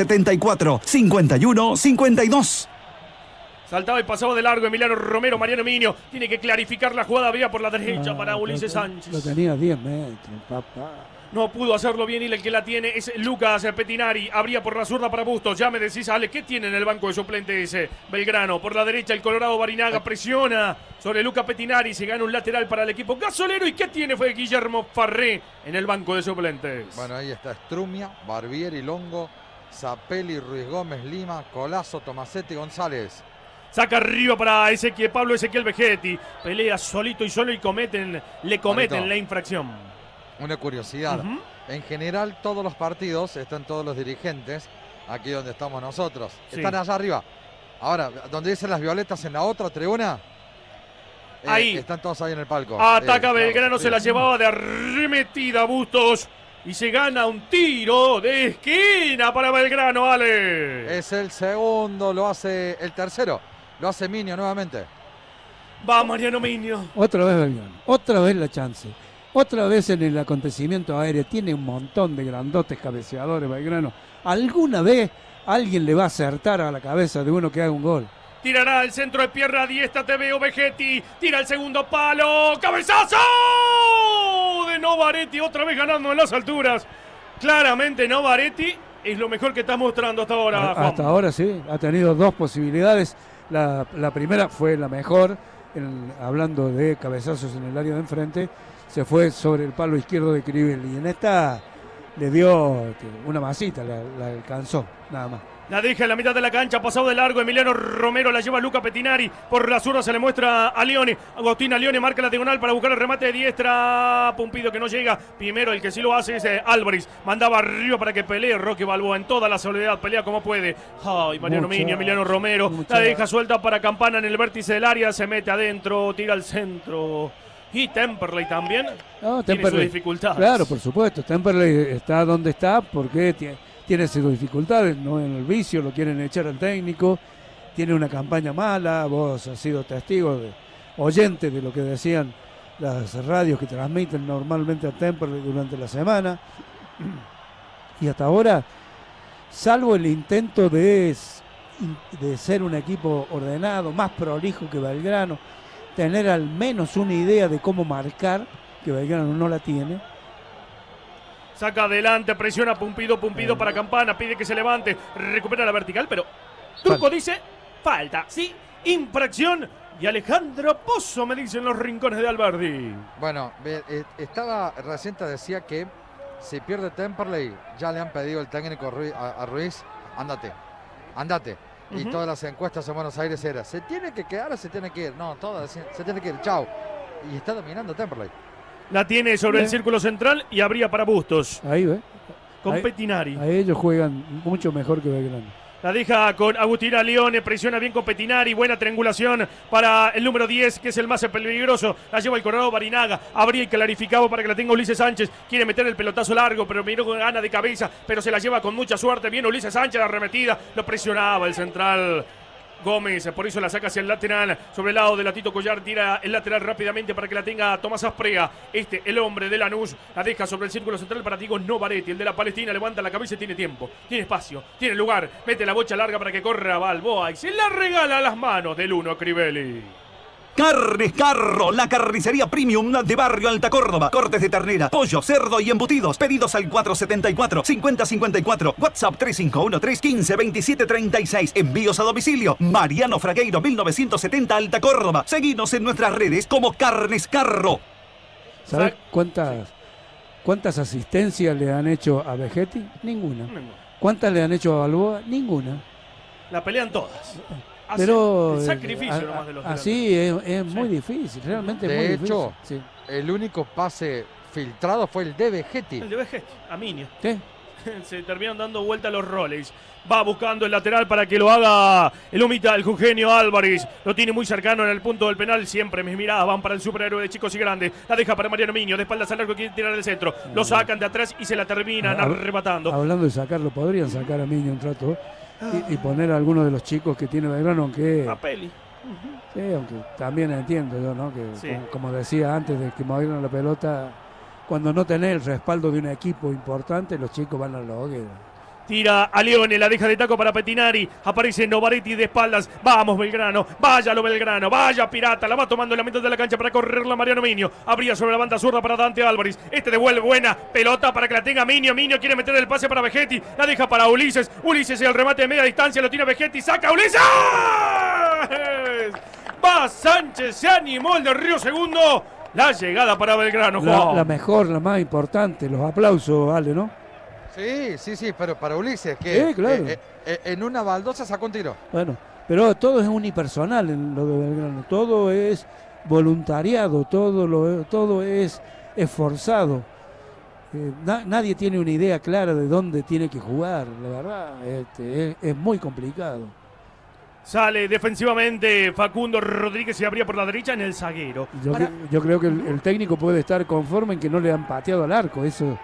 474-5152. Saltaba y pasaba de largo Emiliano Romero, Mariano Minio. Tiene que clarificar la jugada, había por la derecha para Ulises Sánchez. Lo tenía a 10 metros, papá. No pudo hacerlo bien y el que la tiene es Lucas Petinari. Abría por la zurda para Bustos. Ya me decís, Ale, ¿qué tiene en el banco de suplentes Belgrano? Por la derecha el Colorado Barinaga presiona sobre Lucas Petinari. Se gana un lateral para el equipo gasolero. ¿Y qué tiene? Fue Guillermo Farré en el banco de suplentes. Bueno, ahí está Strumia, Barbieri, Longo, Zapelli, Ruiz Gómez, Lima, Colazo, Tomasetti, González. Saca arriba para Pablo Ezequiel Vegetti. Pelea solito y solo y le cometen la infracción. Una curiosidad. En general, todos los partidos, están todos los dirigentes, aquí donde estamos nosotros. Sí. Están allá arriba. Ahora, donde dicen las violetas en la otra tribuna, ahí. Están todos ahí en el palco. Ataca Belgrano, claro, se la llevaba de arremetida Bustos. Y se gana un tiro de esquina para Belgrano, Ale. Es el segundo, lo hace el tercero. Lo hace Minio nuevamente. Va Mariano Minio. Otra vez Belgrano, otra vez la chance. Otra vez en el acontecimiento aéreo. Tiene un montón de grandotes cabeceadores Belgrano. ¿Alguna vez alguien le va a acertar a la cabeza de uno que haga un gol? Tirará el centro de pierna diestra, te veo Vegetti. Tira el segundo palo. ¡Cabezazo! De Novaretti, otra vez ganando en las alturas. Claramente Novaretti es lo mejor que está mostrando hasta ahora, Juan. Hasta ahora sí, ha tenido dos posibilidades. La primera fue la mejor, hablando de cabezazos en el área de enfrente. Se fue sobre el palo izquierdo de Crivelli. Y en esta le dio una masita, la alcanzó, nada más. La deja en la mitad de la cancha, pasado de largo, Emiliano Romero la lleva Luca Petinari, por la zurda se le muestra a Leone, Agustín a Leone marca la diagonal para buscar el remate de diestra, Pumpido que no llega, primero el que sí lo hace es Álvarez, mandaba arriba para que pelee Roque Balboa en toda la soledad, pelea como puede, ay, Mariano Minio, Emiliano Romero, la deja suelta para Campana en el vértice del área, se mete adentro, tira al centro. Y Temperley también tiene sus dificultades. Claro, por supuesto, Temperley está donde está porque tiene sus dificultades, no en el vicio, lo quieren echar al técnico, tiene una campaña mala, vos has sido testigo, oyente de lo que decían las radios que transmiten normalmente a Temperley durante la semana, y hasta ahora, salvo el intento de ser un equipo ordenado, más prolijo que Belgrano, tener al menos una idea de cómo marcar, que Belgrano no la tiene. Saca adelante, presiona Pumpido para Campana, pide que se levante, recupera la vertical, pero Turco dice, falta, sí, infracción. Y Alejandro Pozo me dicen los rincones de Alberdi. Bueno, recién te decía que si pierde Temperley, ya le han pedido el técnico a Ruiz, andate. Y todas las encuestas en Buenos Aires era, ¿se tiene que quedar o se tiene que ir? No, todas, se tiene que ir, chao. Y está dominando Temperley. La tiene sobre el círculo central y abría para Bustos. Ahí ve. Con Petinari. A ellos juegan mucho mejor que Belgrano. La deja con Agustina Leone, presiona bien con Petinari, buena triangulación para el número 10, que es el más peligroso. La lleva el Colorado Barinaga, abría y clarificaba para que la tenga Ulises Sánchez. Quiere meter el pelotazo largo, pero miró con gana de cabeza, pero se la lleva con mucha suerte. Bien Ulises Sánchez, la arremetida, lo presionaba el central Gómez, por eso la saca hacia el lateral, sobre el lado de la Tito Collar, tira el lateral rápidamente para que la tenga Tomás Asprea, el hombre de Lanús, la deja sobre el círculo central para Diego Novaretti, el de la Palestina, levanta la cabeza y tiene tiempo, tiene espacio, tiene lugar, mete la bocha larga para que corra Balboa y se la regala a las manos del Uno Crivelli. Carnes Carro, la carnicería premium de Barrio Alta Córdoba. Cortes de ternera, pollo, cerdo y embutidos. Pedidos al 474-5054. WhatsApp 3513-152736. Envíos a domicilio. Mariano Fragueiro, 1970 Alta Córdoba. Seguinos en nuestras redes como Carnes Carro. ¿Sabes cuántas asistencias le han hecho a Vegetti? Ninguna. ¿Cuántas le han hecho a Balboa? Ninguna. La pelean todas. Pero el sacrificio nomás de los así es muy difícil, realmente es muy difícil. De hecho, el único pase filtrado fue el de Vegetti. El de Vegetti, a Minio. ¿Qué? Se terminan dando vuelta los roles. Va buscando el lateral para que lo haga el Humita, el Eugenio Álvarez. Lo tiene muy cercano en el punto del penal. Siempre mis miradas van para el superhéroe de chicos y grandes. La deja para Mariano Minio. De espaldas al largo, quiere tirar del centro. Lo sacan de atrás y se la terminan arrebatando. Hablando de sacarlo, podrían sacar a Minio un trato y poner a alguno de los chicos que tiene Belgrano, aunque... A Peli. Sí, aunque también entiendo yo, ¿no? Que sí, como decía antes de que movieron la pelota, cuando no tenés el respaldo de un equipo importante, los chicos van a la hoguera. Tira a Leone, la deja de taco para Petinari. Aparece Novaretti de espaldas. Vamos Belgrano, váyalo Belgrano, vaya Pirata. La va tomando en la mitad de la cancha para correrla Mariano Minio. Abría sobre la banda zurda para Dante Álvarez. Devuelve buena pelota para que la tenga Minio. Minio quiere meter el pase para Vegetti. La deja para Ulises. Ulises el remate de media distancia. Lo tira Vegetti. Saca Ulises. Va Sánchez, se animó el de Río Segundo. La llegada para Belgrano. La mejor, la más importante. Los aplausos, Ale, ¿no? Sí, pero para Ulises, que claro. En una baldosa sacó un tiro. Bueno, pero todo es unipersonal en lo de Belgrano, todo es voluntariado, todo es esforzado. Nadie tiene una idea clara de dónde tiene que jugar, la verdad, es muy complicado. Sale defensivamente Facundo Rodríguez y abría por la derecha en el zaguero. Yo creo que el técnico puede estar conforme en que no le han pateado al arco, eso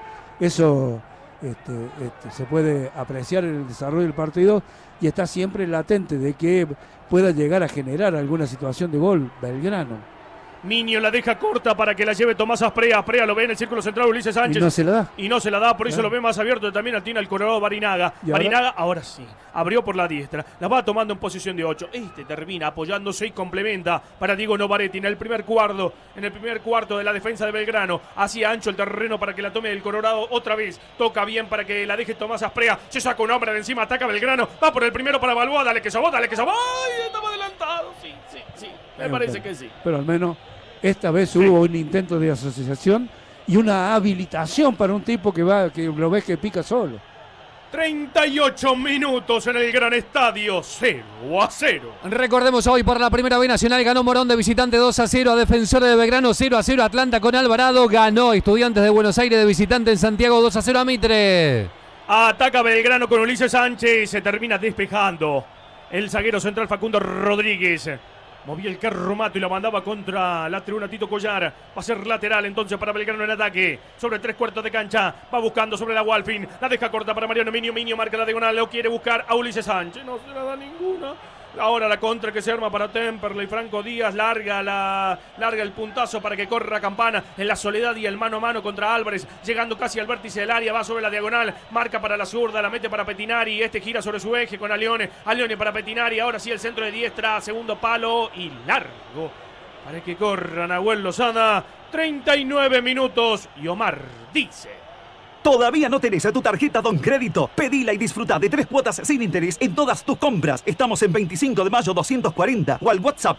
se puede apreciar en el desarrollo del partido y está siempre latente de que pueda llegar a generar alguna situación de gol Belgrano. Minio la deja corta para que la lleve Tomás Asprea. Asprea lo ve en el círculo central Ulises Sánchez. Y no se la da. Por eso lo ve más abierto también al el Colorado Barinaga. Barinaga ahora sí, abrió por la diestra. La va tomando en posición de 8. Termina apoyándose y complementa para Diego Novaretti en el primer cuarto de la defensa de Belgrano. Hacia ancho el terreno para que la tome el Colorado otra vez. Toca bien para que la deje Tomás Asprea. Se saca un hombre de encima, ataca Belgrano. Va por el primero para Balboa. Dale que sobó. ¡Ay! Estaba adelantado. Sí. Me parece que sí. Pero al menos esta vez hubo un intento de asociación y una habilitación para un tipo que lo ves que pica solo. 38 minutos en el gran estadio, 0-0. Recordemos hoy por la primera vez Nacional ganó Morón de visitante 2-0 a Defensores de Belgrano, 0-0 Atlanta con Alvarado, ganó Estudiantes de Buenos Aires de visitante en Santiago 2-0 a Mitre. Ataca Belgrano con Ulises Sánchez, se termina despejando el zaguero central Facundo Rodríguez. Movía el carro Mato y la mandaba contra la tribuna Tito Collar. Va a ser lateral entonces para Belgrano en ataque. Sobre 3/4 de cancha. Va buscando sobre la Walfin. La deja corta para Mariano Minio. Minio marca la diagonal. Lo quiere buscar a Ulises Sánchez. No se la da ninguna. Ahora la contra que se arma para Temperley. Franco Díaz larga el puntazo para que corra Campana en la soledad y el mano a mano contra Álvarez. Llegando casi al vértice del área. Va sobre la diagonal. Marca para la zurda. La mete para Petinari. Gira sobre su eje con Aleone. Aleone para Petinari. Ahora sí el centro de diestra. Segundo palo y largo. Para que corra Nahuel Lozada. 39 minutos. Y Omar dice: ¿Todavía no tenés a tu tarjeta Don Crédito? Pedila y disfruta de 3 cuotas sin interés en todas tus compras. Estamos en 25 de mayo 240 o al WhatsApp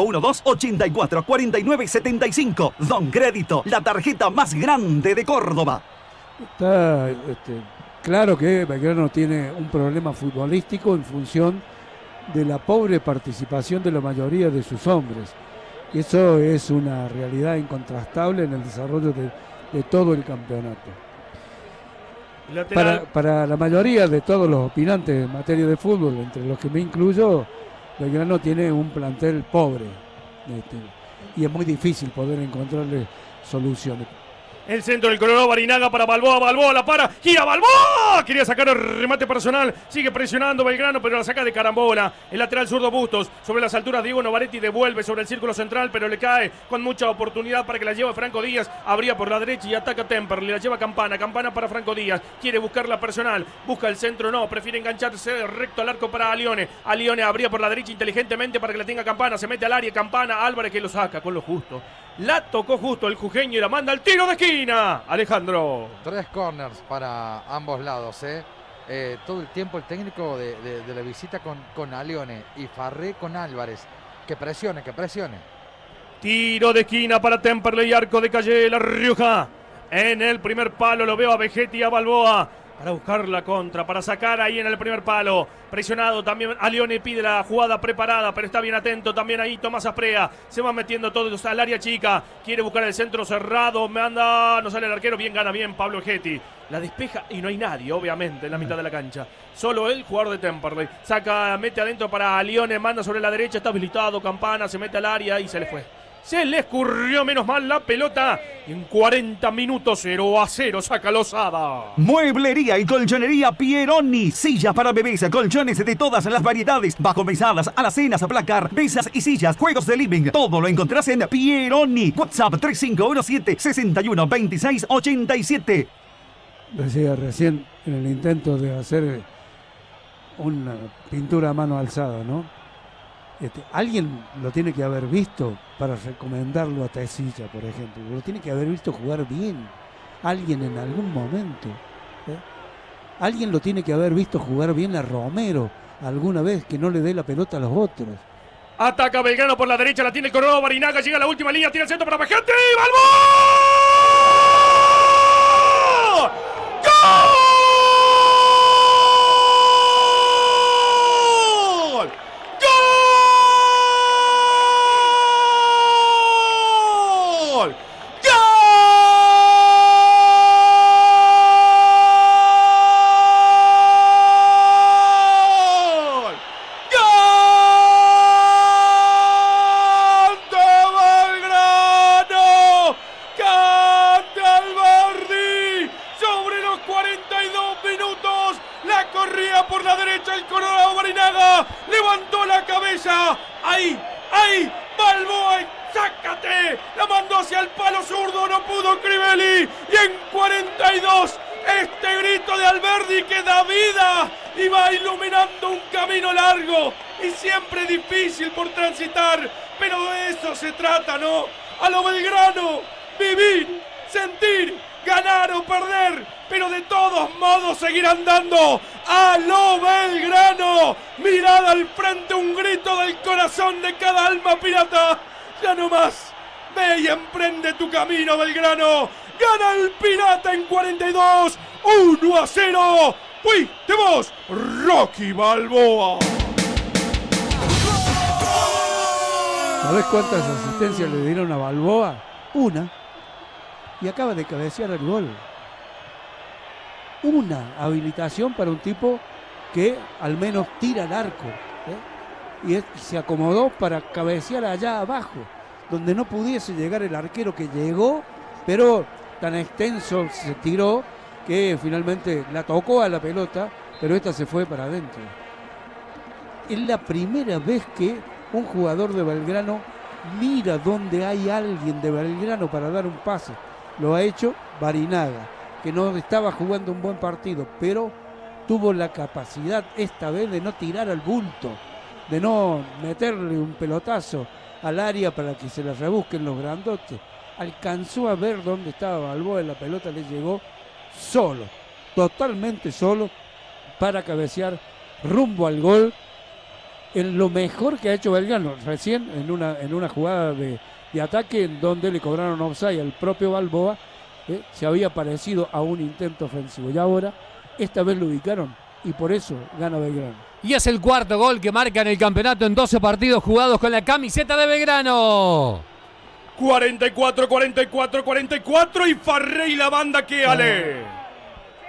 3512-844975. Don Crédito, la tarjeta más grande de Córdoba. Está claro que Belgrano tiene un problema futbolístico en función de la pobre participación de la mayoría de sus hombres. Y eso es una realidad incontrastable en el desarrollo de todo el campeonato. Para la mayoría de todos los opinantes en materia de fútbol, entre los que me incluyo, Belgrano tiene un plantel pobre. Y es muy difícil poder encontrarle soluciones. El centro del Colorado, Barinaga para Balboa, Balboa la para, gira Balboa, quería sacar el remate personal, sigue presionando Belgrano, pero la saca de carambola. El lateral zurdo Bustos, sobre las alturas Diego Novaretti devuelve sobre el círculo central, pero le cae con mucha oportunidad para que la lleve Franco Díaz, abría por la derecha y ataca Temperley, la lleva Campana, Campana para Franco Díaz, quiere buscar la personal, busca el centro, no, prefiere engancharse recto al arco para Alione, Alione abría por la derecha inteligentemente para que la tenga Campana, se mete al área, Campana, Álvarez que lo saca con lo justo. La tocó justo el jujeño y la manda al tiro de esquina. Alejandro. 3 corners para ambos lados. Todo el tiempo el técnico de la visita con Alione y Farré con Álvarez. Que presione, que presione. Tiro de esquina para Temperley, arco de Calle La Rioja. En el primer palo lo veo a Vegetti y a Balboa. Para buscar la contra, para sacar ahí en el primer palo. Presionado también, Alione pide la jugada preparada, pero está bien atento también ahí Tomás Asprea. Se va metiendo todos al área chica. Quiere buscar el centro cerrado, manda, no sale el arquero, bien gana bien Pablo Vegetti. La despeja y no hay nadie, obviamente, en la mitad de la cancha. Solo el jugador de Temperley. Saca, mete adentro para Alione, manda sobre la derecha, está habilitado, Campana, se mete al área y se le fue. Se le escurrió menos mal la pelota. En 40 minutos 0-0 saca Lozada. Mueblería y colchonería Pieroni. Sillas para bebés, colchones de todas las variedades. Bajo mesadas, alacenas, placar, mesas y sillas, juegos de living. Todo lo encontrarás en Pieroni. WhatsApp 3517-612687. Decía recién en el intento de hacer una pintura a mano alzada, ¿no? Alguien lo tiene que haber visto para recomendarlo a Tesilla, por ejemplo. Lo tiene que haber visto jugar bien. Alguien en algún momento. Alguien lo tiene que haber visto jugar bien a Romero alguna vez, que no le dé la pelota a los otros. Ataca Belgrano por la derecha, la tiene el Colorado, Barinaga llega a la última línea, tira el centro para Vegetti. ¡Balboa! ¡Gol! Por la derecha el Colorado, Barinaga levantó la cabeza, ahí, Balboa, sácate, la mandó hacia el palo zurdo, no pudo Crivelli, y en 42 este grito de Alberdi que da vida y va iluminando un camino largo y siempre difícil por transitar, pero de eso se trata, ¿no? A lo Belgrano, vivir, sentir, ganar o perder, pero de todos modos seguir andando. A lo Belgrano, mirada al frente, un grito del corazón de cada alma pirata. Ya no más, ve y emprende tu camino, Belgrano. Gana el Pirata en 42, 1-0. Fuiste vos, Rocky Balboa. ¿Sabés cuántas asistencias le dieron a Balboa? Una. Y acaba de cabecear el gol. Una habilitación para un tipo que al menos tira al arco. Y se acomodó para cabecear allá abajo, donde no pudiese llegar el arquero, que llegó, pero tan extenso se tiró que finalmente la tocó a la pelota, pero esta se fue para adentro. Es la primera vez que un jugador de Belgrano mira donde hay alguien de Belgrano para dar un pase. Lo ha hecho Barinaga, que no estaba jugando un buen partido, pero tuvo la capacidad esta vez de no tirar al bulto, de no meterle un pelotazo al área para que se la rebusquen los grandotes. Alcanzó a ver dónde estaba Balboa, la pelota le llegó solo, totalmente solo, para cabecear rumbo al gol, en lo mejor que ha hecho Belgrano. Recién en una jugada de ataque en donde le cobraron offside al propio Balboa, se había parecido a un intento ofensivo, y ahora esta vez lo ubicaron y por eso gana Belgrano. Y es el cuarto gol que marca en el campeonato en 12 partidos jugados con la camiseta de Belgrano. 44 y Farré y la banda que Ale.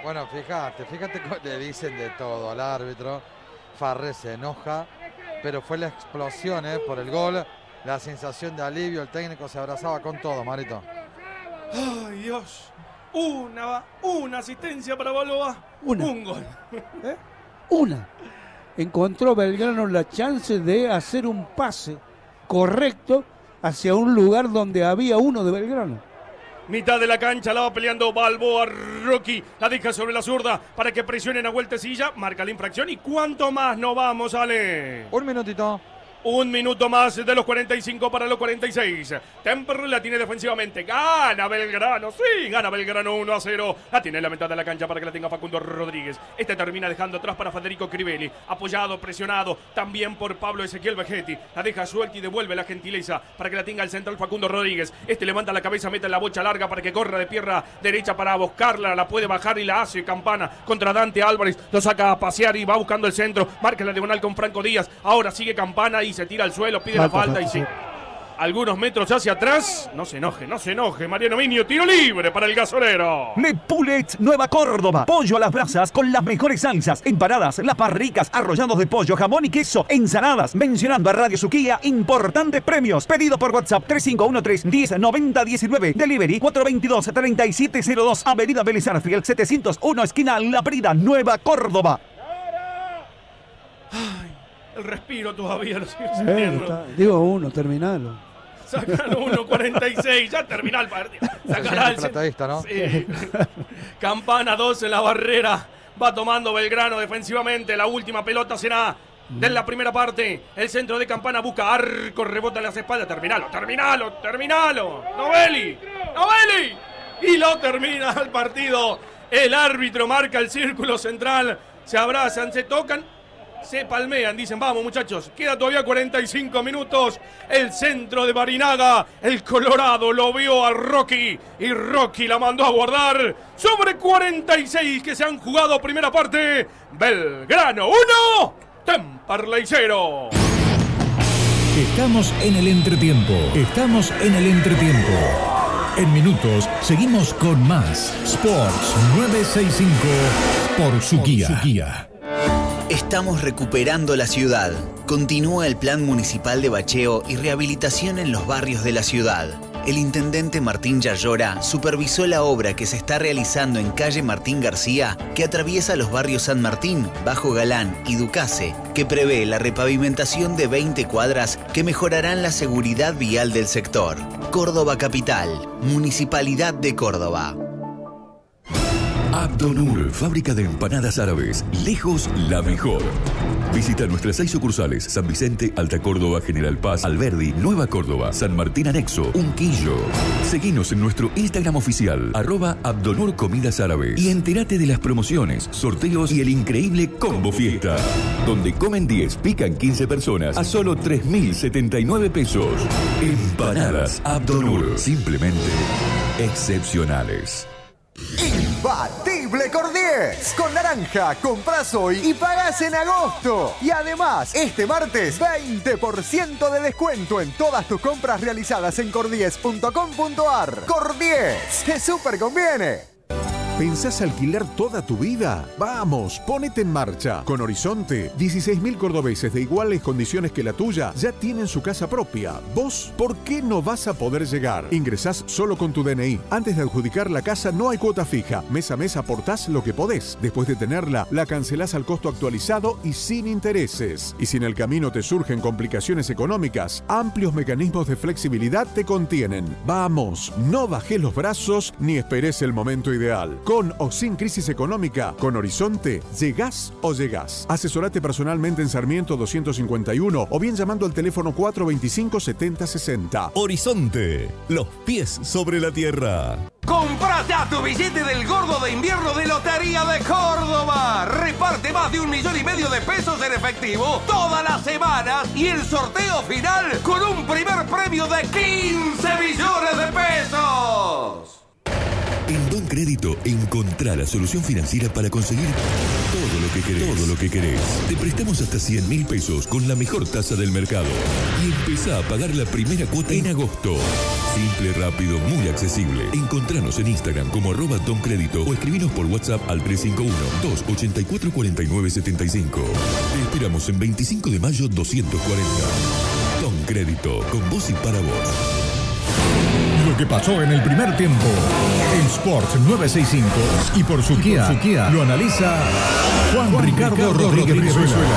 Bueno, fíjate, le dicen de todo al árbitro. Farré se enoja, pero fue la explosión por el gol, la sensación de alivio, el técnico se abrazaba con todo, Marito. Ay, Dios. Una asistencia para Balboa. Un gol. Una. Encontró Belgrano la chance de hacer un pase correcto hacia un lugar donde había uno de Belgrano. Mitad de la cancha, la va peleando Balboa. Rocky la deja sobre la zurda para que presionen a Vueltecilla. Marca la infracción. ¿Y cuánto más no vamos, Ale? Un minutito. Un minuto más de los 45 para los 46. Temperley la tiene defensivamente. Gana Belgrano. Sí, gana Belgrano 1-0. La tiene en la mitad de la cancha para que la tenga Facundo Rodríguez. Este termina dejando atrás para Federico Crivelli. Apoyado, presionado también por Pablo Ezequiel Vegetti. La deja suelta y devuelve la gentileza para que la tenga el central Facundo Rodríguez. Este levanta la cabeza, mete la bocha larga para que corra de pierna derecha para buscarla. La puede bajar y la hace Campana contra Dante Álvarez. Lo saca a pasear y va buscando el centro. Marca la diagonal con Franco Díaz. Ahora sigue Campana y se tira al suelo, pide la falta y sí. Algunos metros hacia atrás. No se enoje. Mariano Minio, tiro libre para el gasolero. Le Poulet Nueva Córdoba. Pollo a las brasas con las mejores salsas, empanadas, lapas ricas, arrollados de pollo, jamón y queso, ensaladas. Mencionando a Radio Suquía, importantes premios. Pedido por WhatsApp 3513-109019. Delivery 422-3702. Avenida Vélez Arfiel 701, esquina La Prida, Nueva Córdoba. El respiro todavía lo sigue sintiendo. Digo uno, terminalo. Sacan 1.46, ya termina el partido. Sacará el platadista, ¿no? Sí. Campana 2 en la barrera. Va tomando Belgrano defensivamente. La última pelota será de la primera parte. El centro de Campana busca arco, rebota en las espaldas. Terminalo. Novelli. Y lo termina el partido. El árbitro marca el círculo central. Se abrazan, se tocan. Se palmean, dicen, vamos muchachos, queda todavía 45 minutos, el centro de Barinaga, el Colorado lo vio a Rocky y Rocky la mandó a guardar, sobre 46 que se han jugado primera parte, Belgrano 1, Temperley 0. Estamos en el entretiempo. En minutos seguimos con más Sports 965 por Suquía. Estamos recuperando la ciudad. Continúa el plan municipal de bacheo y rehabilitación en los barrios de la ciudad. El intendente Martín Yayora supervisó la obra que se está realizando en calle Martín García, que atraviesa los barrios San Martín, Bajo Galán y Ducase, que prevé la repavimentación de 20 cuadras que mejorarán la seguridad vial del sector. Córdoba Capital, Municipalidad de Córdoba. Abdonur, fábrica de empanadas árabes, lejos la mejor. Visita nuestras 6 sucursales: San Vicente, Alta Córdoba, General Paz, Alberdi, Nueva Córdoba, San Martín Anexo, Unquillo. Seguinos en nuestro Instagram oficial, @Abdonur Comidas Árabes, y entérate de las promociones, sorteos y el increíble Combo Fiesta, donde comen 10, pican 15 personas a solo 3.079 pesos. Empanadas Abdonur, simplemente excepcionales. Imbatible Cordies. Con naranja, compras hoy y pagás en agosto. Y además, este martes, 20% de descuento en todas tus compras realizadas en cordies.com.ar. Cordies, ¡te súper conviene! ¿Pensás alquilar toda tu vida? Vamos, ponete en marcha. Con Horizonte, 16.000 cordobeses de iguales condiciones que la tuya ya tienen su casa propia. ¿Vos por qué no vas a poder llegar? Ingresás solo con tu DNI. Antes de adjudicar la casa no hay cuota fija. Mes a mes aportás lo que podés. Después de tenerla, la cancelás al costo actualizado y sin intereses. Y si en el camino te surgen complicaciones económicas, amplios mecanismos de flexibilidad te contienen. Vamos, no bajés los brazos ni esperes el momento ideal. Con o sin crisis económica, con Horizonte, llegás o llegás. Asesorate personalmente en Sarmiento 251 o bien llamando al teléfono 425-7060. Horizonte, los pies sobre la tierra. ¡Comprá ya tu billete del gordo de invierno de Lotería de Córdoba! Reparte más de 1,5 millones de pesos en efectivo todas las semanas y el sorteo final con un primer premio de 15 millones de pesos. En Don Crédito encontrá la solución financiera para conseguir todo lo que querés. Todo lo que querés. Te prestamos hasta 100.000 pesos con la mejor tasa del mercado. Y empezá a pagar la primera cuota en agosto. Simple, rápido, muy accesible. Encontranos en Instagram como @DonCrédito o escribinos por WhatsApp al 351-284-4975. Te esperamos en 25 de mayo 240. Don Crédito, con vos y para vos. Lo que pasó en el primer tiempo en Sports 965 y por Suquía lo analiza Juan Ricardo Rodríguez Brizuela.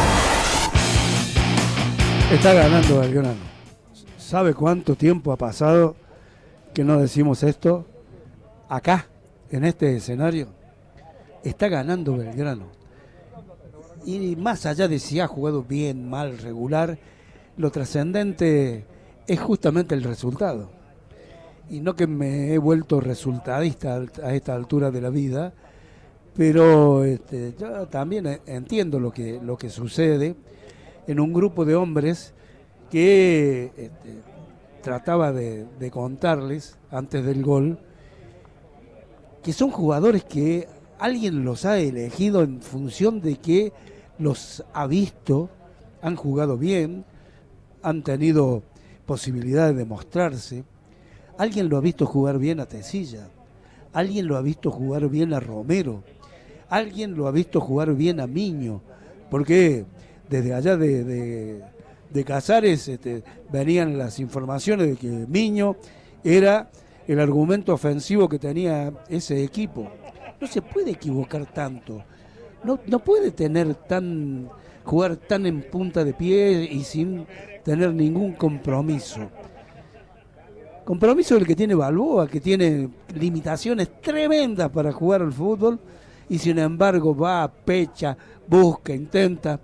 Está ganando Belgrano. ¿Sabe cuánto tiempo ha pasado que no decimos esto? Acá, en este escenario, está ganando Belgrano. Y más allá de si ha jugado bien, mal, regular, lo trascendente es justamente el resultado. Y no que me he vuelto resultadista a esta altura de la vida, pero yo también entiendo lo que sucede en un grupo de hombres que trataba de contarles antes del gol, que son jugadores que alguien los ha elegido en función de que los ha visto, han jugado bien, han tenido posibilidades de mostrarse. Alguien lo ha visto jugar bien a Tecilla, alguien lo ha visto jugar bien a Romero, alguien lo ha visto jugar bien a Miño, porque desde allá de Casares venían las informaciones de que Miño era el argumento ofensivo que tenía ese equipo. No se puede equivocar tanto, no puede jugar tan en punta de pie y sin tener ningún compromiso. Compromiso el que tiene Balboa, que tiene limitaciones tremendas para jugar al fútbol y sin embargo va, pecha, busca, intenta.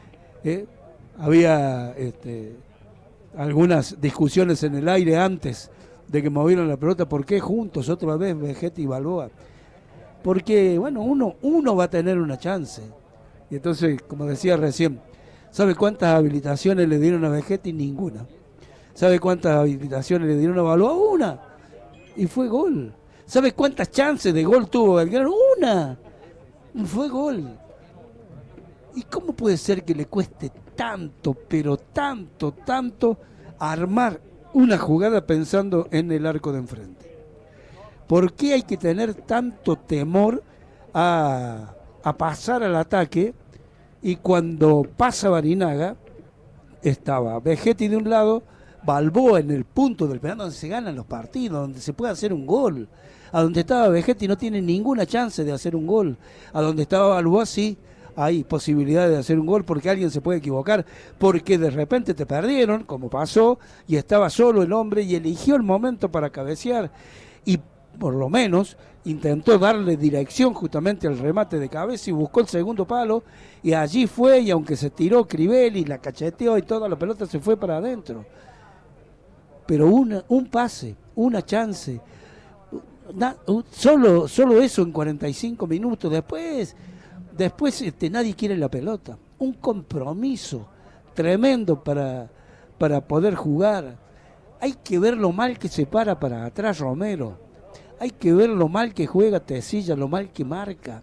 Había algunas discusiones en el aire antes de que movieran la pelota. ¿Por qué juntos otra vez Vegetti y Balboa? Porque, bueno, uno va a tener una chance. Y entonces, como decía recién, ¿sabe cuántas habilitaciones le dieron a Vegetti? Ninguna. ¿Sabe cuántas habilitaciones le dieron a Balboa? Una. Y fue gol. ¿Sabe cuántas chances de gol tuvo Belgrano? Una. Y fue gol. ¿Y cómo puede ser que le cueste tanto, pero tanto, armar una jugada pensando en el arco de enfrente? ¿Por qué hay que tener tanto temor a pasar al ataque? Y cuando pasa Barinaga, estaba Vegetti de un lado, Balboa en el punto del penal donde se ganan los partidos, donde se puede hacer un gol. A donde estaba Vegetti no tiene ninguna chance de hacer un gol. A donde estaba Balboa sí hay posibilidad de hacer un gol porque alguien se puede equivocar, porque de repente te perdieron, como pasó, y estaba solo el hombre y eligió el momento para cabecear. Y por lo menos intentó darle dirección justamente al remate de cabeza y buscó el segundo palo, y allí fue, y aunque se tiró Crivelli, la cacheteó y toda la pelota se fue para adentro. Pero un pase, una chance, solo eso en 45 minutos. Después nadie quiere la pelota. Un compromiso tremendo para poder jugar. Hay que ver lo mal que se para atrás Romero. Hay que ver lo mal que juega Tecilla, lo mal que marca.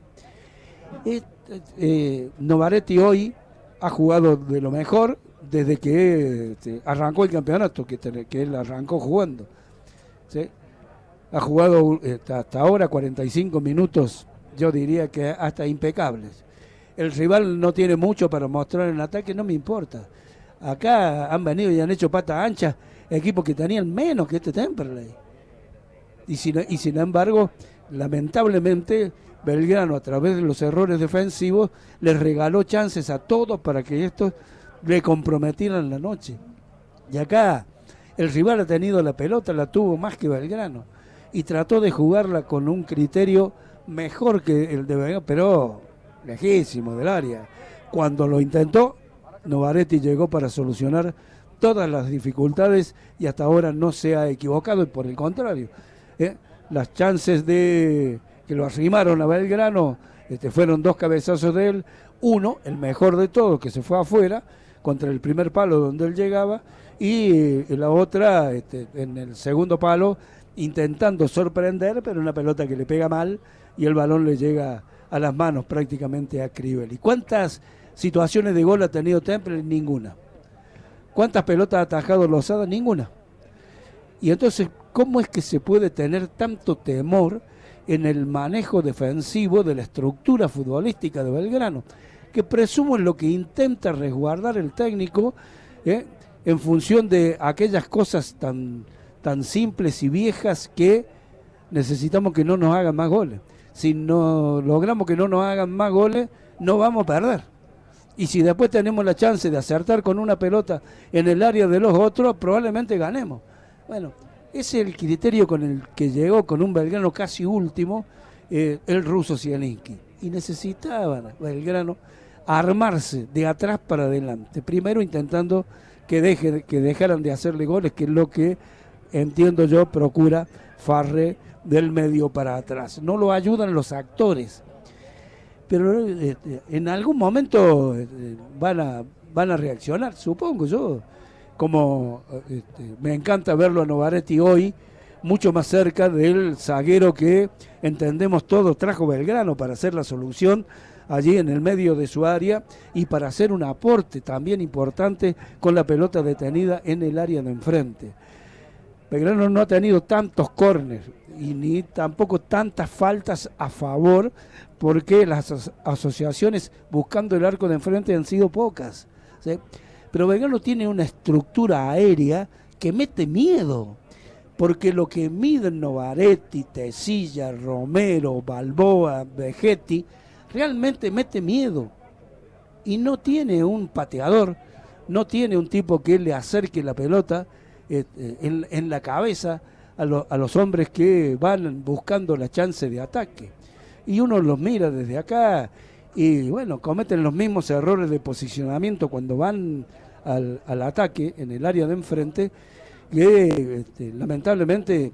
Novaretti hoy ha jugado de lo mejor desde que arrancó el campeonato, que él arrancó jugando. ¿Sí? Ha jugado hasta ahora 45 minutos, yo diría que hasta impecables. El rival no tiene mucho para mostrar en ataque, no me importa. Acá han venido y han hecho pata ancha equipos que tenían menos que este Temperley. Y sin embargo, lamentablemente, Belgrano, a través de los errores defensivos, les regaló chances a todos para que estos le comprometieran la noche. Y acá el rival ha tenido la pelota, la tuvo más que Belgrano, y trató de jugarla con un criterio mejor que el de Belgrano, pero lejísimo del área. Cuando lo intentó, Novaretti llegó para solucionar todas las dificultades y hasta ahora no se ha equivocado, y por el contrario, las chances de que lo arrimaron a Belgrano fueron 2 cabezazos de él, uno, el mejor de todos, que se fue afuera contra el primer palo donde él llegaba, y la otra en el segundo palo intentando sorprender, pero una pelota que le pega mal y el balón le llega a las manos prácticamente a Crivelli. ¿Cuántas situaciones de gol ha tenido Temple? Ninguna. ¿Cuántas pelotas ha atajado Lozada? Ninguna. Y entonces, ¿cómo es que se puede tener tanto temor en el manejo defensivo de la estructura futbolística de Belgrano? Que presumo es lo que intenta resguardar el técnico, en función de aquellas cosas tan simples y viejas que necesitamos que no nos hagan más goles. Si no logramos que no nos hagan más goles, no vamos a perder. Y si después tenemos la chance de acertar con una pelota en el área de los otros, probablemente ganemos. Bueno, ese es el criterio con el que llegó con un Belgrano casi último el ruso Zielinski. Y necesitaban Belgrano armarse de atrás para adelante. Primero intentando que dejaran de hacerle goles, que es lo que entiendo yo procura Farré del medio para atrás. No lo ayudan los actores, pero en algún momento van a reaccionar, supongo yo. Como me encanta verlo a Novaretti hoy, mucho más cerca del zaguero que entendemos todos trajo Belgrano para hacer la solución allí en el medio de su área y para hacer un aporte también importante con la pelota detenida en el área de enfrente. Belgrano no ha tenido tantos córneres y ni tampoco tantas faltas a favor, porque las asociaciones buscando el arco de enfrente han sido pocas, ¿sí? Pero Belgrano tiene una estructura aérea que mete miedo, porque lo que miden Novaretti, Tesilla, Romero, Balboa, Vegetti, realmente mete miedo. Y no tiene un pateador, no tiene un tipo que le acerque la pelota en la cabeza a los hombres que van buscando la chance de ataque. Y uno los mira desde acá y bueno, cometen los mismos errores de posicionamiento cuando van al ataque en el área de enfrente, que lamentablemente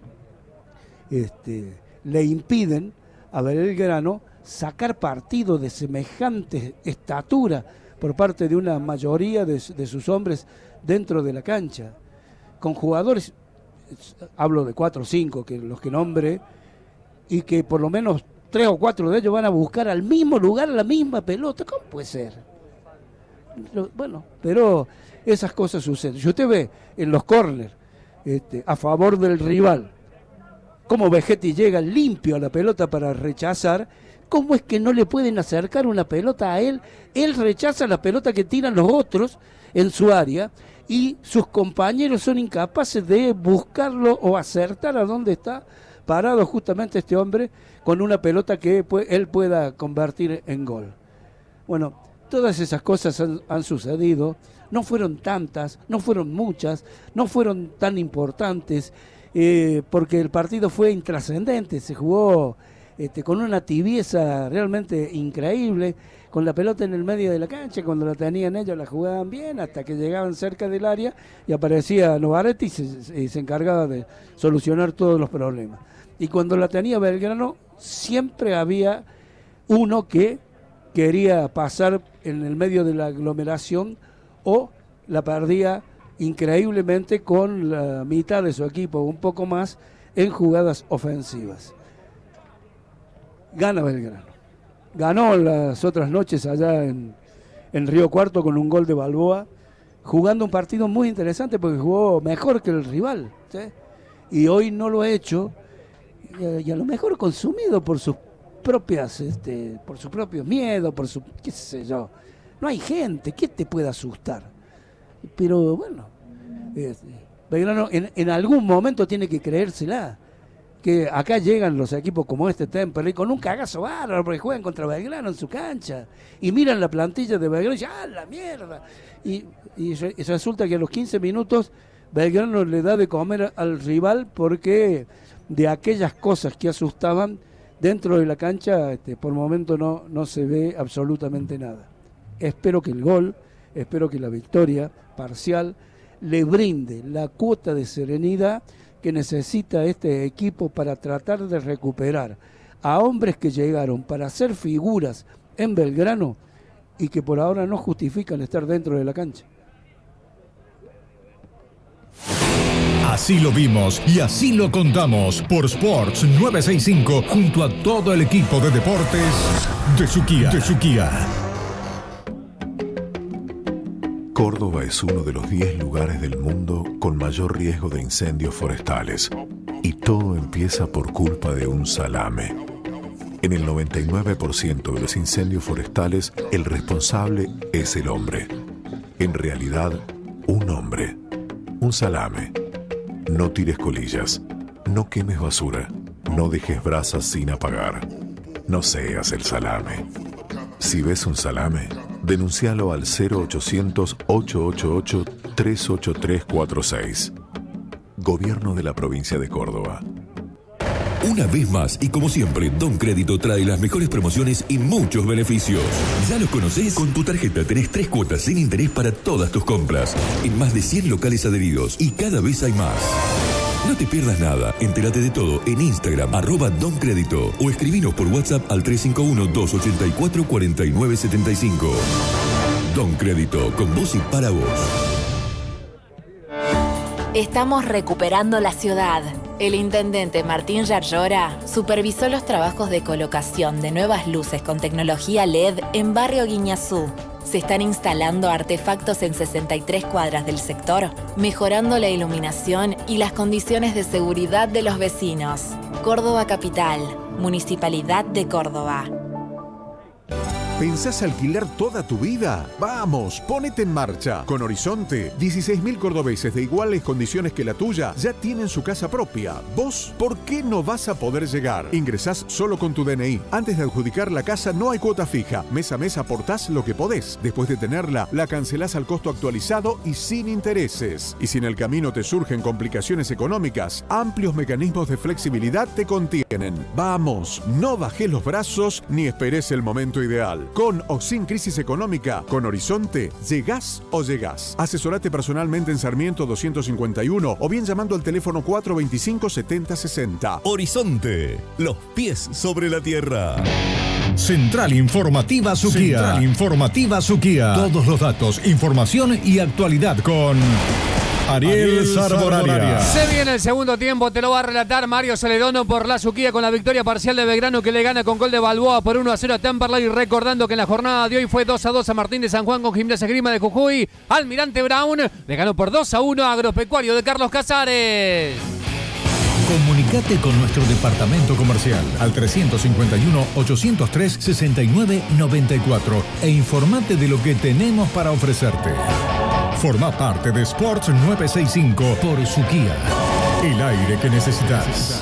le impiden a Belgrano sacar partido de semejante estatura por parte de una mayoría de sus hombres dentro de la cancha, con jugadores, hablo de 4 o 5, que los que nombre, y que por lo menos 3 o 4 de ellos van a buscar al mismo lugar la misma pelota. ¿Cómo puede ser? Bueno, pero esas cosas suceden. Si usted ve en los córneres a favor del rival cómo Vegetti llega limpio a la pelota para rechazar, ¿cómo es que no le pueden acercar una pelota a él? Él rechaza la pelota que tiran los otros en su área y sus compañeros son incapaces de buscarlo o acertar a dónde está parado justamente este hombre con una pelota que él pueda convertir en gol. Bueno, todas esas cosas han sucedido, no fueron tantas, no fueron muchas, no fueron tan importantes, porque el partido fue intrascendente, se jugó con una tibieza realmente increíble, con la pelota en el medio de la cancha. Cuando la tenían ellos la jugaban bien hasta que llegaban cerca del área y aparecía Novaretti y se encargaba de solucionar todos los problemas. Y cuando la tenía Belgrano siempre había uno que quería pasar en el medio de la aglomeración o la perdía increíblemente con la mitad de su equipo, un poco más, en jugadas ofensivas. Gana Belgrano. Ganó las otras noches allá en Río Cuarto con un gol de Balboa, jugando un partido muy interesante porque jugó mejor que el rival, ¿sí? Y hoy no lo ha hecho, y a lo mejor consumido por sus propias, por sus propios miedos, por su, qué sé yo. No hay gente, ¿qué te puede asustar? Pero bueno, Belgrano en algún momento tiene que creérsela, que acá llegan los equipos como Temperley con un cagazo bárbaro porque juegan contra Belgrano en su cancha y miran la plantilla de Belgrano y dicen, ¡ah, la mierda! Y resulta que a los 15 minutos Belgrano le da de comer al rival porque de aquellas cosas que asustaban dentro de la cancha, por momento no se ve absolutamente nada. Espero que el gol, espero que la victoria parcial le brinde la cuota de serenidad que necesita este equipo para tratar de recuperar a hombres que llegaron para ser figuras en Belgrano y que por ahora no justifican estar dentro de la cancha. Así lo vimos y así lo contamos por Sports 965 junto a todo el equipo de deportes de Suquía. Córdoba es uno de los 10 lugares del mundo con mayor riesgo de incendios forestales. Y todo empieza por culpa de un salame. En el 99% de los incendios forestales, el responsable es el hombre. En realidad, un hombre. Un salame. No tires colillas. No quemes basura. No dejes brasas sin apagar. No seas el salame. Si ves un salame, denuncialo al 0800-888-38346. Gobierno de la provincia de Córdoba. Una vez más, y como siempre, Don Crédito trae las mejores promociones y muchos beneficios. ¿Ya los conocés? Con tu tarjeta tenés 3 cuotas sin interés para todas tus compras, en más de 100 locales adheridos, y cada vez hay más. No te pierdas nada, entérate de todo en Instagram, @DonCrédito, o escribinos por WhatsApp al 351-284-4975. Don Crédito, con vos y para vos. Estamos recuperando la ciudad. El intendente Martín Yarlora supervisó los trabajos de colocación de nuevas luces con tecnología LED en Barrio Guiñazú. Se están instalando artefactos en 63 cuadras del sector, mejorando la iluminación y las condiciones de seguridad de los vecinos. Córdoba Capital, Municipalidad de Córdoba. ¿Pensás alquilar toda tu vida? Vamos, ponete en marcha. Con Horizonte, 16.000 cordobeses de iguales condiciones que la tuya ya tienen su casa propia. ¿Vos por qué no vas a poder llegar? Ingresás solo con tu DNI. Antes de adjudicar la casa no hay cuota fija. Mes a mes aportás lo que podés. Después de tenerla, la cancelás al costo actualizado y sin intereses. Y si en el camino te surgen complicaciones económicas, amplios mecanismos de flexibilidad te contienen. Vamos, no bajés los brazos ni esperes el momento ideal. Con o sin crisis económica, con Horizonte, llegás o llegás. Asesorate personalmente en Sarmiento 251 o bien llamando al teléfono 425-7060. Horizonte, los pies sobre la tierra. Central Informativa Suquía. Central Informativa Suquía. Todos los datos, información y actualidad con Ariel Sarboraria. Se viene el segundo tiempo, te lo va a relatar Mario Celedón por la Suquía con la victoria parcial de Belgrano que le gana con gol de Balboa por 1-0 a Temperley, recordando que en la jornada de hoy fue 2-2 a Martín de San Juan con Gimnasia Esgrima de Jujuy. Almirante Brown le ganó por 2-1 a Agropecuario de Carlos Casares. Comunicate con nuestro departamento comercial al 351-803-6994 e informate de lo que tenemos para ofrecerte. Forma parte de Sports 965 por Suquía. El aire que necesitas.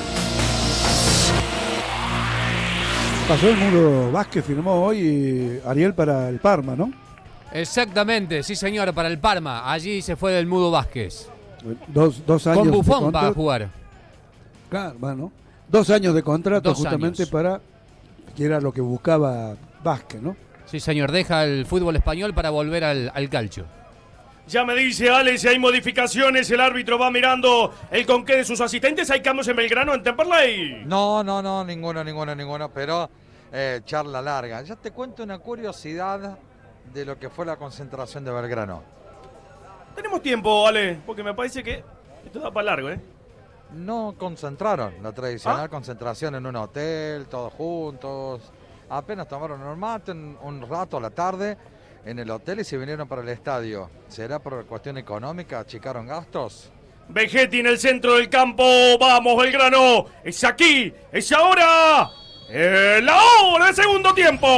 Pasó el Mudo Vázquez, firmó hoy Ariel para el Parma, ¿no? Exactamente, sí señor, para el Parma. Allí se fue del Mudo Vázquez. Dos años. Con Buffon va a jugar. Claro, bueno. 2 años de contrato justamente para que era lo que buscaba Vázquez, ¿no? Sí señor, deja el fútbol español para volver al calcio. Ya me dice Ale si hay modificaciones, el árbitro va mirando el conqué de sus asistentes. ¿Hay cambios en Belgrano, en Temperley? No, ninguno, pero charla larga. Ya te cuento una curiosidad de lo que fue la concentración de Belgrano. Tenemos tiempo, Ale, porque me parece que esto da para largo, ¿eh? No concentraron, la tradicional concentración en un hotel, todos juntos. Apenas tomaron un mate un rato a la tarde en el hotel y se vinieron para el estadio. ¿Será por cuestión económica? ¿Achicaron gastos? Vegetti en el centro del campo. ¡Vamos, Belgrano! ¡Es aquí! ¡Es ahora! ¡La hora del segundo tiempo!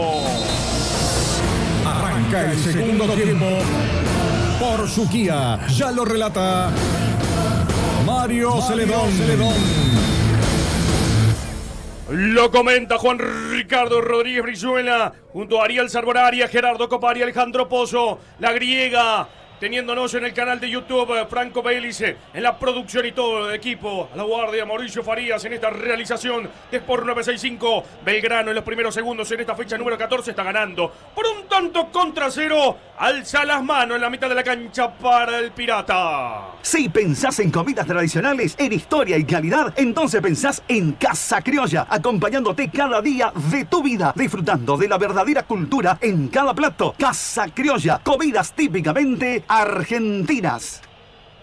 Arranca el segundo tiempo por Suquía. Ya lo relata Mario Celedón. Lo comenta Juan Ricardo Rodríguez Brizuela junto a Ariel Sarboraria, Gerardo Copari, Alejandro Pozo, La Griega, teniéndonos en el canal de YouTube, Franco Bélice, en la producción y todo el equipo, a la guardia, Mauricio Farías en esta realización de Sport 965. Belgrano en los primeros segundos en esta fecha número 14 está ganando por un tanto contra 0. Alza las manos en la mitad de la cancha para el Pirata. Si pensás en comidas tradicionales, en historia y calidad, entonces pensás en Casa Criolla, acompañándote cada día de tu vida, disfrutando de la verdadera cultura en cada plato. Casa Criolla, comidas típicamente argentinas.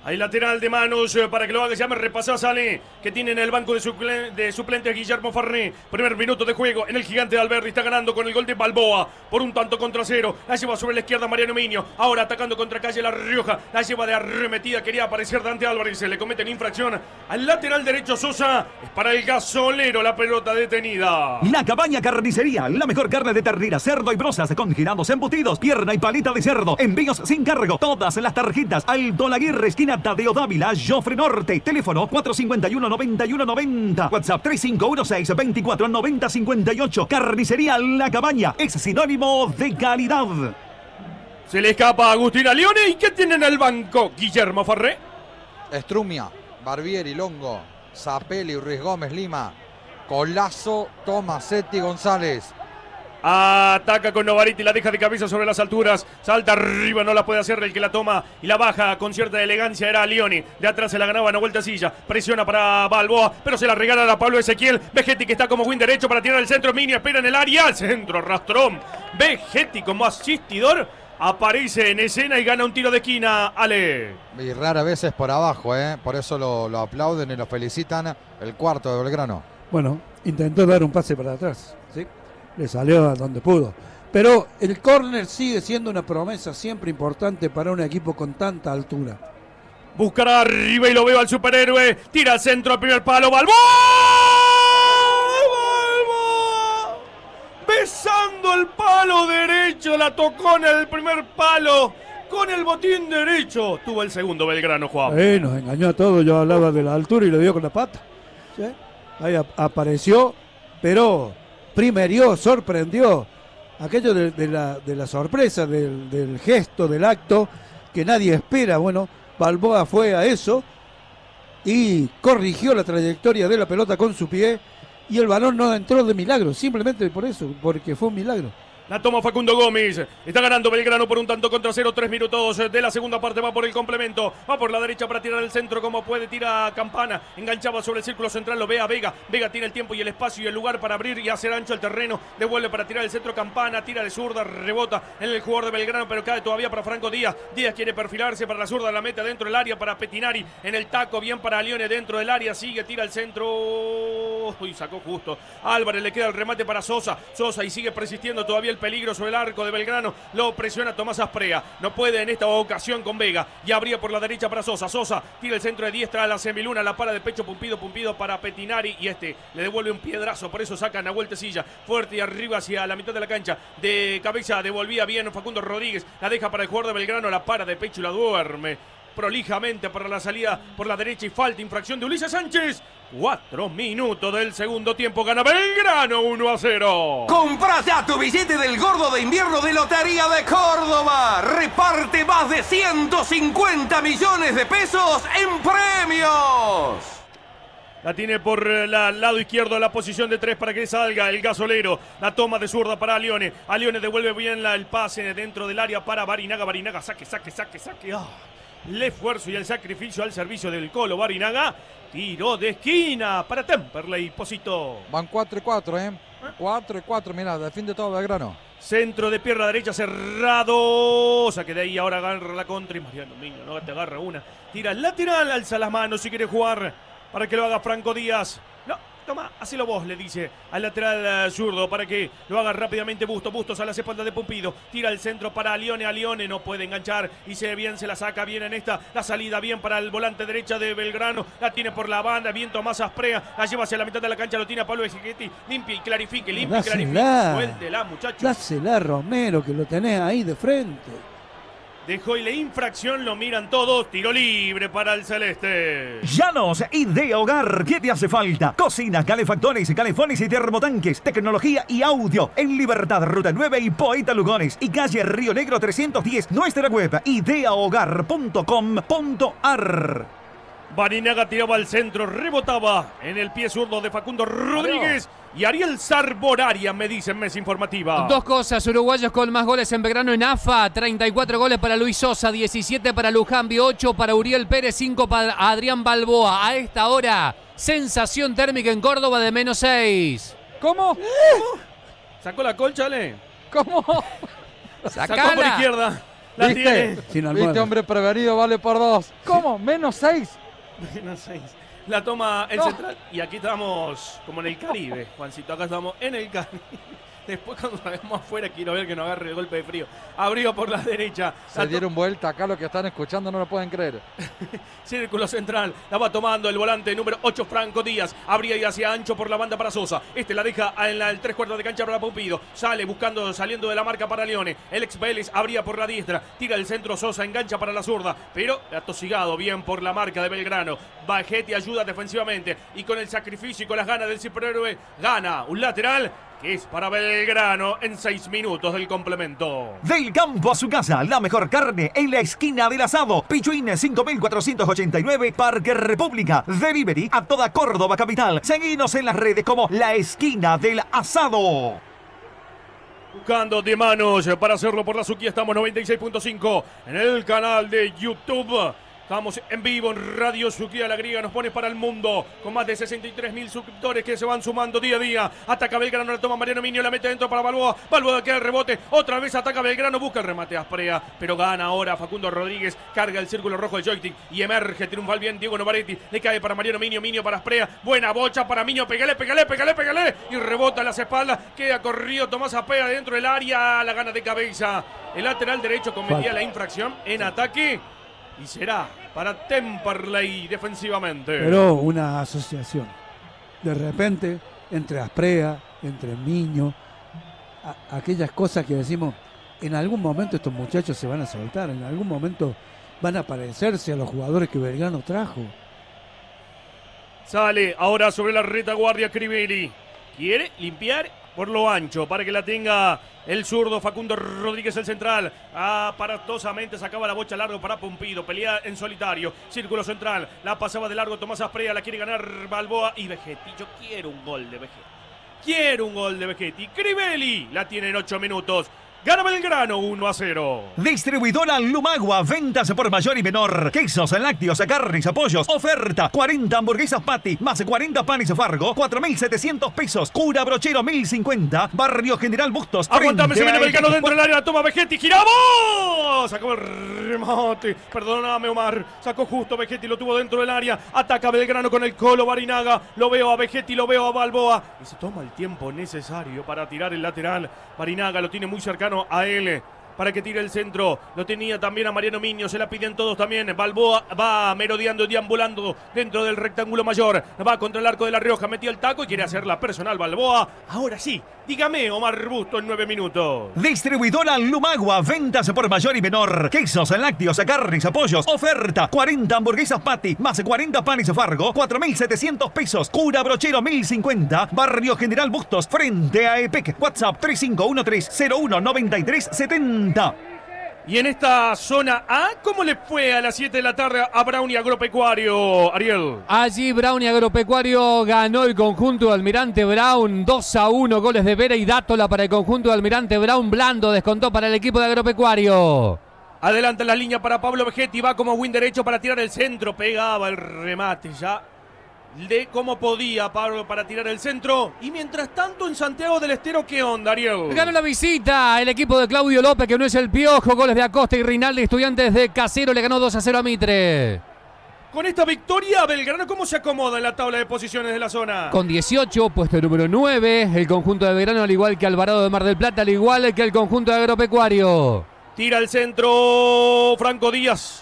Hay lateral de manos para que lo haga, se llama repasar, sale, que tiene en el banco de suplentes Guillermo Farré. Primer minuto de juego en el Gigante de Alberdi, está ganando con el gol de Balboa por un tanto contra 0. La lleva sobre la izquierda Mariano Miño, ahora atacando contra calle La Rioja, la lleva de arremetida, quería aparecer Dante Álvarez, se le comete la infracción al lateral derecho Sosa, es para el gasolero la pelota detenida. La Cabaña Carnicería, la mejor carne de ternera, cerdo y brozas, congelados, embutidos, pierna y palita de cerdo, envíos sin cargo, todas las tarjetas, Aldo Laguirre, esquina Tadeo Dávila, Jofre Norte, teléfono 451-9190, WhatsApp 3516-249058, Carnicería La Cabaña, es sinónimo de calidad. Se le escapa a Agustín Alione, ¿y qué tiene en el banco Guillermo Farré? Estrumia, Barbieri, Longo, Zapelli, Ruiz Gómez, Lima, Colazo, Tomasetti, González. Ataca con Novariti, la deja de cabeza sobre las alturas. Salta arriba, no la puede hacer. El que la toma y la baja con cierta elegancia era Leoni. De atrás se la ganaba una vuelta silla. Presiona para Balboa, pero se la regala a Pablo Ezequiel. Vegetti que está como win derecho para tirar el centro. Mini espera en el área. Al centro, arrastrón. Vegetti como asistidor aparece en escena y gana un tiro de esquina, Ale. Y rara vez es por abajo, por eso lo aplauden y lo felicitan. El cuarto de Belgrano. Bueno, intentó dar un pase para atrás, ¿sí? Le salió a donde pudo. Pero el córner sigue siendo una promesa siempre importante para un equipo con tanta altura. Buscará arriba y lo veo al superhéroe. Tira al centro, al primer palo. ¡Balboa! ¡Balboa! Besando el palo derecho. La tocó en el primer palo. Con el botín derecho. Tuvo el segundo Belgrano, Juan. Nos engañó a todos. Yo hablaba de la altura y lo dio con la pata. ¿Sí? Ahí apareció, pero primerió, sorprendió. Aquello de la sorpresa, del gesto, del acto que nadie espera. Bueno, Balboa fue a eso y corrigió la trayectoria de la pelota con su pie y el balón no entró de milagro, simplemente por eso, porque fue un milagro. La toma Facundo Gómez. Está ganando Belgrano por un tanto contra 0. 3 minutos de la segunda parte. Va por el complemento. Va por la derecha para tirar el centro como puede. Tira Campana. Enganchaba sobre el círculo central. Lo ve a Vega. Vega tiene el tiempo y el espacio y el lugar para abrir y hacer ancho el terreno. Devuelve para tirar el centro Campana. Tira de zurda. Rebota en el jugador de Belgrano. Pero cae todavía para Franco Díaz. Díaz quiere perfilarse para la zurda. La mete dentro del área para Petinari. En el taco. Bien para Alione dentro del área. Sigue. Tira el centro. Uy, sacó justo. Álvarez le queda el remate para Sosa. Sosa y sigue persistiendo todavía el peligro sobre el arco de Belgrano. Lo presiona Tomás Asprea. No puede en esta ocasión con Vega. Y abría por la derecha para Sosa. Sosa tira el centro de diestra a la semiluna. La para de pecho Pumpido para Petinari. Y le devuelve un piedrazo. Por eso saca Nahuel Tecilla. Fuerte y arriba hacia la mitad de la cancha. De cabeza devolvía bien Facundo Rodríguez. La deja para el jugador de Belgrano. La para de pecho y la duerme prolijamente para la salida por la derecha y falta, infracción de Ulises Sánchez. 4 minutos del segundo tiempo, gana Belgrano 1-0. Compra ya tu billete del gordo de invierno de Lotería de Córdoba. Reparte más de 150 millones de pesos en premios. La tiene por el lado izquierdo, la posición de 3 para que salga el gasolero. La toma de zurda para Alione. Alione devuelve bien el pase dentro del área para Barinaga. Barinaga, saque. El esfuerzo y el sacrificio al servicio del Colo Barinaga. Tiro de esquina para Temperley, Posito. Van 4-4, 4-4, mirá, defiende todo Belgrano. Centro de pierna derecha cerrado. Saque de ahí, ahora agarra la contra. Y Mariano Miño, no te agarra una. Tira lateral, alza las manos si quiere jugar. Para que lo haga Franco Díaz. No, toma, hacelo vos, le dice al lateral zurdo para que lo haga rápidamente Bustos a las espaldas de Pumpido. Tira el centro para Alione. Alione no puede enganchar y se la saca bien en esta. La salida bien para el volante derecha de Belgrano. La tiene por la banda, bien Tomás Asprea. La lleva hacia la mitad de la cancha, lo tiene a Pablo Ezequiel. Limpia y clarifique. Suéltela, muchachos. Dásela, Romero, que lo tenés ahí de frente. Dejó y la infracción, lo miran todos. Tiro libre para el celeste. Llanos, idea hogar. ¿Qué te hace falta? Cocina, calefactores, calefones y termotanques. Tecnología y audio. En Libertad, Ruta 9 y Poeta Lugones. Y calle Río Negro 310. Nuestra web, ideahogar.com.ar. Barinaga tiraba al centro, rebotaba en el pie zurdo de Facundo Rodríguez. Y Ariel Sarboraria, me dicen Mesa Informativa. 2 cosas, uruguayos con más goles en Belgrano en AFA. 34 goles para Luis Sosa, 17 para Lujambi, 8 para Uriel Pérez, 5 para Adrián Balboa. A esta hora, sensación térmica en Córdoba de -6. ¿Cómo? ¿Sacó la colcha, Ale? ¿Cómo? Sacó por izquierda. La tiene. ¿Viste, hombre prevenido, vale por 2? ¿Cómo? ¿Menos 6? Menos 6. La toma el central. Y aquí estamos como en el Caribe, Juancito. Acá estamos en el Caribe. Después cuando salgamos afuera quiero ver que no agarre el golpe de frío. Abrió por la derecha. Se dieron vuelta acá, los que están escuchando no lo pueden creer. Círculo central, la va tomando el volante número 8, Franco Díaz. Abría y hacia ancho por la banda para Sosa. La deja en el 3/4 de cancha para Pumpido. Sale buscando, saliendo de la marca para Leone. El ex Vélez abría por la diestra. Tira el centro Sosa, engancha para la zurda. Pero atosigado bien por la marca de Belgrano. Bajetti ayuda defensivamente. Y con el sacrificio y con las ganas del superhéroe, gana un lateral que es para Belgrano en 6 minutos del complemento. Del campo a su casa, la mejor carne en la esquina del asado. Pichuín 5489, Parque República. Delivery a toda Córdoba capital. Seguinos en las redes como La Esquina del Asado. Buscando de manos para hacerlo por la Suquía. Estamos 96.5 en el canal de YouTube. Estamos en vivo en Radio Suquía La Griega, nos pone para el mundo con más de 63.000 suscriptores que se van sumando día a día. Ataca Belgrano, la toma Mariano Minio, la mete dentro para Balboa. Balboa queda el rebote, otra vez ataca Belgrano, busca el remate Asprea, pero gana ahora Facundo Rodríguez, carga el círculo rojo del joystick y emerge triunfal bien Diego Novaretti. Le cae para Mariano Minio, Minio para Asprea, buena bocha para Minio, pégale y rebota en las espaldas, queda corrido Tomás Asprea dentro del área, la gana de cabeza. El lateral derecho cometía la infracción en ataque. Y será para Temperley defensivamente. Pero una asociación. De repente, entre Asprea, entre Miño, aquellas cosas que decimos, en algún momento estos muchachos se van a soltar, en algún momento van a parecerse a los jugadores que Belgrano trajo. Sale ahora sobre la retaguardia Crivelli. Quiere limpiar por lo ancho para que la tenga el zurdo Facundo Rodríguez, el central. Aparatosamente sacaba la bocha largo para Pumpido. Pelea en solitario. Círculo central. La pasaba de largo Tomás Asprea. La quiere ganar Balboa y Vegetti. Yo quiero un gol de Vegetti. Quiero un gol de Vegetti. Crivelli la tiene en 8 minutos. Gana Belgrano 1-0. Distribuidora Lumagua. Ventas por mayor y menor. Quesos, lácteos, carnes, pollos. Oferta. 40 hamburguesas patty más 40 panes Fargo. 4.700 pesos. Cura Brochero 1.050. Barrio General Bustos. Aguantame, se viene Belgrano dentro del área. La toma Vegetti. ¡Giramos! Sacó el remate. Perdóname, Omar. Sacó justo Vegetti. Lo tuvo dentro del área. Ataca Belgrano con el Colo Barinaga. Lo veo a Vegetti. Lo veo a Balboa. Y se toma el tiempo necesario para tirar el lateral. Barinaga lo tiene muy cercano a él para que tire el centro. Lo tenía también a Mariano Minio, se la piden todos también. Balboa va merodeando, deambulando dentro del rectángulo mayor. Va contra el arco de La Rioja, metió el taco y quiere hacer la personal Balboa. Ahora sí, dígame, Omar Busto en 9 minutos. Distribuidora Lumagua. Ventas por mayor y menor. Quesos, lácteos, carnes, pollos. Oferta. 40 hamburguesas patty más 40 panes Fargo. 4.700 pesos. Cura Brochero 1.050. Barrio General Bustos. Frente a EPEC. WhatsApp 3513019370. Y en esta zona A, ¿cómo le fue a las 7 de la tarde a Brownie Agropecuario, Ariel? Allí Brownie Agropecuario ganó el conjunto de Almirante Brown 2-1, goles de Vera y Dátola para el conjunto de Almirante Brown. Blando descontó para el equipo de Agropecuario. Adelanta la línea para Pablo Vegetti, va como win derecho para tirar el centro, pegaba el remate ya de cómo podía Pablo para tirar el centro. Y mientras tanto en Santiago del Estero, ¿qué onda, Ariel? Ganó la visita el equipo de Claudio López, que no es el Piojo. Goles de Acosta y Rinaldi. Estudiantes de Casero le ganó 2-0 a Mitre. Con esta victoria, Belgrano, ¿cómo se acomoda en la tabla de posiciones de la zona? Con 18, puesto número 9, el conjunto de Belgrano, al igual que Alvarado de Mar del Plata, al igual que el conjunto de Agropecuario. Tira el centro Franco Díaz.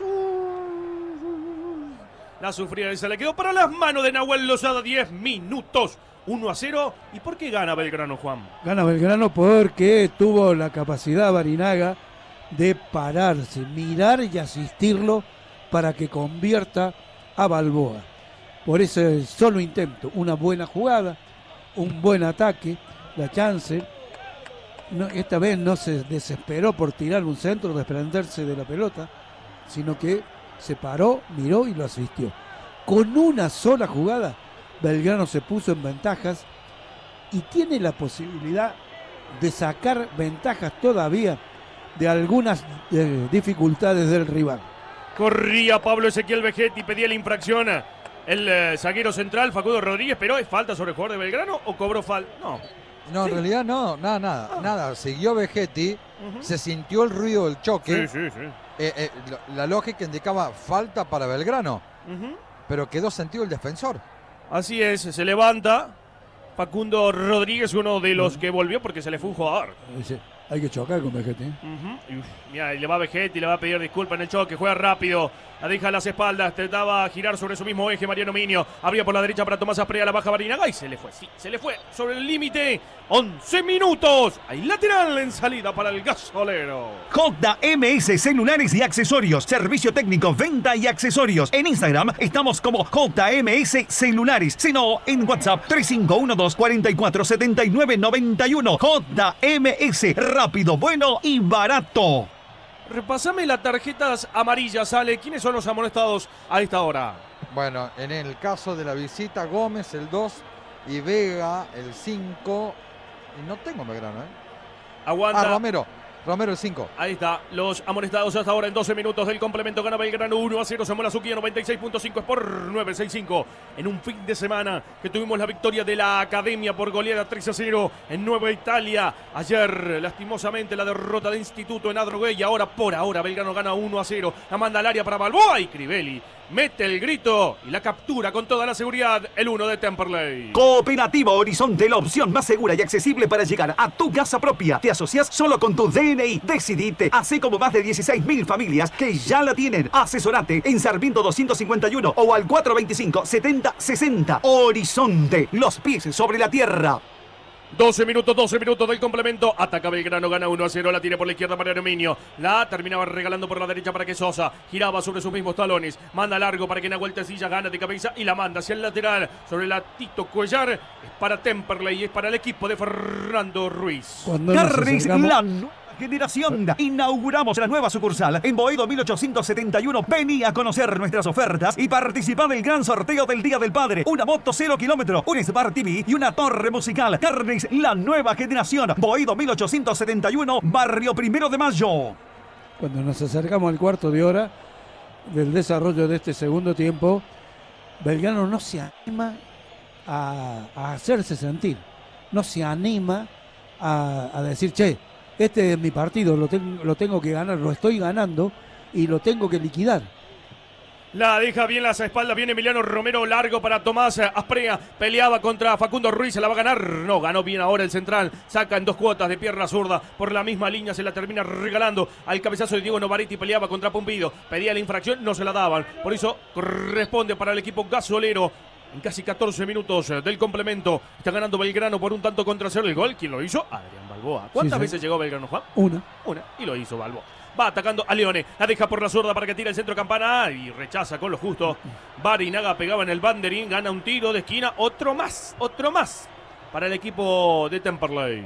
La sufrida y se le quedó para las manos de Nahuel Lozada. 10 minutos. 1-0. ¿Y por qué gana Belgrano, Juan? Gana Belgrano porque tuvo la capacidad Barinaga de pararse, mirar y asistirlo para que convierta a Balboa. Por ese solo intento, una buena jugada, un buen ataque, la chance. No, esta vez no se desesperó por tirar un centro, desprenderse de la pelota, sino que se paró, miró y lo asistió. Con una sola jugada, Belgrano se puso en ventajas y tiene la posibilidad de sacar ventajas todavía de algunas dificultades del rival. Corría Pablo Ezequiel Vegetti, pedía la infracción. El zaguero central, Facundo Rodríguez, pero ¿es falta sobre el jugador de Belgrano o cobró falta? No. No, en realidad no, nada. Siguió Vegetti, se sintió el ruido del choque. Sí. La lógica indicaba falta para Belgrano, pero quedó sentido el defensor. Así es, se levanta Facundo Rodríguez, uno de los que volvió porque se le fue un jugador. Hay que chocar con Vegetti. Mira, le va a Vegetti, le va a pedir disculpas en el choque, juega rápido, la deja a las espaldas, trataba girar sobre su mismo eje Mariano Minio, abría por la derecha para Tomás Asprea, la baja Barinaga y se le fue, se le fue sobre el límite, 11 minutos, hay lateral en salida para el gasolero. JMS Celulares y Accesorios, servicio técnico, venta y accesorios. En Instagram estamos como JMS Celulares, sino en WhatsApp 3512 44 79 91. JMS, rápido, bueno y barato. Repasame las tarjetas amarillas, Ale. ¿Quiénes son los amonestados a esta hora? Bueno, en el caso de la visita, Gómez el 2 y Vega el 5. Y no tengo Belgrano, Aguanta. Romero el 5. Ahí está, los amonestados hasta ahora en 12 minutos del complemento. Gana Belgrano 1-0, Samuel Azuquía 96.5 es por 965. En un fin de semana que tuvimos la victoria de la Academia por goleada 3-0 en Nueva Italia. Ayer, lastimosamente, la derrota de Instituto en Adrogué. Y ahora, por ahora, Belgrano gana 1-0. La manda al área para Balboa y Crivelli mete el grito y la captura con toda la seguridad el 1 de Temperley. Cooperativa Horizonte, la opción más segura y accesible para llegar a tu casa propia. Te asocias solo con tu DNI. Decidite, así como más de 16.000 familias que ya la tienen. Asesorate en Sarmiento 251 o al 425-7060. Horizonte, los pies sobre la tierra. 12 minutos del complemento. Ataca Belgrano, gana 1-0. La tiene por la izquierda Mariano Minio. La terminaba regalando por la derecha para que Sosa giraba sobre sus mismos talones. Manda largo para que Nahuel Tecilla gana de cabeza y la manda hacia el lateral sobre la Tito Cuellar. Es para Temperley y es para el equipo de Fernando Ruiz. Carnes La Nueva Generación. Inauguramos la nueva sucursal en Boedo 1871. Vení a conocer nuestras ofertas y participar del gran sorteo del Día del Padre. Una moto 0 kilómetro, un Smart TV y una torre musical. Carnes La Nueva Generación. Boedo 1871, Barrio 1 de Mayo. Cuando nos acercamos al cuarto de hora del desarrollo de este segundo tiempo, Belgrano no se anima a hacerse sentir. No se anima a decir, che, este es mi partido, lo tengo que ganar, lo estoy ganando y lo tengo que liquidar. La deja bien las espaldas, viene Emiliano Romero, largo para Tomás Asprea, peleaba contra Facundo Ruiz, se la va a ganar, no, ganó bien ahora el central, saca en 2 cuotas de pierna zurda, por la misma línea se la termina regalando al cabezazo de Diego Novaretti, peleaba contra Pumpido, pedía la infracción, no se la daban, por eso corresponde para el equipo gasolero. En casi 14 minutos del complemento está ganando Belgrano por 1-0 el gol. ¿Quién lo hizo? Adrián Balboa. ¿Cuántas veces llegó Belgrano, Juan? Una y lo hizo Balboa. Va atacando a Leone, la deja por la zurda para que tire el centro Campana y rechaza con lo justo. Barinaga pegaba en el banderín, gana un tiro de esquina, otro más para el equipo de Temperley.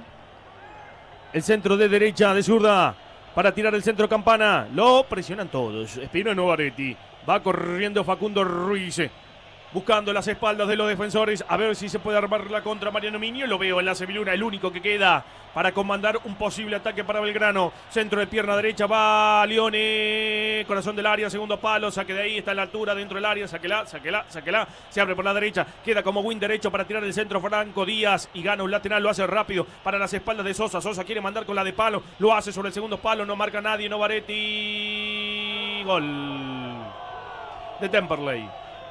El centro de derecha, de zurda, para tirar el centro Campana. Lo presionan todos. Espino Novaretti. Va corriendo Facundo Ruiz. Buscando las espaldas de los defensores, a ver si se puede armar la contra Mariano Minio. Lo veo en la Seviluna, el único que queda para comandar un posible ataque para Belgrano. Centro de pierna derecha, va Leone, corazón del área, segundo palo, saque de ahí, está a la altura, dentro del área, sáquela. Se abre por la derecha, queda como win derecho para tirar el centro Franco Díaz y gana un lateral, lo hace rápido para las espaldas de Sosa. Sosa quiere mandar con la de palo, lo hace sobre el segundo palo, no marca nadie, Novaretti. Gol de Temperley.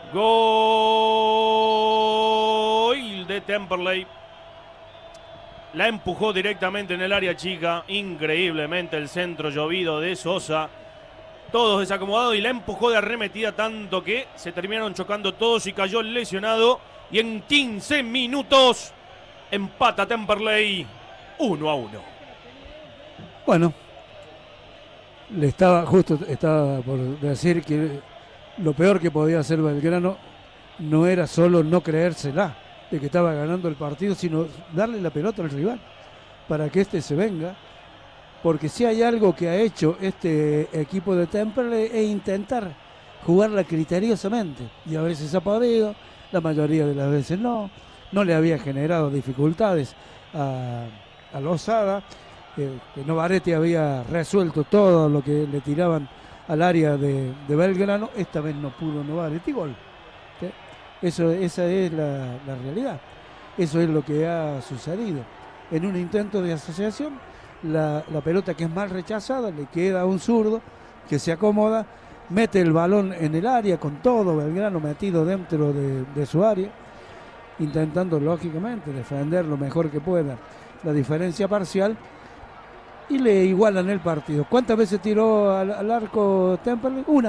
Gol de Temperley. La empujó directamente en el área chica. Increíblemente el centro llovido de Sosa. Todos desacomodados y la empujó de arremetida tanto que se terminaron chocando todos y cayó lesionado. Y en 15 minutos empata Temperley 1-1. Bueno, estaba por decir que lo peor que podía hacer Belgrano no era solo no creérsela de que estaba ganando el partido, sino darle la pelota al rival para que este se venga. Porque si hay algo que ha hecho este equipo de Temperley es intentar jugarla criteriosamente. Y a veces ha podido, la mayoría de las veces no le había generado dificultades a Lozada. Novaretti había resuelto todo lo que le tiraban al área de Belgrano. Esta vez no pudo Novaretti, gol. Esa es la realidad. Eso es lo que ha sucedido. En un intento de asociación, la pelota que es mal rechazada le queda a un zurdo que se acomoda, mete el balón en el área con todo Belgrano metido dentro de su área, intentando lógicamente defender lo mejor que pueda la diferencia parcial, y le igualan el partido. ¿Cuántas veces tiró al arco Temperley? Una.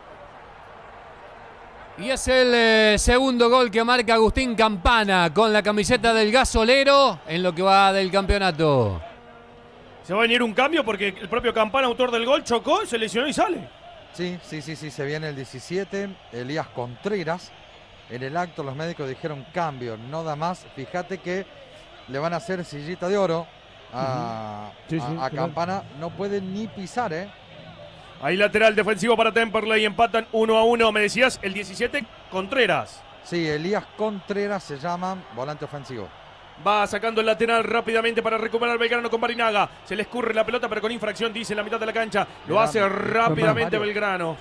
Y es el segundo gol que marca Agustín Campana con la camiseta del Gasolero en lo que va del campeonato. Se va a venir un cambio porque el propio Campana, autor del gol, chocó, se lesionó y sale. Sí, se viene el 17, Elías Contreras. En el acto los médicos dijeron cambio, no da más. Fíjate que le van a hacer sillita de oro a Campana. No puede ni pisar, ¿eh? Ahí lateral defensivo para Temperley, empatan 1-1. Me decías, el 17, Contreras. Sí, Elías Contreras se llama, volante ofensivo. Va sacando el lateral rápidamente para recuperar Belgrano con Barinaga. Se le escurre la pelota, pero con infracción, dice en la mitad de la cancha. Lo hace rápidamente Belgrano.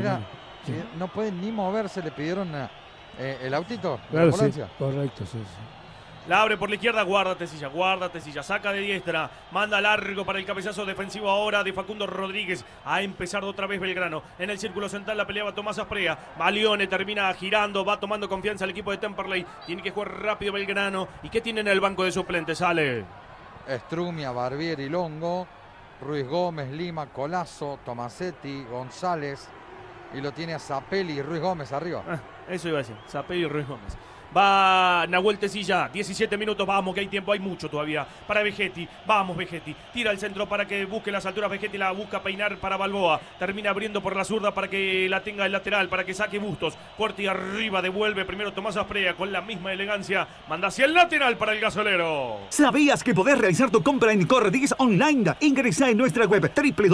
No pueden ni moverse, le pidieron el autito. Claro, sí, correcto, sí. La abre por la izquierda, guárdate silla, saca de diestra, manda largo para el cabezazo defensivo ahora de Facundo Rodríguez. A empezar otra vez Belgrano. En el círculo central la peleaba Tomás Asprea. Balione termina girando, va tomando confianza el equipo de Temperley. Tiene que jugar rápido Belgrano. ¿Y qué tiene en el banco de suplentes? Sale Strumia, Barbieri, Longo, Ruiz Gómez, Lima, Colazo, Tomasetti, González. Y lo tiene a Zapelli y Ruiz Gómez arriba. Eso iba a decir, Zapelli y Ruiz Gómez. Va Nahuel Tecilla, 17 minutos, vamos que hay tiempo, hay mucho todavía. Para Vegetti, vamos Vegetti, tira el centro para que busque las alturas, Vegetti la busca peinar para Balboa. Termina abriendo por la zurda para que la tenga el lateral, para que saque Bustos. Fuerte y arriba, devuelve primero Tomás Asprea con la misma elegancia. Manda hacia el lateral para el Gasolero. ¿Sabías que podés realizar tu compra en Cor10 online? Ingresa en nuestra web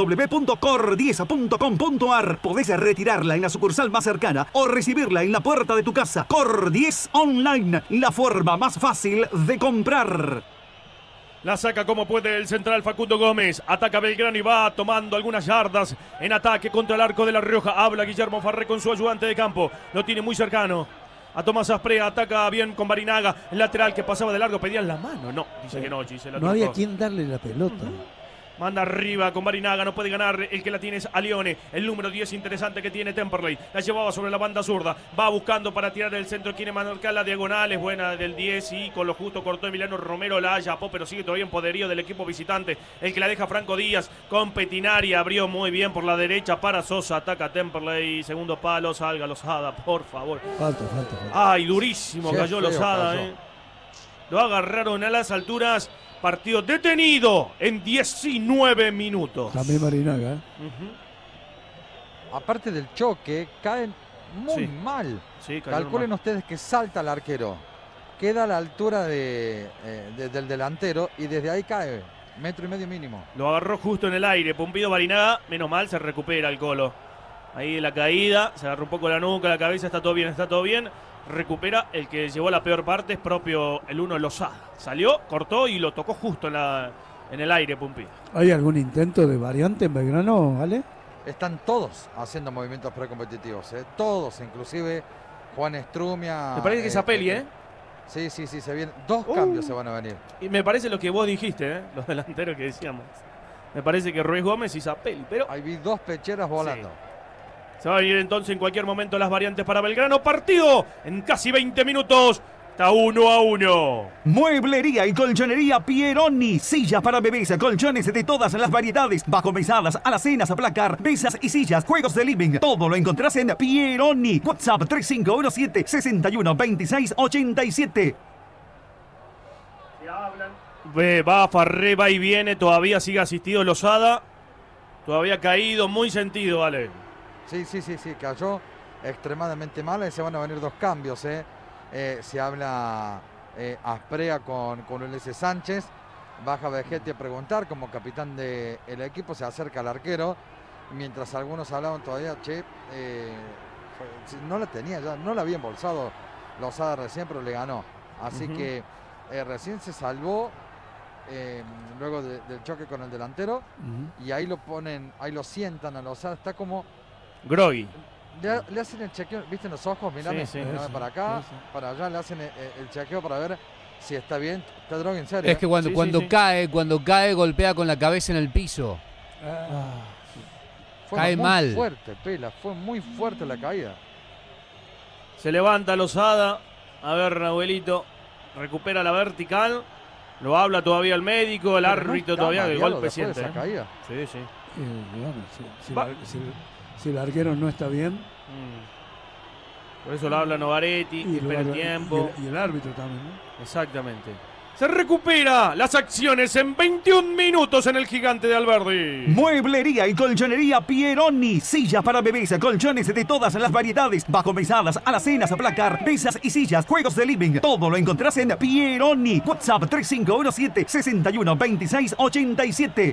www.cor10.com.ar. Podés retirarla en la sucursal más cercana o recibirla en la puerta de tu casa. Cor10 online, la forma más fácil de comprar. La saca como puede el central Facundo Gómez. Ataca Belgrano y va tomando algunas yardas en ataque contra el arco de La Rioja. Habla Guillermo Farré con su ayudante de campo. Lo tiene muy cercano a Tomás Asprea. Ataca bien con Barinaga. El lateral que pasaba de largo, pedían la mano. No, dice que no, no había quien darle la pelota. Manda arriba con Barinaga, no puede ganar, el que la tiene es Alione, el número 10 interesante que tiene Temperley. La llevaba sobre la banda zurda, va buscando para tirar el centro, quiere marcar la diagonal, es buena del 10 y con lo justo cortó Emiliano Romero, la hallapó, pero sigue todavía en poderío del equipo visitante. El que la deja Franco Díaz con Petinari, abrió muy bien por la derecha para Sosa, ataca Temperley, segundo palo, salga Lozada, por favor. Falta. Ay, durísimo cayó Lozada, Lo agarraron a las alturas. Partido detenido en 19 minutos. También Barinaga. Aparte del choque, caen muy mal. Sí, calculen ustedes que salta el arquero. Queda a la altura del delantero y desde ahí cae. 1,5 metros mínimo. Lo agarró justo en el aire. Pumpido Barinaga. Menos mal, se recupera el Colo. Ahí la caída. Se agarró un poco la nuca, la cabeza. Está todo bien. Recupera, el que llevó la peor parte es propio el 1 Lozada. Salió, cortó y lo tocó justo en el aire, Pumpi. ¿Hay algún intento de variante en Belgrano, Ale? Están todos haciendo movimientos precompetitivos, Todos, inclusive Juan Strumia. Me parece que es Zapelli, Sí, se vienen. 2 cambios se van a venir. Y me parece lo que vos dijiste, los delanteros que decíamos. Me parece que Ruiz Gómez y Zapelli, pero... Ahí vi 2 pecheras volando. Sí. Se va a venir entonces en cualquier momento las variantes para Belgrano. Partido en casi 20 minutos. Está 1-1. Mueblería y colchonería Pieroni. Sillas para bebés, colchones de todas las variedades. Bajo mesadas, alacenas, placar, mesas y sillas, juegos de living. Todo lo encontrás en Pieroni. WhatsApp 3517-612687. Va Farré, va y viene. Todavía sigue asistido Lozada. Todavía caído, muy sentido, vale. Sí, cayó extremadamente mal y se van a venir 2 cambios, se habla Asprea con Ulises Sánchez, baja Vegetti a preguntar como capitán del equipo, se acerca al arquero, mientras algunos hablaban todavía, no la tenía ya, no la había embolsado Lozada recién, pero le ganó, así que recién se salvó luego del choque con el delantero, y ahí lo ponen, ahí lo sientan a Lozada, está como... Groggy. Le hacen el chequeo, ¿viste en los ojos? Mirame, para acá, para allá, le hacen el chequeo para ver si está bien, está droga en serio. Es que cuando cae, golpea con la cabeza en el piso. Cae mal. Fue muy fuerte, Pela, fue muy fuerte la caída. Se levanta Lozada. A ver, Nahuelito. Recupera la vertical. Lo habla todavía el médico, el árbitro todavía, el golpe siente. Esa caída. Sí, sí. Si el arquero no está bien. Por eso lo habla Novaretti, y espera el tiempo. Y el árbitro también, ¿no? Exactamente. Se recupera las acciones en 21 minutos en el Gigante de Alberdi. Mueblería y colchonería Pieroni. Sillas para bebés, colchones de todas las variedades, bajo mesadas, alacenas, placar, mesas y sillas, juegos de living. Todo lo encontrarás en Pieroni. WhatsApp 3517-612687.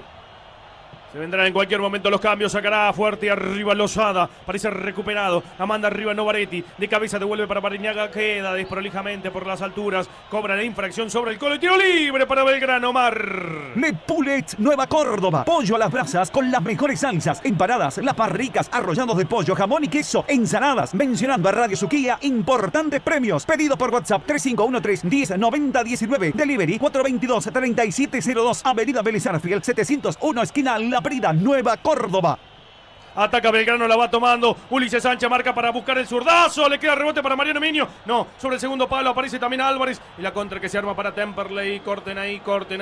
Se vendrán en cualquier momento los cambios. Sacará fuerte arriba Lozada. Parece recuperado. La manda arriba Novaretti. De cabeza devuelve para Bariniaga. Queda desprolijamente por las alturas. Cobra la infracción sobre el colo y tiro libre para Belgrano. Mar. Le Poulet Nueva Córdoba. Pollo a las brasas con las mejores salsas. Empanadas, lapas ricas, arrollados de pollo, jamón y queso. Ensaladas. Mencionando a Radio Suquía. Importantes premios. Pedido por WhatsApp 3513-109019. Delivery 422-3702. Avenida Vélez Arfiel 701 esquina La Prida, Nueva Córdoba. Ataca Belgrano, la va tomando. Ulises Sánchez marca para buscar el zurdazo. Le queda rebote para Mariano Miño. No, sobre el segundo palo aparece también Álvarez. Y la contra que se arma para Temperley. Corten ahí.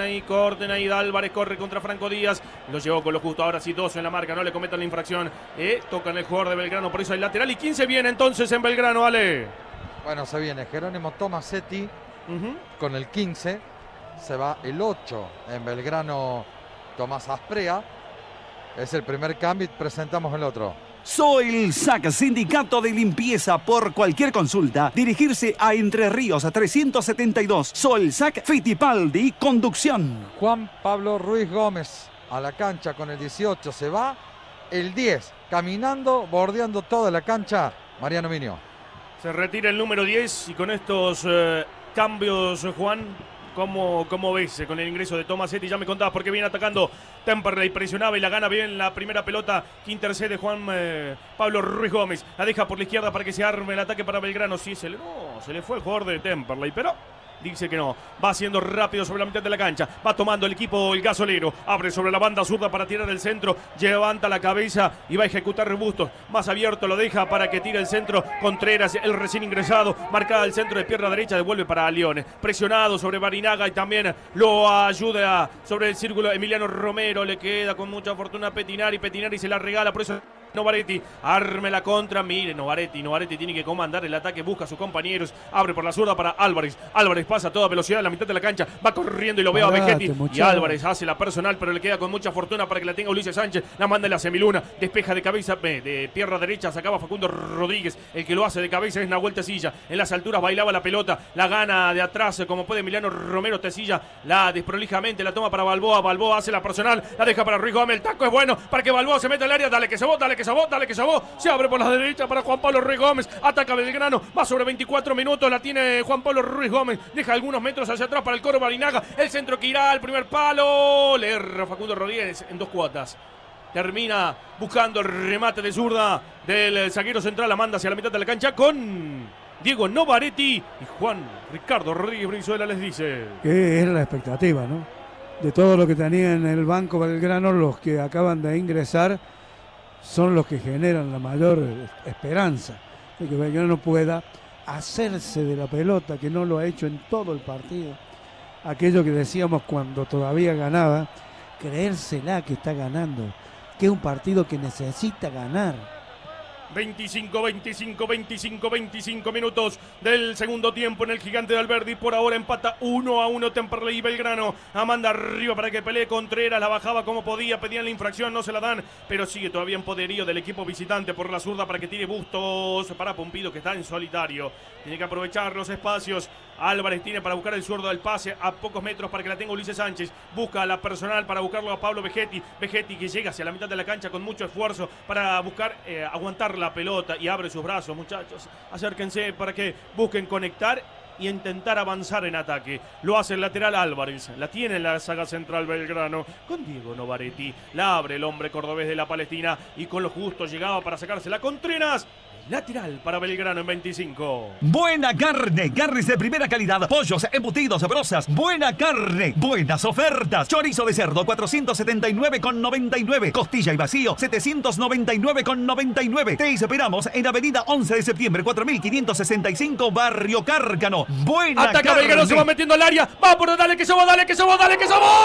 Álvarez corre contra Franco Díaz. Lo llevó con lo justo. Ahora sí, 2 en la marca. No le cometan la infracción. Tocan el jugador de Belgrano. Por eso el lateral. ¿Y quién se viene entonces en Belgrano, Ale? Bueno, se viene Jerónimo Tomasetti con el 15. Se va el 8 en Belgrano, Tomás Asprea. Es el primer cambio y presentamos el otro. Soil SAC, Sindicato de Limpieza. Por cualquier consulta, dirigirse a Entre Ríos 372. Soil SAC, Fittipaldi, conducción. Juan Pablo Ruiz Gómez a la cancha con el 18. Se va el 10, caminando, bordeando toda la cancha, Mariano Miño. Se retira el número 10 y con estos cambios, Juan, ¿cómo ves con el ingreso de Tomasetti? Ya me contabas porque viene atacando Temperley, presionaba y la gana bien la primera pelota que intercede Juan Pablo Ruiz Gómez. La deja por la izquierda para que se arme el ataque para Belgrano. Sí, se le fue el jugador de Temperley, pero dice que no. Va haciendo rápido sobre la mitad de la cancha. Va tomando el equipo el gasolero. Abre sobre la banda zurda para tirar el centro. Levanta la cabeza y va a ejecutar Bustos. Más abierto lo deja para que tire el centro. Contreras, el recién ingresado. Marcada el centro de pierna derecha. Devuelve para Leones. Presionado sobre Barinaga y también lo ayuda sobre el círculo Emiliano Romero. Le queda con mucha fortuna Petinari. Petinari se la regala. Por eso Novaretti arme la contra. Mire, Novaretti tiene que comandar el ataque. Busca a sus compañeros. Abre por la zurda para Álvarez. Álvarez pasa a toda velocidad en la mitad de la cancha. Va corriendo y lo veo a Vegetti. Y Álvarez hace la personal, pero le queda con mucha fortuna para que la tenga Ulises Sánchez. La manda en la semiluna. Despeja de cabeza, de pierna derecha. Sacaba Facundo Rodríguez. El que lo hace de cabeza es Nahuel Tecilla. En las alturas bailaba la pelota. La gana de atrás como puede Emiliano Romero. Tecilla la desprolijamente. La toma para Balboa. Balboa hace la personal. La deja para Ruiz Gómez. El taco es bueno para que Balboa se meta al área. Dale que se bota, se abre por la derecha para Juan Pablo Ruiz Gómez. Ataca Belgrano. Va sobre 24 minutos. La tiene Juan Pablo Ruiz Gómez. Deja algunos metros hacia atrás para el coro Barinaga. El centro que irá al primer palo. Le erra Facundo Rodríguez en 2 cuotas. Termina buscando el remate de zurda del zaguero central. La manda hacia la mitad de la cancha con Diego Novaretti. Y Juan Ricardo Rodríguez Brizuela les dice que es la expectativa, ¿no? De todo lo que tenía en el banco Belgrano, los que acaban de ingresar son los que generan la mayor esperanza de que Belgrano pueda hacerse de la pelota, que no lo ha hecho en todo el partido. Aquello que decíamos cuando todavía ganaba, creérsela que está ganando, que es un partido que necesita ganar. 25 minutos del segundo tiempo en el Gigante de Alberdi. Por ahora empata 1-1 Temperley y Belgrano. Manda arriba para que pelee Contreras. La bajaba como podía. Pedían la infracción, no se la dan. Pero sigue todavía en poderío del equipo visitante por la zurda para que tire Bustos para Pumpido, que está en solitario. Tiene que aprovechar los espacios. Álvarez tiene para buscar el zurdo del pase a pocos metros para que la tenga Ulises Sánchez. Busca la personal para buscarlo a Pablo Vegetti. Vegetti que llega hacia la mitad de la cancha con mucho esfuerzo para buscar aguantar la pelota y abre sus brazos, muchachos. Acérquense para que busquen conectar y intentar avanzar en ataque. Lo hace el lateral Álvarez. La tiene en la saga central Belgrano con Diego Novaretti. La abre el hombre cordobés de la Palestina y con lo justo llegaba para sacársela Contreras. lateral para Belgrano en 25. Buena carne, carnes de primera calidad, pollos, embutidos, brozas, buena carne, buenas ofertas. Chorizo de cerdo 479,99, costilla y vacío 799,99. Te esperamos en Avenida 11 de septiembre 4565, Barrio Cárcano. Buena Ataca carne. Belgrano, se va metiendo al área. Va por dale que se va, dale que se va, dale que se va.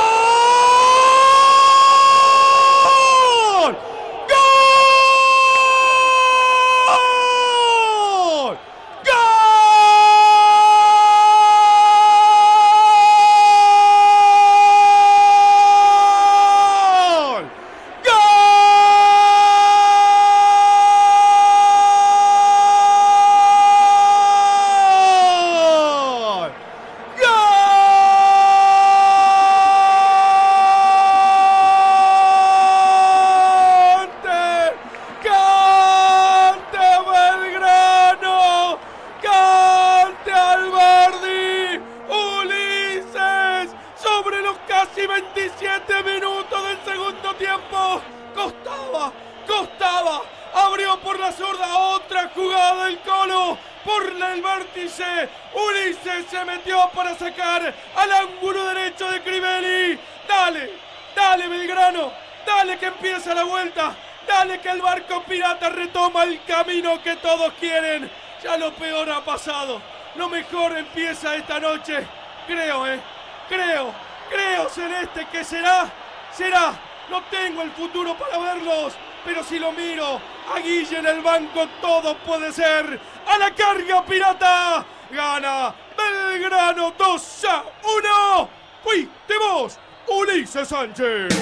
Costaba, abrió por la zurda, otra jugada del Colo, por el vértice, Ulises se metió para sacar al ángulo derecho de Crivelli. Dale Belgrano, dale que empieza la vuelta, dale que el barco pirata retoma el camino que todos quieren. Ya lo peor ha pasado, lo mejor empieza esta noche. Creo, Celeste, que será. No tengo el futuro para verlos, pero si lo miro a Guille en el banco, todo puede ser. ¡A la carga, pirata! Gana Belgrano 2-1. Fuiste vos, Ulises Sánchez.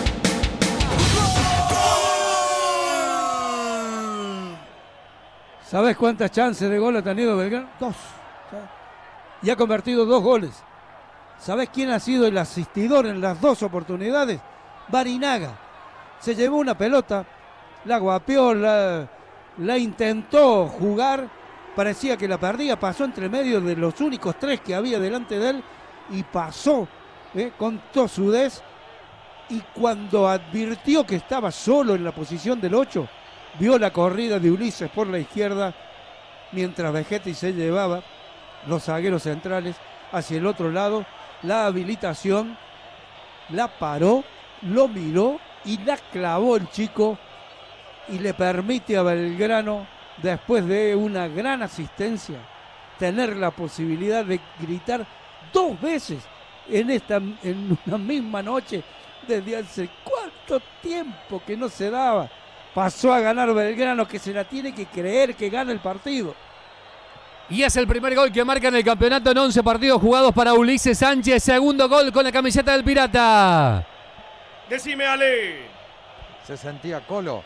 ¿Sabes cuántas chances de gol ha tenido Belgrano? 2. Y ha convertido 2 goles. ¿Sabes quién ha sido el asistidor en las 2 oportunidades? Barinaga. Se llevó una pelota, la guapeó, la intentó jugar, parecía que la perdía, pasó entre medio de los únicos 3 que había delante de él y pasó con tosudez, y cuando advirtió que estaba solo en la posición del 8, vio la corrida de Ulises por la izquierda, mientras Vegetti se llevaba los zagueros centrales hacia el otro lado, la habilitación, la paró, lo miró y la clavó el chico, y le permite a Belgrano, después de una gran asistencia, tener la posibilidad de gritar 2 veces en una misma noche, desde hace cuánto tiempo que no se daba. Pasó a ganar Belgrano, que se la tiene que creer que gana el partido. Y es el primer gol que marca en el campeonato en 11 partidos jugados para Ulises Sánchez. Segundo gol con la camiseta del Pirata. Decime, Ale. Se sentía Colo.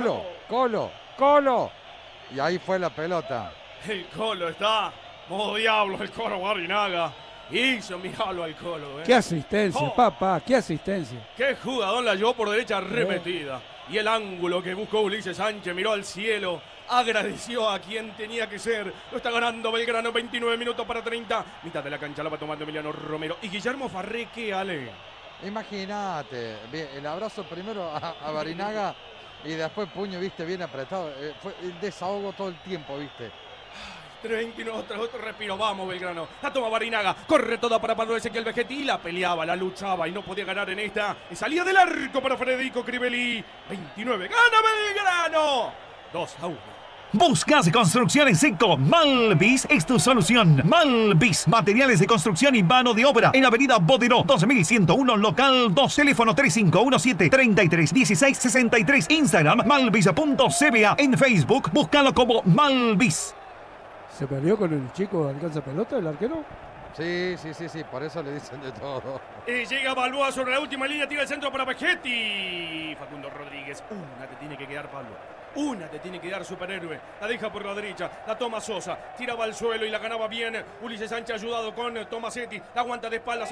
Y ahí fue la pelota. El Colo está modo diablo, el Colo Barinaga. Hizo mirarlo al Colo. Qué asistencia, papá, qué asistencia. Qué jugador la llevó por derecha repetida. Y el ángulo que buscó Ulises Sánchez, miró al cielo, agradeció a quien tenía que ser. Lo está ganando Belgrano, 29 minutos para 30. Mitad de la cancha la va tomando Emiliano Romero. Y Guillermo Farré, ¿qué, Ale? Imagínate, el abrazo primero a Barinaga y después puño, viste, bien apretado. Fue el desahogo todo el tiempo, viste. 29 tras otro respiro, vamos Belgrano. La toma Barinaga, corre toda para Pablo Ezequiel Vegetti, la peleaba, la luchaba y no podía ganar en esta. Y salía del arco para Federico Crivelli. 29, gana Belgrano. 2-1. ¿Buscas construcción en seco? Malvis es tu solución. Malvis, materiales de construcción y mano de obra. En Avenida Boderó, 2101, local 2, teléfono 3517-331663. Instagram, malvis.cba. En Facebook, búscalo como Malvis. ¿Se peleó con el chico alcanza pelota, el arquero? Sí, por eso le dicen de todo. Y llega Balboa sobre la última línea, tira el centro para Vegetti. Facundo Rodríguez, una te tiene que quedar, Pablo. Una te tiene que dar, superhéroe. La deja por la derecha, la toma Sosa, tiraba al suelo y la ganaba bien Ulises Sánchez, ayudado con Tomasetti. La aguanta de espaldas,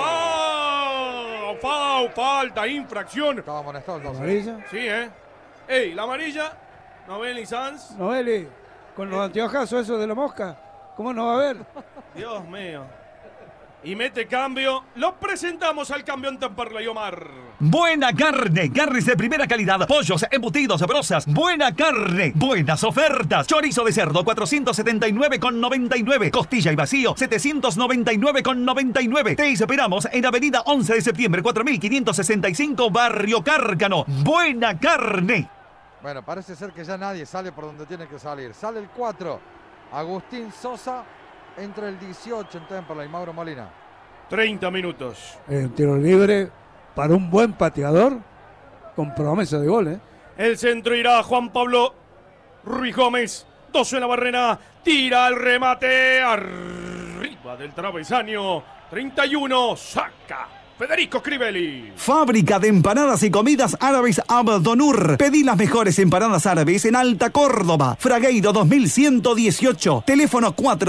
falta, infracción. Estaba amonestado el 12. ¿Amarilla? Sí, Ey, la amarilla, Novelli Sanz. Novelli, con los anteojazos esos de la mosca, ¿cómo no va a ver? Dios mío. y mete cambio. Lo presentamos al campeón Temperley, Omar. Buena carne, carnes de primera calidad, pollos, embutidos, brozas, buena carne, buenas ofertas. Chorizo de cerdo, 479,99. Costilla y vacío, 799,99. Te esperamos en Avenida 11 de septiembre, 4565, Barrio Cárcano. Buena carne. Bueno, parece ser que ya nadie sale por donde tiene que salir. Sale el 4, Agustín Sosa, entra el 18 en Temperley, Mauro Molina. 30 minutos. Un tiro libre para un buen pateador con promesa de gol, ¿eh? El centro irá Juan Pablo Ruiz Gómez. 12 en la barrera. Tira el remate. Arriba del travesaño. 31. Saca Federico Crivelli. Fábrica de empanadas y comidas árabes Abdonur. Pedí las mejores empanadas árabes en Alta Córdoba. Fragueiro 2118. Teléfono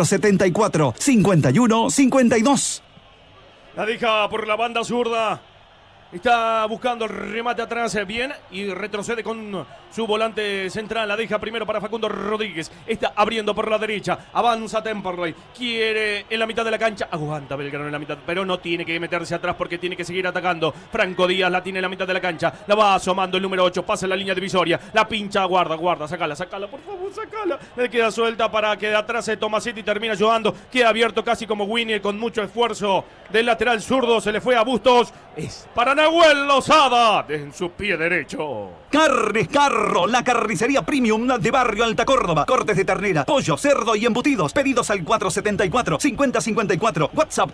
474-5152. La deja por la banda zurda. Está buscando el remate atrás bien y retrocede con su volante central. La deja primero para Facundo Rodríguez. Está abriendo por la derecha. Avanza Temperley. Quiere en la mitad de la cancha. Aguanta Belgrano en la mitad, pero no tiene que meterse atrás porque tiene que seguir atacando. Franco Díaz la tiene en la mitad de la cancha. La va asomando el número 8. Pasa en la línea divisoria. La pincha, guarda. Sacala, por favor, sacala. Le queda suelta para que de atrás se Tomasetti termina ayudando. Queda abierto casi como Winnie con mucho esfuerzo del lateral zurdo. Se le fue a Bustos. Es para Nahuel Lozada en su pie derecho. Carnes Carro, la carnicería premium de Barrio Alta Córdoba. Cortes de ternera, pollo, cerdo y embutidos. Pedidos al 474-5054. WhatsApp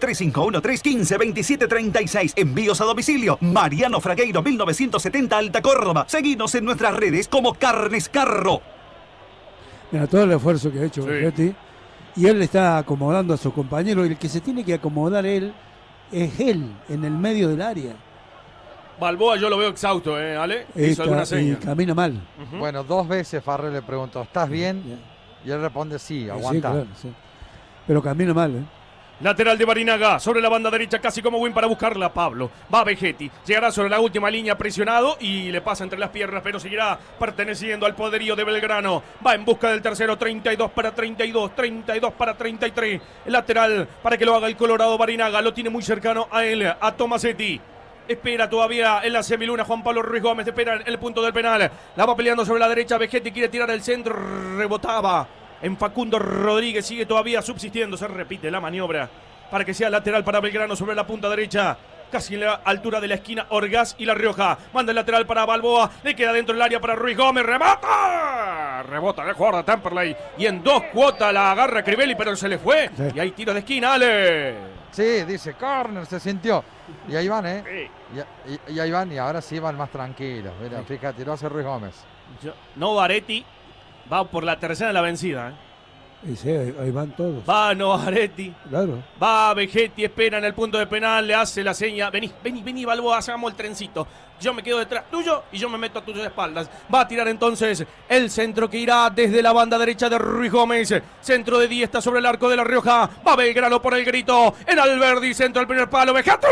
3513-152736. Envíos a domicilio. Mariano Fragueiro, 1970, Alta Córdoba. Seguinos en nuestras redes como Carnes Carro. Mira, todo el esfuerzo que ha hecho Bergetti. Y él le está acomodando a su compañero. Y el que se tiene que acomodar él es él, en el medio del área. Balboa yo lo veo exhausto, Ale. Hizo alguna seña. Y camina mal. Bueno, 2 veces Farré le preguntó, ¿estás bien? Y él responde, sí, aguanta. Sí, claro, sí. Pero camina mal, Lateral de Barinaga, sobre la banda derecha, casi como win para buscarla Pablo. Va Vegetti, llegará sobre la última línea presionado y le pasa entre las piernas, pero seguirá perteneciendo al poderío de Belgrano. Va en busca del tercero, 32 para 32, 32 para 33. El lateral para que lo haga el Colorado Barinaga, lo tiene muy cercano a él, a Tomasetti. Espera todavía en la semiluna Juan Pablo Ruiz Gómez, espera en el punto del penal. La va peleando sobre la derecha, Vegetti quiere tirar el centro, rebotaba en Facundo Rodríguez, sigue todavía subsistiendo, se repite la maniobra para que sea lateral para Belgrano sobre la punta derecha. Casi en la altura de la esquina Orgaz y La Rioja. Manda el lateral para Balboa. Le queda dentro del área para Ruiz Gómez. ¡Remata! Rebota el jugador de Temperley. Y en 2 cuotas la agarra Crivelli, pero se le fue. Sí. Y hay tiro de esquina, Ale. Sí, dice corner, se sintió. Y ahí van, y ahí van, y ahora sí van más tranquilos. Mira, fíjate, lo hace Ruiz Gómez. Novaretti va por la tercera en la vencida, Sí, ahí van todos. Va Novaretti. Claro. Va Vegetti, espera en el punto de penal, le hace la seña. Vení, Balboa, hagamos el trencito. Yo me quedo detrás tuyo y yo me meto a tus espaldas. Va a tirar entonces el centro que irá desde la banda derecha de Ruiz Gómez. Centro de Díaz, está sobre el arco de La Rioja. Va Belgrano por el grito. En Alberdi, centro al primer palo. Vegetti.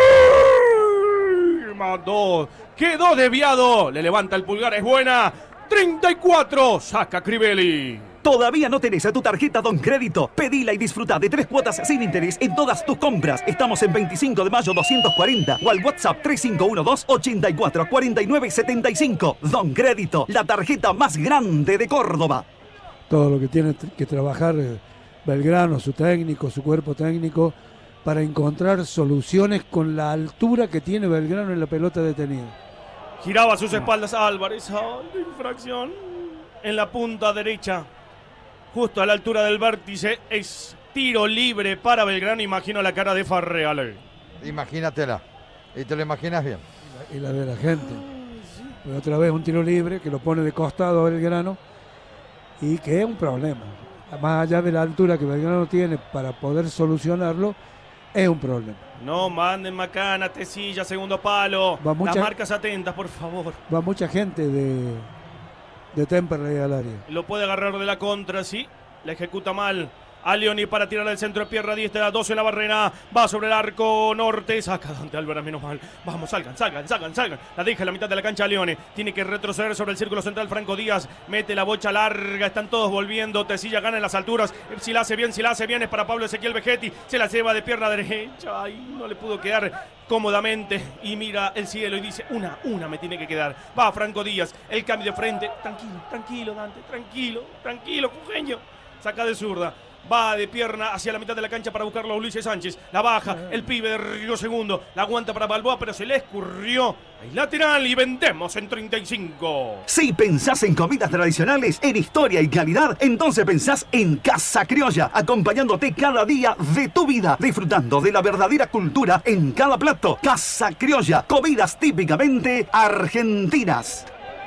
Mandó. Quedó desviado. Le levanta el pulgar, es buena. 34, saca Crivelli. ¿Todavía no tenés a tu tarjeta Don Crédito? Pedila y disfruta de 3 cuotas sin interés en todas tus compras. Estamos en 25 de mayo 240 o al WhatsApp 3512-844975. Don Crédito, la tarjeta más grande de Córdoba. Todo lo que tiene que trabajar Belgrano, su técnico, su cuerpo técnico, para encontrar soluciones con la altura que tiene Belgrano en la pelota detenida. Giraba a sus espaldas Álvarez. Infracción en la punta derecha. Justo a la altura del vértice, es tiro libre para Belgrano. Imagino la cara de Farré. Imagínatela, y te lo imaginas bien. Y la de la gente. Pero otra vez un tiro libre que lo pone de costado a Belgrano y que es un problema. Más allá de la altura que Belgrano tiene para poder solucionarlo, es un problema. No manden Macana, Tecilla, segundo palo. Las marcas atentas, por favor. Va mucha gente de Temperley al área. Lo puede agarrar de la contra, sí. La ejecuta mal Alioni para tirar al centro de pierna diestra, 2 en la barrera, va sobre el arco norte, saca Dante Álvarez, menos mal. Vamos, salgan. La deja en la mitad de la cancha Alioni, tiene que retroceder sobre el círculo central Franco Díaz, mete la bocha larga, están todos volviendo, Tecilla gana en las alturas, si la hace bien es para Pablo Ezequiel Vegetti, se la lleva de pierna derecha, ahí no le pudo quedar cómodamente y mira el cielo y dice, una me tiene que quedar. Va Franco Díaz, el cambio de frente, tranquilo Dante, tranquilo, Jujeño, saca de zurda. Va de pierna hacia la mitad de la cancha para buscarlo a Ulises Sánchez. La baja, el pibe de Río Segundo. La aguanta para Balboa, pero se le escurrió. Hay lateral y vendemos en 35. Si pensás en comidas tradicionales, en historia y calidad, entonces pensás en Casa Criolla, acompañándote cada día de tu vida, disfrutando de la verdadera cultura en cada plato. Casa Criolla, comidas típicamente argentinas.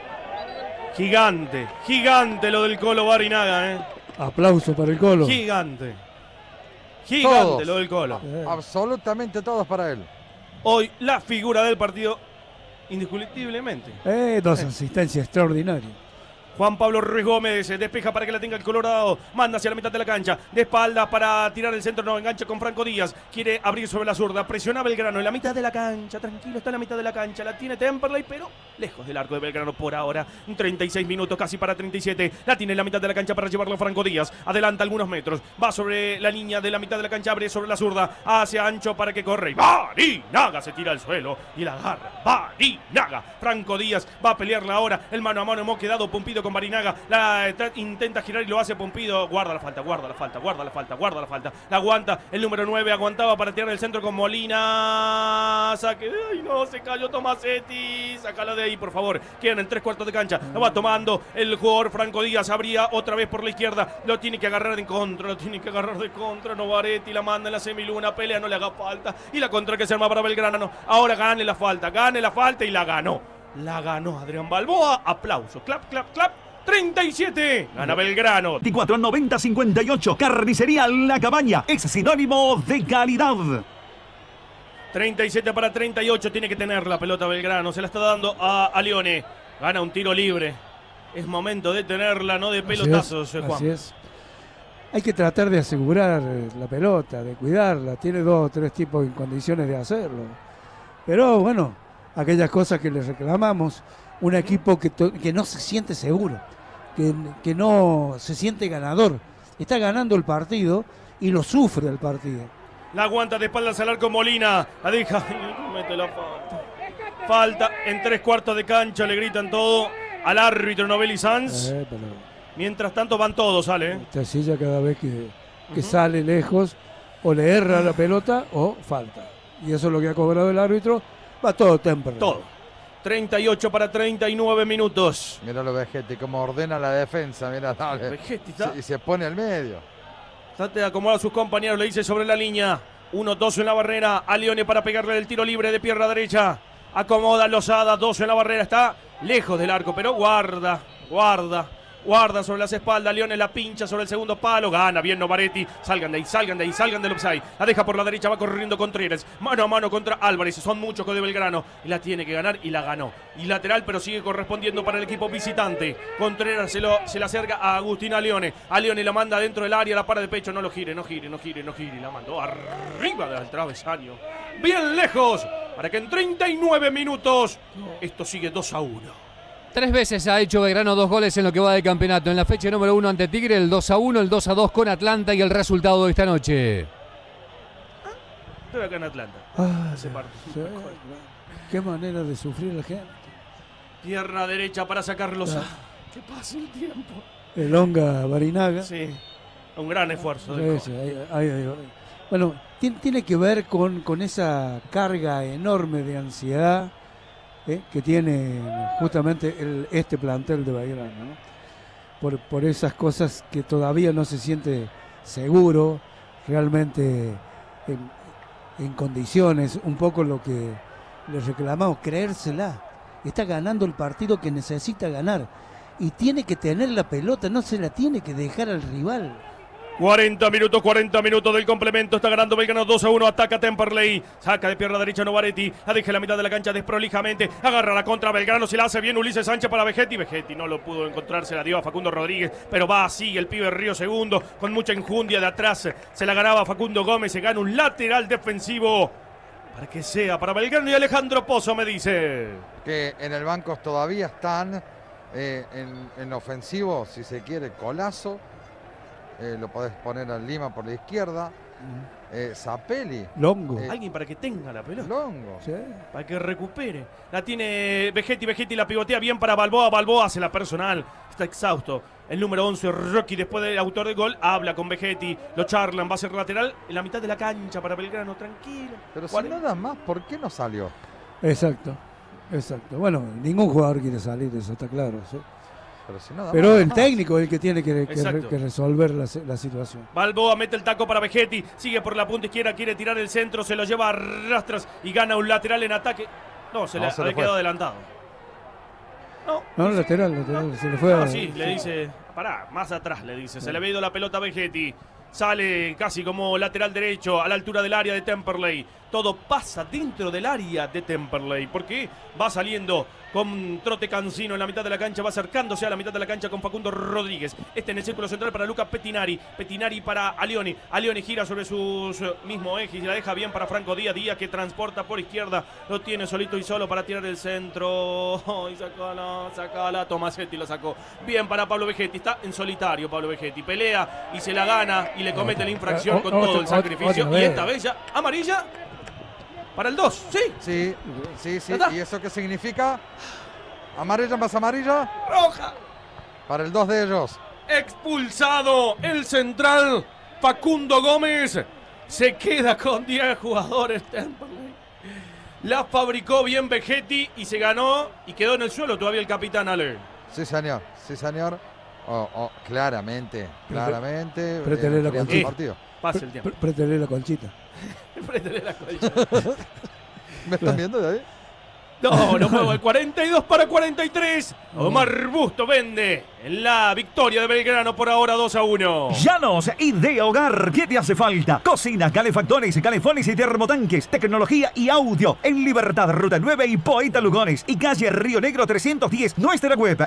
Gigante lo del Colo Barinaga, Aplauso para el Colo. Gigante Todos. lo del Colo. Absolutamente todos para él. Hoy la figura del partido, indiscutiblemente. 2 asistencias extraordinarias. Juan Pablo Ruiz Gómez despeja para que la tenga el Colorado, manda hacia la mitad de la cancha, de espalda para tirar el centro, no engancha con Franco Díaz, quiere abrir sobre la zurda, presiona Belgrano en la mitad de la cancha, tranquilo, está en la mitad de la cancha, la tiene Temperley, pero lejos del arco de Belgrano por ahora, 36 minutos, casi para 37, la tiene en la mitad de la cancha para llevarlo a Franco Díaz, adelanta algunos metros, va sobre la línea de la mitad de la cancha, abre sobre la zurda, hacia ancho para que corre, y Barinaga se tira al suelo y la agarra, Barinaga, Franco Díaz va a pelearla ahora, el mano a mano hemos quedado Pumpido con Barinaga, intenta girar y lo hace Pumpido, guarda la falta, la aguanta, el número 9 aguantaba para tirar el centro con Molina, saque, ay no, se cayó Tomasetti, sácala de ahí por favor, quedan en 3/4 de cancha, lo va tomando el jugador Franco Díaz, abría otra vez por la izquierda, lo tiene que agarrar de contra, Novaretti la manda en la semiluna, pelea, no le haga falta, y la contra que se arma para Belgrano, ahora gane la falta y la ganó Adrián Balboa, aplauso, clap, 37, gana Belgrano. 24 90 58, Carnicería La Cabaña, es sinónimo de calidad. 37 para 38, tiene que tener la pelota Belgrano, se la está dando a Alione, gana un tiro libre. Es momento de tenerla, no de pelotazos, Juan. Así es. Hay que tratar de asegurar la pelota, de cuidarla. Tiene 2 o 3 tipos en condiciones de hacerlo. Pero bueno, aquellas cosas que le reclamamos, un equipo que no se siente seguro, que no se siente ganador. Está ganando el partido y lo sufre el partido. La aguanta de espaldas al arco Molina, la deja, mete la falta. Falta en 3/4 de cancha, le gritan todo al árbitro Novelli Sanz. Mientras tanto van todos, sale. Tecilla cada vez que sale lejos, o le erra la pelota o falta. Y eso es lo que ha cobrado el árbitro. Va todo Temperley. Todo. 38 para 39 minutos. Mirá lo Vegetti, como ordena la defensa, mirá, dale. Vegetti está. Y se pone al medio. Trata de acomodar a sus compañeros, le dice sobre la línea. 1-2 en la barrera. A Lione para pegarle el tiro libre de pierna derecha. Acomoda Lozada, 2 en la barrera. Está lejos del arco, pero guarda sobre las espaldas, Leones la pincha sobre el segundo palo, gana bien Novaretti, salgan de ahí, del offside, la deja por la derecha, va corriendo Contreras, mano a mano contra Álvarez, son muchos con de Belgrano, y la tiene que ganar y la ganó, y lateral pero sigue correspondiendo para el equipo visitante, Contreras se la acerca a Agustín Alione la manda dentro del área, la para de pecho, no gire, la mandó arriba del travesaño, bien lejos, para que en 39 minutos esto sigue 2-1. 3 veces ha hecho Belgrano 2 goles en lo que va de campeonato. En la fecha número 1 ante Tigre, el 2-1, el 2-2 con Atlanta y el resultado de esta noche. Estoy acá en Atlanta. Qué manera de sufrir la gente. Pierna derecha para sacarlos. Que pase el tiempo. Elonga Barinaga. Sí, un gran esfuerzo. Bueno, tiene que ver con esa carga enorme de ansiedad que tiene justamente este plantel de Belgrano, ¿no? Por esas cosas que todavía no se siente seguro, realmente en condiciones, un poco lo que le reclamamos, creérsela. Está ganando el partido que necesita ganar y tiene que tener la pelota, no se la tiene que dejar al rival. 40 minutos del complemento. Está ganando Belgrano 2-1. Ataca Temperley. Saca de pierna derecha Novaretti. La deja en la mitad de la cancha desprolijamente. Agarra la contra Belgrano. Se la hace bien Ulises Sánchez para Vegetti. Vegetti no lo pudo encontrar. Se la dio a Facundo Rodríguez. Pero va así el pibe Río Segundo. Con mucha enjundia de atrás. Se la ganaba Facundo Gómez. Se gana un lateral defensivo. Para que sea para Belgrano. Y Alejandro Pozo me dice que en el banco todavía están en ofensivo, si se quiere, Colazo. Lo podés poner a Lima por la izquierda. Zapelli. Longo. Alguien para que tenga la pelota. Longo. Sí. Para que recupere. La tiene Vegetti. Vegetti la pivotea bien para Balboa. Balboa hace la personal. Está exhausto. El número 11, Rocky, después del autor del gol, habla con Vegetti. Lo charlan. Va a ser lateral en la mitad de la cancha para Belgrano. Tranquilo. Pero si nada más, ¿por qué no salió? Exacto. Bueno, ningún jugador quiere salir, eso está claro. ¿Sí? Pero el técnico es el que tiene que resolver la situación. Balboa mete el taco para Vegetti, sigue por la punta izquierda, quiere tirar el centro, se lo lleva a rastras y gana un lateral en ataque. No, se le quedó adelantado. No, lateral, se le fue. Sí, le dice, pará, más atrás le dice, se le había ido la pelota a Vegetti. Sale casi como lateral derecho a la altura del área de Temperley. Todo pasa dentro del área de Temperley. Porque va saliendo con trote cansino en la mitad de la cancha. Va acercándose a la mitad de la cancha con Facundo Rodríguez. En el círculo central para Luca Pettinari. Pettinari para Alioni. Alioni gira sobre sus mismo eje y la deja bien para Franco Díaz. Díaz que transporta por izquierda. Lo tiene solito y solo para tirar el centro. Y sacala. Tomasetti lo sacó. Bien para Pablo Vegetti. Está en solitario Pablo Vegetti. Pelea y se la gana. Y le comete la infracción con todo el sacrificio. Y esta vez ya amarilla para el 2. Sí. ¿Y eso qué significa? Amarilla más amarilla. Roja. Para el 2 de ellos. Expulsado el central Facundo Gómez. Se queda con 10 jugadores Temperley. La fabricó bien Vegetti y se ganó y quedó en el suelo todavía el capitán Ale. Sí, señor. Claramente. Préstele la conchita. Pasa el tiempo. Préstele la conchita. Préstele la conchita. ¿Me están viendo de ahí? No muevo el 42 para 43. Omar Busto vende la victoria de Belgrano por ahora 2-1. Llanos, Idea Hogar. ¿Qué te hace falta? Cocina, calefactores, calefones y termotanques. Tecnología y audio. En Libertad, Ruta 9 y Poeta Lugones. Y calle Río Negro 310. Nuestra web,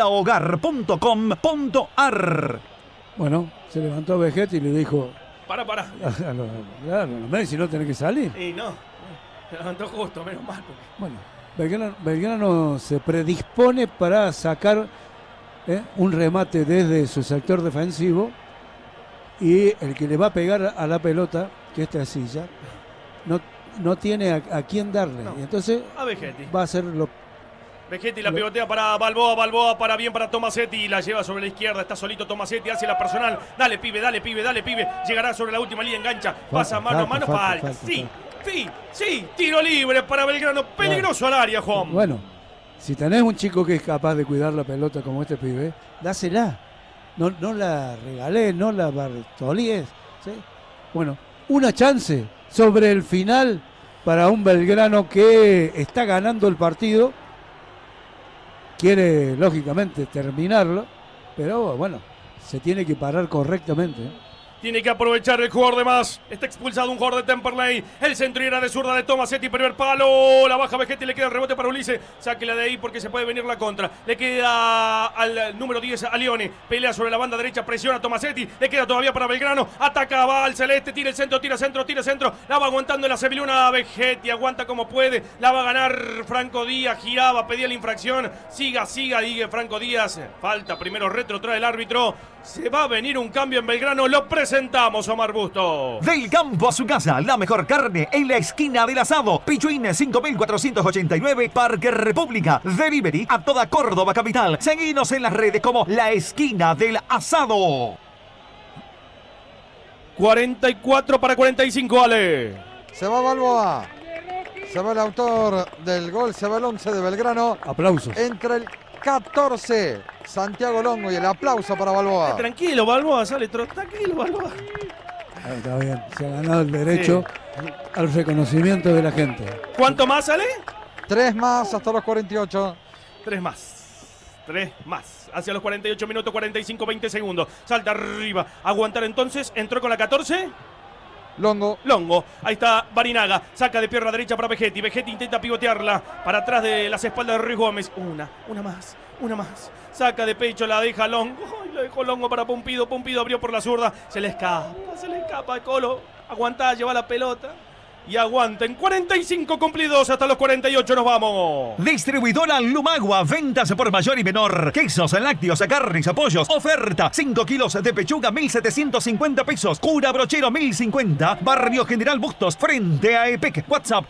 ideahogar.com.ar. Bueno, se levantó Vegetti y le dijo... Para. Claro, si no tenés que salir. Y no, se levantó justo, menos mal. Bueno, Belgrano se predispone para sacar un remate desde su sector defensivo y el que le va a pegar a la pelota, que esta silla, no tiene a quién darle. Y entonces a Vegetti. Va a ser lo... Vegetti la pivotea para Balboa para bien para Tomasetti, la lleva sobre la izquierda, está solito Tomasetti, hace la personal, dale pibe, llegará sobre la última línea, engancha, pasa mano a mano, falta. Sí, tiro libre para Belgrano, peligroso al área, Juan. Bueno, si tenés un chico que es capaz de cuidar la pelota como este pibe, dásela, no la regalés, no la bartolíes, ¿sí? Bueno, una chance sobre el final para un Belgrano que está ganando el partido. Quiere, lógicamente, terminarlo, pero bueno, se tiene que parar correctamente. Tiene que aprovechar el jugador de más. Está expulsado un jugador de Temperley. El centro era de zurda de Tomasetti. Primer palo. La baja Vegetti. Le queda el rebote para Ulises. Sáquela de ahí porque se puede venir la contra. Le queda al número 10 a Leone. Pelea sobre la banda derecha. Presiona a Tomasetti. Le queda todavía para Belgrano. Ataca, va al celeste. Tira el centro, tira centro. La va aguantando en la Seviluna. Vegetti aguanta como puede. La va a ganar Franco Díaz. Giraba, pedía la infracción. Siga, digue Franco Díaz. Falta primero retro, trae el árbitro. Se va a venir un cambio en Belgrano. Lo presentamos, Omar Busto. Del campo a su casa, la mejor carne en la esquina del asado. Pichuín 5489, Parque República. Delivery a toda Córdoba capital. Seguinos en las redes como La Esquina del Asado. 44 para 45, Ale. Se va Balboa. Se va el autor del gol. Se va el 11 de Belgrano. Aplausos. Entre el 14, Santiago Longo, y el aplauso para Balboa. Tranquilo, Balboa, tranquilo, Balboa. Está bien, se ha ganado el derecho al reconocimiento de la gente. ¿Cuánto más, Ale? 3 más hasta los 48. 3 más. 3 más. Hacia los 48 minutos, 45, 20 segundos. Salta arriba. Aguantar entonces. Entró con la 14. Longo. Ahí está Barinaga. Saca de pierna derecha para Vegetti. Vegetti intenta pivotearla para atrás de las espaldas de Ruiz Gómez. Una más. Saca de pecho, la deja Longo. Ay, la dejó Longo para Pumpido. Pumpido abrió por la zurda. Se le escapa a Colo. Aguanta, lleva la pelota. Y aguanten. 45 cumplidos hasta los 48. Nos vamos. Distribuidora Lumagua. Ventas por mayor y menor. Quesos, lácteos, carnes, pollos. Oferta. 5 kilos de pechuga, 1.750 pesos. Cura brochero, 1.050. Barrio General Bustos, frente a EPEC. WhatsApp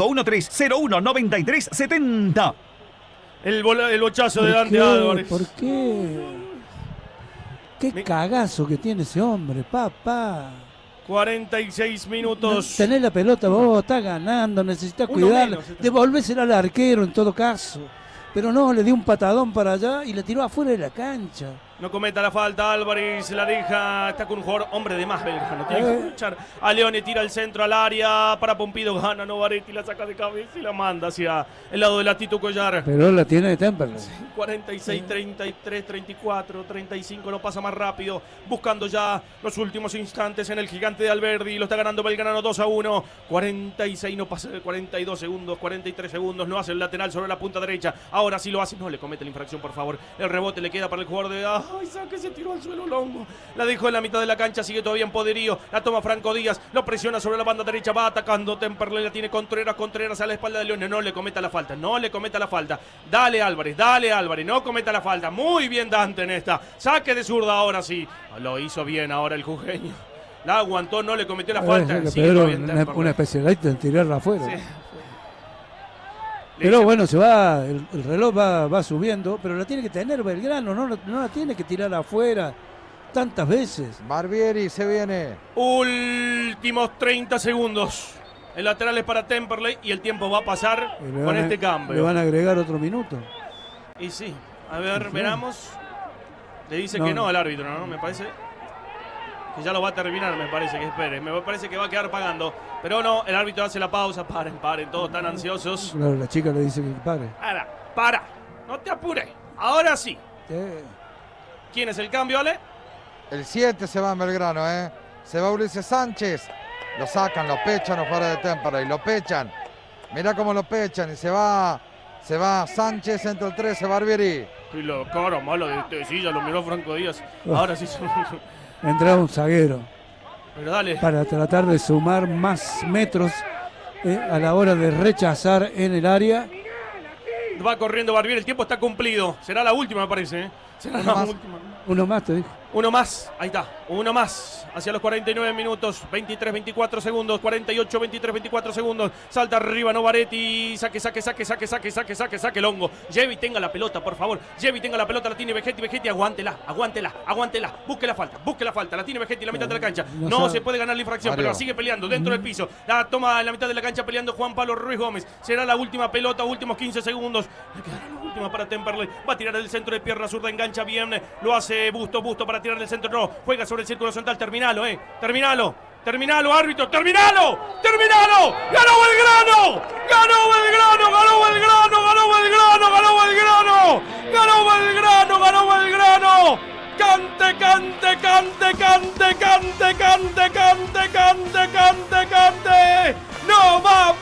3513019370. El bochazo de Dante Álvarez. ¿Por qué? Qué cagazo que tiene ese hombre, papá. 46 minutos. Tenés la pelota vos, estás ganando, necesitas cuidarla. Devolvésela al arquero en todo caso. Pero no, le dio un patadón para allá y le tiró afuera de la cancha. No cometa la falta, Álvarez la deja, está con un jugador hombre de más Belgrano. Tiene que escuchar a Leone, tira el centro al área para Pumpido, gana Novaretti, la saca de cabeza y la manda hacia el lado de la Tito Collar. Pero la tiene de Temperley. 46, 33, 34, 35, no pasa más rápido. Buscando ya los últimos instantes en el gigante de Alberdi. Lo está ganando Belgrano 2-1. 46, no pasa de 42 segundos, 43 segundos. No hace el lateral sobre la punta derecha. Ahora sí lo hace, no le comete la infracción, por favor. El rebote le queda para el jugador de... ¡Ay, saque! Se tiró al suelo Longo. La dejó en la mitad de la cancha, sigue todavía en poderío. La toma Franco Díaz, lo presiona sobre la banda derecha, va atacando Temperley, la tiene Contreras a la espalda de Leone. No le cometa la falta, Dale Álvarez, no cometa la falta. Muy bien Dante en esta. Saque de zurda ahora sí. Lo hizo bien ahora el jujeño. La aguantó, no le cometió la falta. Pero una especialista en tirarla afuera. Sí. Pero bueno, se va, el reloj va subiendo, pero la tiene que tener Belgrano, no la tiene que tirar afuera tantas veces. Barbieri se viene. Últimos 30 segundos. El lateral es para Temperley y el tiempo va a pasar con este cambio. Le van a agregar otro minuto. Y sí, a ver, veamos. Le dice que no al árbitro, ¿no? Me parece que ya lo va a terminar, me parece que espere. Me parece que va a quedar pagando. Pero no, el árbitro hace la pausa. Paren, todos tan ansiosos. Claro, la chica le dice que pare. Para, no te apures. Ahora sí. ¿Quién es el cambio, Ale? El 7 se va en Belgrano, ¿eh? Se va Ulises Sánchez. Lo sacan, lo pechan los jugadores de Temperley, lo pechan. Mirá cómo lo pechan y se va Sánchez, entra el 13, Barbieri. Y la cara mala de Silla, lo miró Franco Díaz. Ahora sí entra un zaguero. Pero dale. Para tratar de sumar más metros a la hora de rechazar en el área. Va corriendo Barbieri, el tiempo está cumplido. Será la última, me parece, ¿eh? Será la última. Uno más, te dijo. Uno más, ahí está, uno más. Hacia los 49 minutos, 23, 24 segundos, 48, 23, 24 segundos. Salta arriba Novaretti, saque, Longo. Jevi tenga la pelota, por favor. Jevi tenga la pelota, la tiene Vegetti, aguántela. Busque la falta, la tiene Vegetti en la mitad de la cancha. No se puede ganar la infracción, pero la sigue peleando dentro del piso. La toma en la mitad de la cancha peleando Juan Pablo Ruiz Gómez. Será la última pelota, últimos 15 segundos. Le quedará la última para Temperley. Va a tirar el centro de pierna zurda, engancha bien. Lo hace Busto para tirar el centro. No, juega sobre el círculo central. Terminalo, árbitro, terminalo. ¡Ganó Belgrano! Cante. No va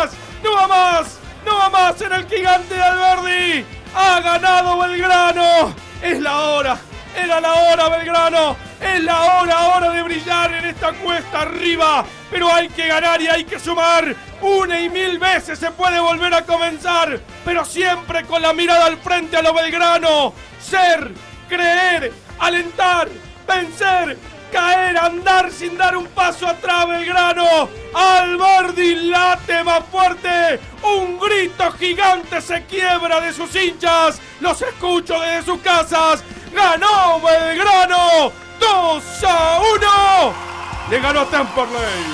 más en el gigante de Alberdi. Ha ganado Belgrano. Es la hora. Era la hora, Belgrano. Es la hora de brillar en esta cuesta arriba. Pero hay que ganar y hay que sumar. Una y mil veces se puede volver a comenzar. Pero siempre con la mirada al frente a lo Belgrano. Ser, creer, alentar, vencer, caer, andar sin dar un paso atrás, Belgrano. Alberdi late más fuerte. Un grito gigante se quiebra de sus hinchas. Los escucho desde sus casas. ¡Ganó Belgrano! 2-1. Le ganó a Temperley.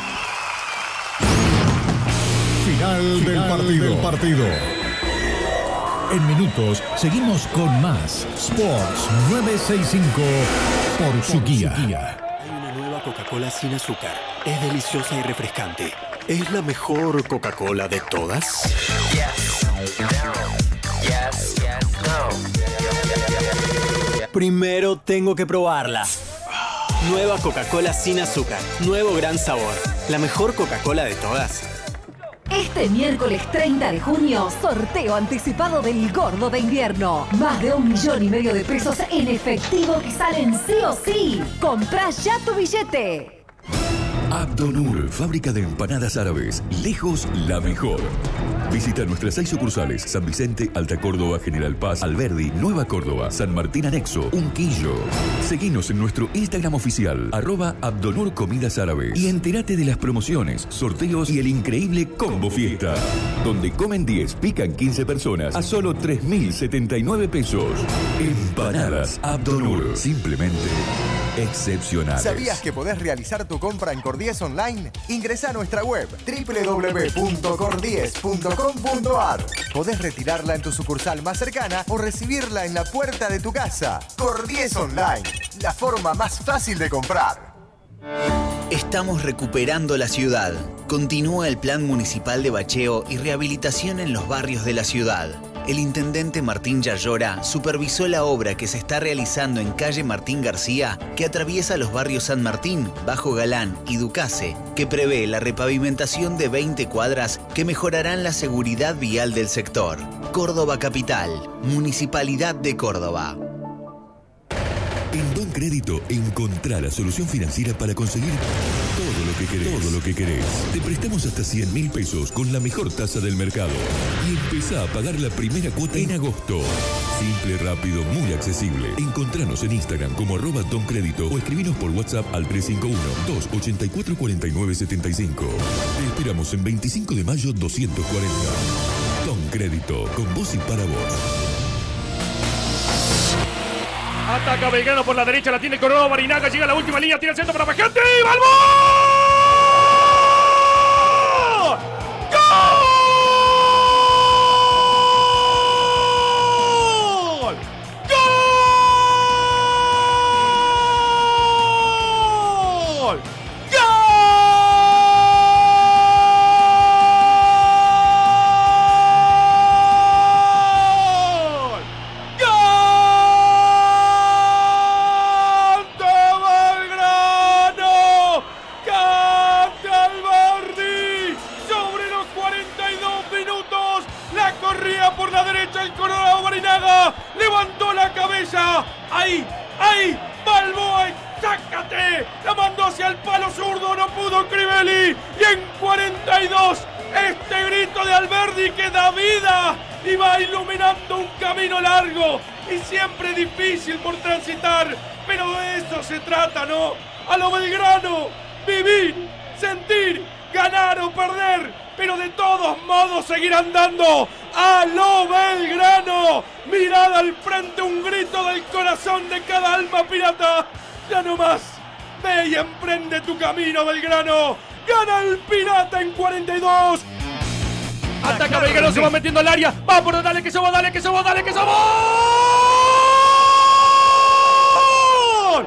Final del partido. En minutos seguimos con más Sports 965 por Suquía. Hay una nueva Coca-Cola sin azúcar. Es deliciosa y refrescante. ¿Es la mejor Coca-Cola de todas? Yes. No. Primero tengo que probarla. Nueva Coca-Cola sin azúcar. Nuevo gran sabor. La mejor Coca-Cola de todas. Este miércoles 30 de junio, sorteo anticipado del Gordo de Invierno. Más de 1,5 millones de pesos en efectivo que salen sí o sí. Comprá ya tu billete. Abdonur, fábrica de empanadas árabes. Lejos, la mejor. Visita nuestras 6 sucursales: San Vicente, Alta Córdoba, General Paz, Alberdi, Nueva Córdoba, San Martín Anexo, Unquillo. Seguinos en nuestro Instagram oficial, @Abdonur Comidas Árabes. Y entérate de las promociones, sorteos y el increíble Combo Fiesta, donde comen 10, pican 15 personas a solo 3.079 pesos. Empanadas Abdonur. Simplemente excepcionales. ¿Sabías que podés realizar tu compra en Cordies Online? Ingresa a nuestra web www.cordies.com.ar. Podés retirarla en tu sucursal más cercana o recibirla en la puerta de tu casa. Cordies Online, la forma más fácil de comprar. Estamos recuperando la ciudad. Continúa el plan municipal de bacheo y rehabilitación en los barrios de la ciudad. El intendente Martín Yayora supervisó la obra que se está realizando en calle Martín García, que atraviesa los barrios San Martín, Bajo Galán y Ducase, que prevé la repavimentación de 20 cuadras que mejorarán la seguridad vial del sector. Córdoba Capital, Municipalidad de Córdoba. En Don Crédito encontrá la solución financiera para conseguir todo lo que querés. Te prestamos hasta 100.000 pesos con la mejor tasa del mercado. Y empezá a pagar la primera cuota en agosto. Simple, rápido, muy accesible. Encontranos en Instagram como @DonCrédito o escribinos por WhatsApp al 351-284-4975. Te esperamos en 25 de mayo 240. Don Crédito, con vos y para vos. Ataca Belgrano por la derecha, la tiene Coronado Barinaga, llega a la última línea, tira el centro para Bajante, ¡Balbo! ¡Gol! ¡Gol! Por la derecha el Coronado Barinaga levantó la cabeza, ahí, Balboa, sácate, la mandó hacia el palo zurdo, no pudo Crivelli, y en 42 este grito de Alberdi que da vida y va iluminando un camino largo y siempre difícil por transitar, pero de eso se trata, ¿no? A lo Belgrano, vivir, sentir, ganar o perder, pero de todos modos seguir andando. ¡A lo Belgrano! Mirada al frente, un grito del corazón de cada alma pirata. Ya no más. Ve y emprende tu camino, Belgrano. Gana el Pirata en 42. Ataca Belgrano, se va metiendo al área. Va por dale que se va, dale que se va, dale que se va. ¡Gol!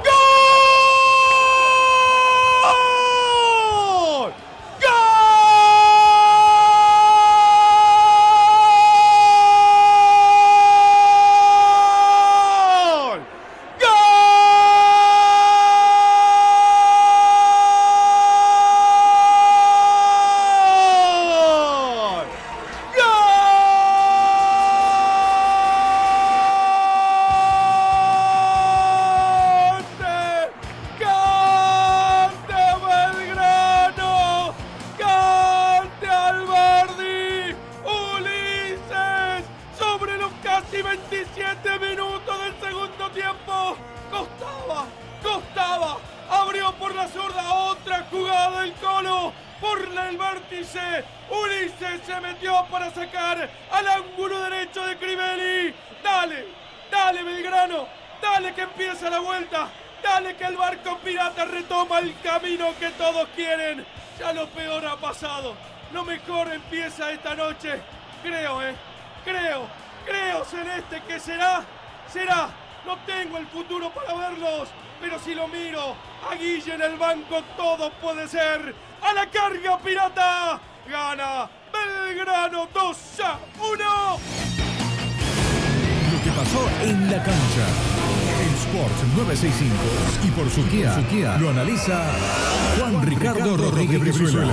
Costaba, abrió por la zurda, otra jugada del Colo, por el vértice, Ulises se metió para sacar al ángulo derecho de Crivelli. Dale Belgrano, dale que empieza la vuelta, dale que el barco pirata retoma el camino que todos quieren. Ya lo peor ha pasado, lo mejor empieza esta noche. Creo, Celeste, que será. No tengo el futuro para verlos, pero si lo miro a Guille en el banco, todo puede ser. ¡A la carga, Pirata! Gana Belgrano 2-1. Lo que pasó en la cancha. En Sports 965 y por Suquía lo analiza Juan Ricardo Rodríguez Brizuela.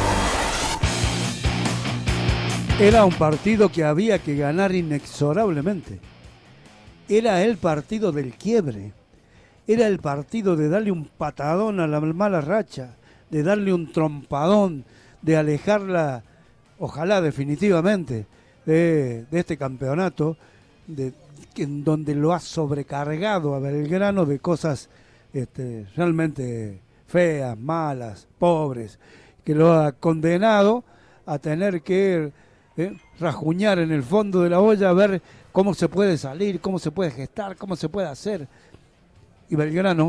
Era un partido que había que ganar inexorablemente. Era el partido del quiebre. Era el partido de darle un patadón a la mala racha, de darle un trompadón, de alejarla, ojalá definitivamente, de este campeonato, en donde lo ha sobrecargado a Belgrano de cosas realmente feas, malas, pobres, que lo ha condenado a tener que rajuñar en el fondo de la olla a ver cómo se puede salir, cómo se puede gestar, cómo se puede hacer. Y Belgrano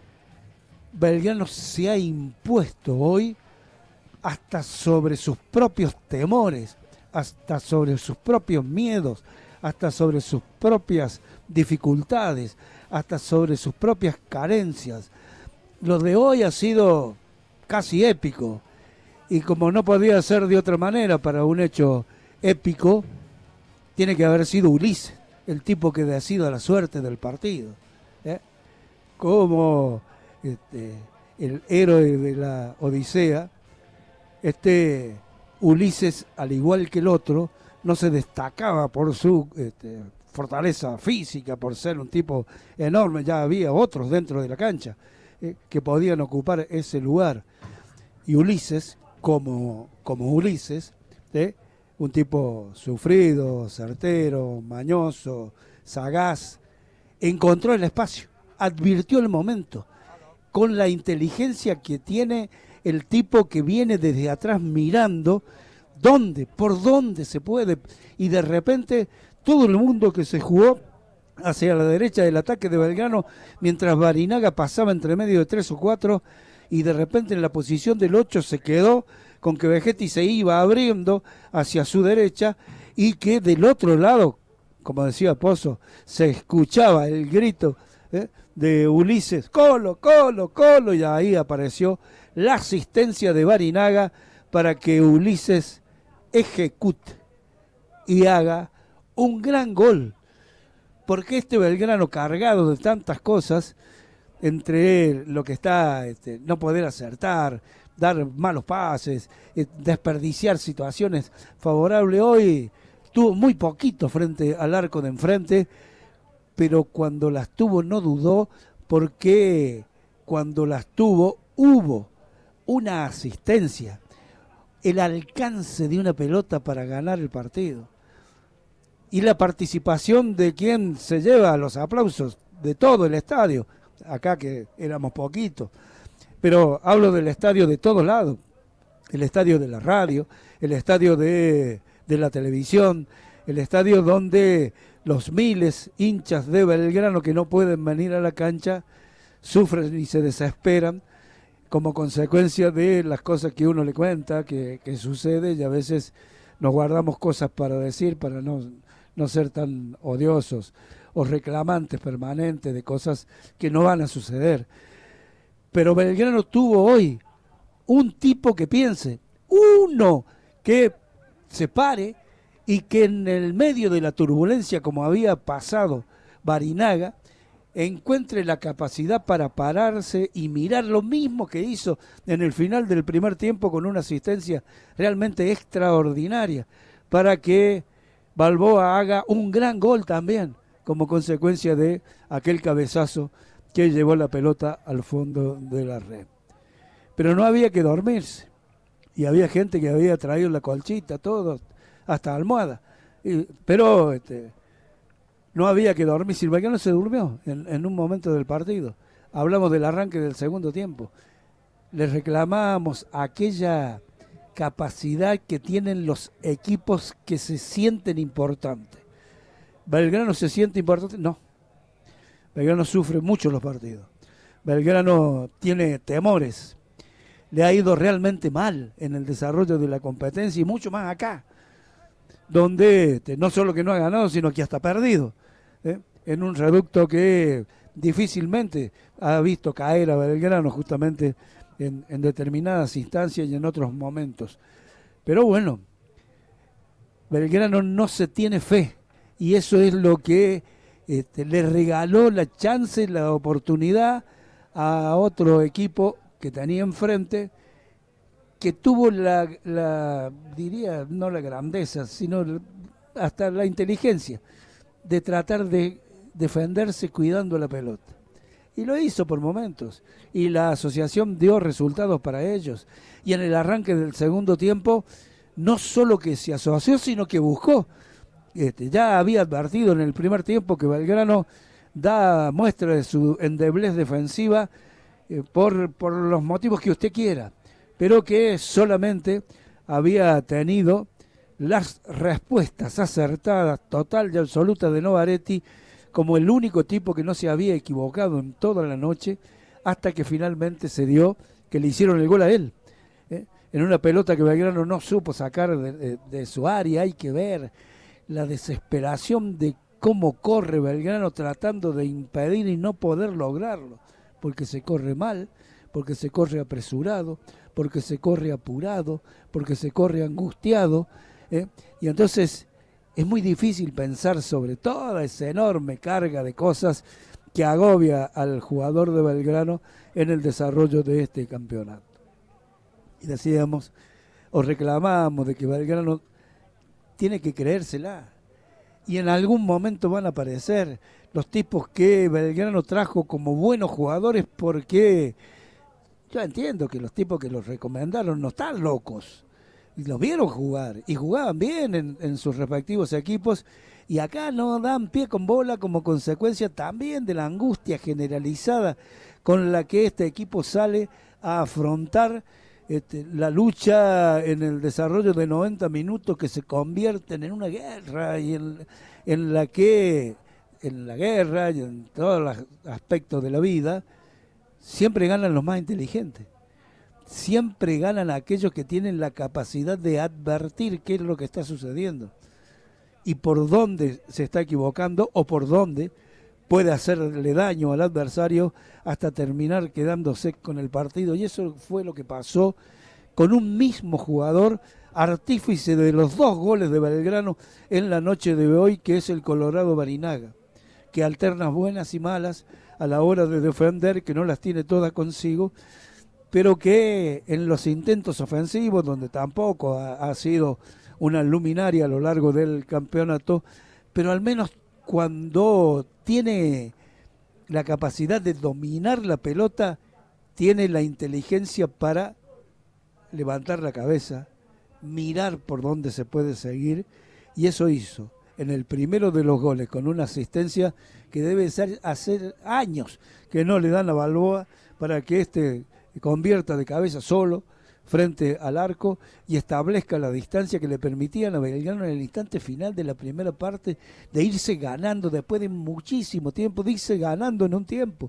se ha impuesto hoy hasta sobre sus propios temores, hasta sobre sus propios miedos, hasta sobre sus propias dificultades, hasta sobre sus propias carencias. Lo de hoy ha sido casi épico, y como no podía ser de otra manera para un hecho épico, tiene que haber sido Ulises, el tipo que decida la suerte del partido. Como el héroe de la Odisea, Ulises, al igual que el otro, no se destacaba por su fortaleza física, por ser un tipo enorme. Ya había otros dentro de la cancha que podían ocupar ese lugar. Y Ulises, como Ulises, un tipo sufrido, certero, mañoso, sagaz, encontró el espacio, advirtió el momento, con la inteligencia que tiene el tipo que viene desde atrás mirando por dónde se puede, y de repente todo el mundo que se jugó hacia la derecha del ataque de Belgrano, mientras Barinaga pasaba entre medio de 3 o 4, y de repente en la posición del 8 se quedó con que Vegetti se iba abriendo hacia su derecha, y que del otro lado, como decía Pozo, se escuchaba el grito de Ulises, Colo, Colo, Colo, y ahí apareció la asistencia de Barinaga para que Ulises ejecute y haga un gran gol, porque este Belgrano, cargado de tantas cosas, entre lo que está no poder acertar, dar malos pases, desperdiciar situaciones favorables, hoy tuvo muy poquito frente al arco de enfrente, pero cuando las tuvo no dudó, porque cuando las tuvo hubo una asistencia, el alcance de una pelota para ganar el partido, y la participación de quien se lleva los aplausos de todo el estadio, acá que éramos poquitos, pero hablo del estadio de todos lados, el estadio de la radio, el estadio de la televisión, el estadio donde los miles hinchas de Belgrano que no pueden venir a la cancha sufren y se desesperan como consecuencia de las cosas que uno le cuenta, que sucede, y a veces nos guardamos cosas para decir para no ser tan odiosos o reclamantes permanentes de cosas que no van a suceder. Pero Belgrano tuvo hoy un tipo que piense, uno que se pare y que en el medio de la turbulencia, como había pasado Barinaga, encuentre la capacidad para pararse y mirar lo mismo que hizo en el final del primer tiempo, con una asistencia realmente extraordinaria, para que Balboa haga un gran gol también, como consecuencia de aquel cabezazo que llevó la pelota al fondo de la red. Pero no había que dormirse, y había gente que había traído la colchita, todo, hasta almohada, pero no había que dormir. Si el Belgrano se durmió en un momento del partido. Hablamos del arranque del segundo tiempo. Le reclamábamos aquella capacidad que tienen los equipos que se sienten importantes. ¿Belgrano se siente importante? No. Belgrano sufre mucho los partidos. Belgrano tiene temores. Le ha ido realmente mal en el desarrollo de la competencia, y mucho más acá, donde no solo que no ha ganado, sino que hasta perdido, en un reducto que difícilmente ha visto caer a Belgrano justamente en determinadas instancias y en otros momentos. Pero bueno, Belgrano no se tiene fe, y eso es lo que le regaló la chance, la oportunidad a otro equipo que tenía enfrente, que tuvo diría, no la grandeza, sino hasta la inteligencia de tratar de defenderse cuidando la pelota. Y lo hizo por momentos. Y la asociación dio resultados para ellos. Y en el arranque del segundo tiempo, no solo que se asoció, sino que buscó. Ya había advertido en el primer tiempo que Belgrano da muestra de su endeblez defensiva por los motivos que usted quiera, pero que solamente había tenido las respuestas acertadas, total y absoluta de Novaretti, como el único tipo que no se había equivocado en toda la noche, hasta que finalmente se dio que le hicieron el gol a él. En una pelota que Belgrano no supo sacar de su área. Hay que ver la desesperación de cómo corre Belgrano tratando de impedir y no poder lograrlo, porque se corre mal, porque se corre apresurado, porque se corre apurado, porque se corre angustiado, y entonces es muy difícil pensar sobre toda esa enorme carga de cosas que agobia al jugador de Belgrano en el desarrollo de este campeonato. Y decíamos, o reclamamos de que Belgrano tiene que creérsela, y en algún momento van a aparecer los tipos que Belgrano trajo como buenos jugadores, porque yo entiendo que los tipos que los recomendaron no están locos, y los vieron jugar, y jugaban bien en sus respectivos equipos, y acá no dan pie con bola como consecuencia también de la angustia generalizada con la que este equipo sale a afrontar la lucha en el desarrollo de 90 minutos que se convierten en una guerra, y en la guerra y en todos los aspectos de la vida siempre ganan los más inteligentes. Siempre ganan aquellos que tienen la capacidad de advertir qué es lo que está sucediendo y por dónde se está equivocando o por dónde puede hacerle daño al adversario hasta terminar quedándose con el partido. Y eso fue lo que pasó con un mismo jugador, artífice de los 2 goles de Belgrano en la noche de hoy, que es el Colorado Barinaga, que alterna buenas y malas a la hora de defender, que no las tiene todas consigo, pero que en los intentos ofensivos, donde tampoco ha sido una luminaria a lo largo del campeonato, pero al menos cuando tiene la capacidad de dominar la pelota, tiene la inteligencia para levantar la cabeza, mirar por dónde se puede seguir, y eso hizo en el primero de los goles, con una asistencia que debe ser hacer años que no le dan a Balboa para que convierta de cabeza solo frente al arco y establezca la distancia que le permitían a Belgrano en el instante final de la primera parte de irse ganando después de muchísimo tiempo, de irse ganando en un tiempo.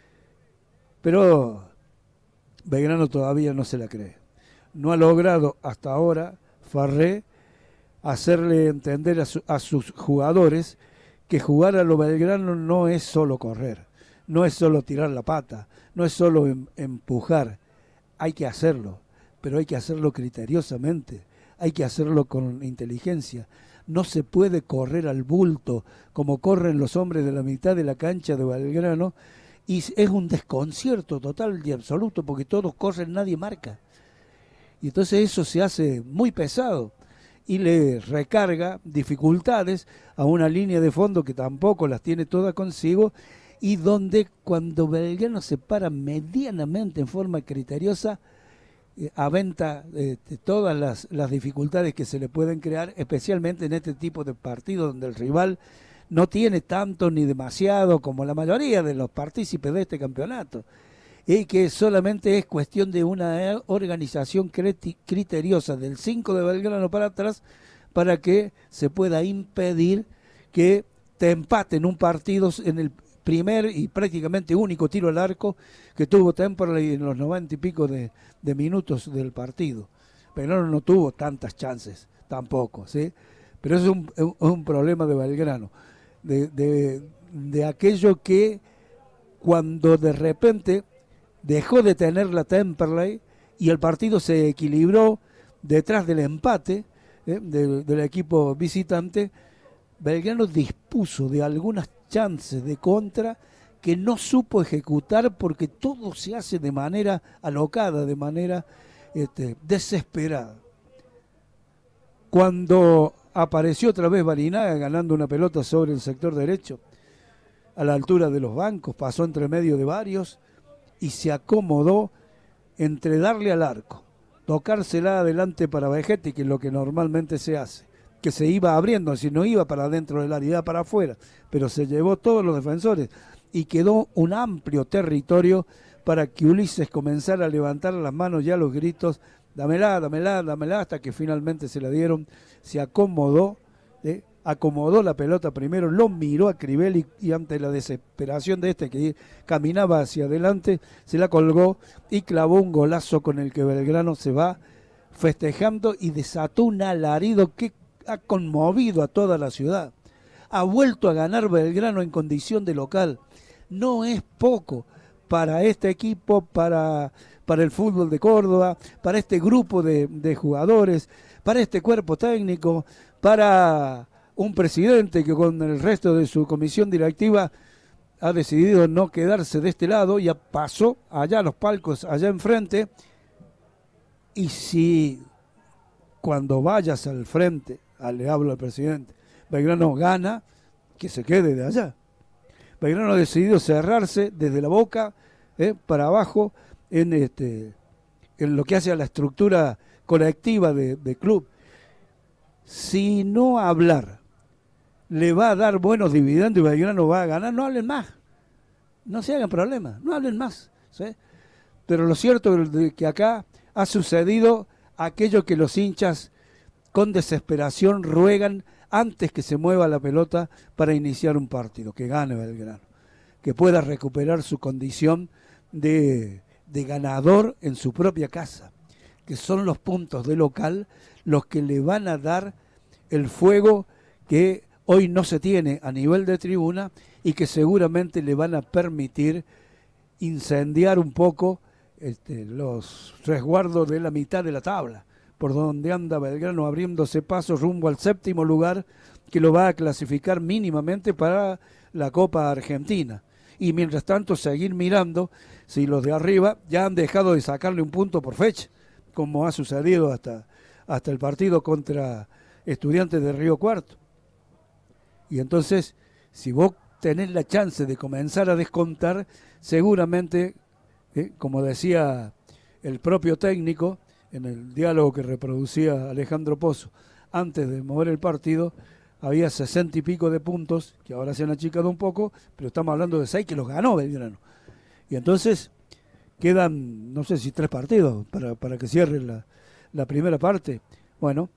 Pero Belgrano todavía no se la cree. No ha logrado hasta ahora Farré hacerle entender a sus jugadores que jugar a lo Belgrano no es solo correr, no es solo tirar la pata, no es solo empujar. Hay que hacerlo, pero hay que hacerlo criteriosamente, hay que hacerlo con inteligencia. No se puede correr al bulto como corren los hombres de la mitad de la cancha de Belgrano, y es un desconcierto total y absoluto porque todos corren, nadie marca. Y entonces eso se hace muy pesado y le recarga dificultades a una línea de fondo que tampoco las tiene todas consigo, y donde cuando Belgrano se para medianamente en forma criteriosa, aventa todas las dificultades que se le pueden crear, especialmente en este tipo de partidos donde el rival no tiene tanto ni demasiado como la mayoría de los partícipes de este campeonato, y que solamente es cuestión de una organización criteriosa del 5 de Belgrano para atrás para que se pueda impedir que te empaten un partido en el primer y prácticamente único tiro al arco que tuvo Temperley en los 90 y pico de minutos del partido. Belgrano no tuvo tantas chances tampoco, ¿sí? Pero es un problema de Belgrano, de aquello que cuando de repente dejó de tener la Temperley y el partido se equilibró detrás del empate del equipo visitante, Belgrano dispuso de algunas chances de contra que no supo ejecutar porque todo se hace de manera alocada, de manera desesperada. Cuando apareció otra vez Barinaga ganando una pelota sobre el sector derecho, a la altura de los bancos, pasó entre medio de varios y se acomodó entre darle al arco, tocársela adelante para Vegetti, que es lo que normalmente se hace, que se iba abriendo, si no iba para adentro del área, iba para afuera, pero se llevó todos los defensores y quedó un amplio territorio para que Ulises comenzara a levantar las manos ya los gritos, dámela, dámela, dámela, hasta que finalmente se la dieron, se acomodó, acomodó la pelota primero, lo miró a Crivelli y ante la desesperación de que caminaba hacia adelante, se la colgó y clavó un golazo con el que Belgrano se va festejando y desató un alarido que ha conmovido a toda la ciudad. Ha vuelto a ganar Belgrano en condición de local. No es poco para este equipo, para el fútbol de Córdoba, para este grupo de jugadores, para este cuerpo técnico, para un presidente que con el resto de su comisión directiva ha decidido no quedarse de este lado y pasó allá a los palcos, allá enfrente. Y si cuando vayas al frente, le hablo al presidente, Belgrano gana, que se quede de allá. Belgrano ha decidido cerrarse desde la Boca para abajo en lo que hace a la estructura colectiva de club. Si no hablar le va a dar buenos dividendos y Belgrano va a ganar, no hablen más, no se hagan problemas, no hablen más, ¿sí? Pero lo cierto es que acá ha sucedido aquello que los hinchas con desesperación ruegan antes que se mueva la pelota para iniciar un partido, que gane Belgrano, que pueda recuperar su condición de ganador en su propia casa, que son los puntos de local los que le van a dar el fuego que hoy no se tiene a nivel de tribuna y que seguramente le van a permitir incendiar un poco los resguardos de la mitad de la tabla, por donde anda Belgrano abriéndose paso rumbo al 7º lugar, que lo va a clasificar mínimamente para la Copa Argentina. Y mientras tanto seguir mirando si los de arriba ya han dejado de sacarle un punto por fecha, como ha sucedido hasta el partido contra Estudiantes de Río Cuarto. Y entonces, si vos tenés la chance de comenzar a descontar, seguramente, como decía el propio técnico en el diálogo que reproducía Alejandro Pozo, antes de mover el partido, había 60 y pico de puntos, que ahora se han achicado un poco, pero estamos hablando de 6 que los ganó Belgrano. Y entonces quedan, no sé si 3 partidos para que cierre la primera parte. Bueno,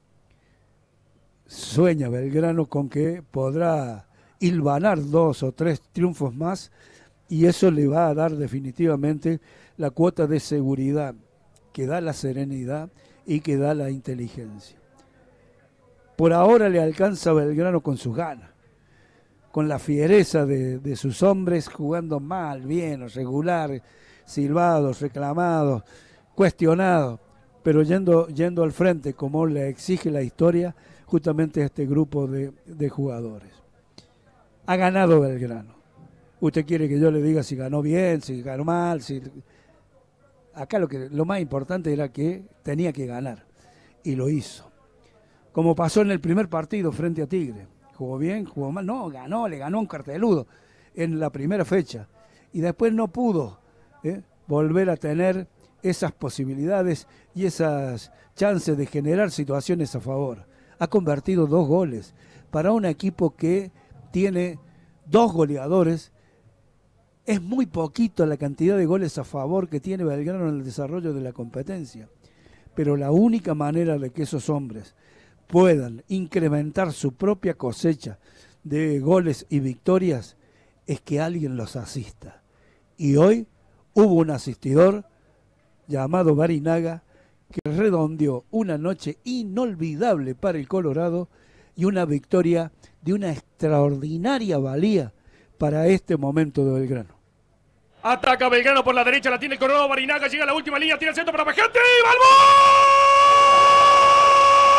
sueña Belgrano con que podrá hilvanar 2 o 3 triunfos más y eso le va a dar definitivamente la cuota de seguridad que da la serenidad y que da la inteligencia. Por ahora le alcanza a Belgrano con sus ganas, con la fiereza de sus hombres jugando mal, bien, regular, silbados, reclamados, cuestionados, pero yendo al frente como le exige la historia justamente a este grupo de jugadores. Ha ganado Belgrano. Usted quiere que yo le diga si ganó bien, si ganó mal, acá lo más importante era que tenía que ganar y lo hizo. Como pasó en el primer partido frente a Tigre. Jugó bien, jugó mal, no, le ganó un carteludo en la primera fecha y después no pudo volver a tener esas posibilidades y esas chances de generar situaciones a favor. Ha convertido 2 goles para un equipo que tiene 2 goleadores. Es muy poquito la cantidad de goles a favor que tiene Belgrano en el desarrollo de la competencia, pero la única manera de que esos hombres puedan incrementar su propia cosecha de goles y victorias es que alguien los asista. Y hoy hubo un asistidor llamado Barinaga que redondeó una noche inolvidable para el Colorado y una victoria de una extraordinaria valía para este momento de Belgrano. Ataca Belgrano por la derecha, la tiene el Colorado, Barinaga llega a la última línea, tira el centro para Vegetti, ¡Balbo!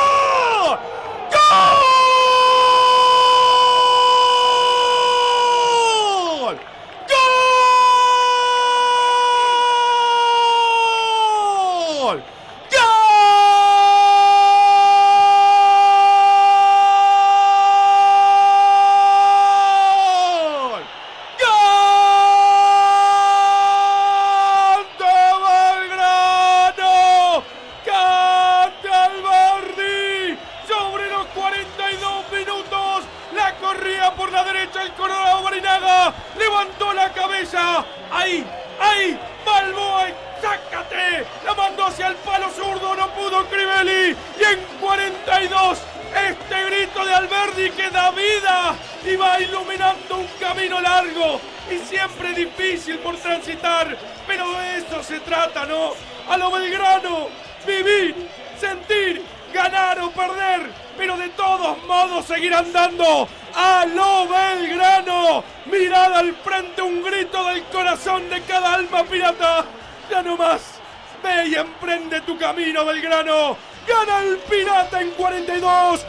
¡Gol! ¡Ahí! ¡Ahí! ¡Balboa! ¡Sácate! La mandó hacia el palo zurdo, no pudo Crivelli. Y en 42, este grito de Alberdi que da vida y va iluminando un camino largo y siempre difícil por transitar. Pero de eso se trata, ¿no? A lo Belgrano, vivir, sentir, ganar o perder, pero de todos modos seguir andando. ¡A lo Belgrano! Mirada al frente, un grito del corazón de cada alma pirata. Ya no más. Ve y emprende tu camino, Belgrano. Gana el Pirata en 42.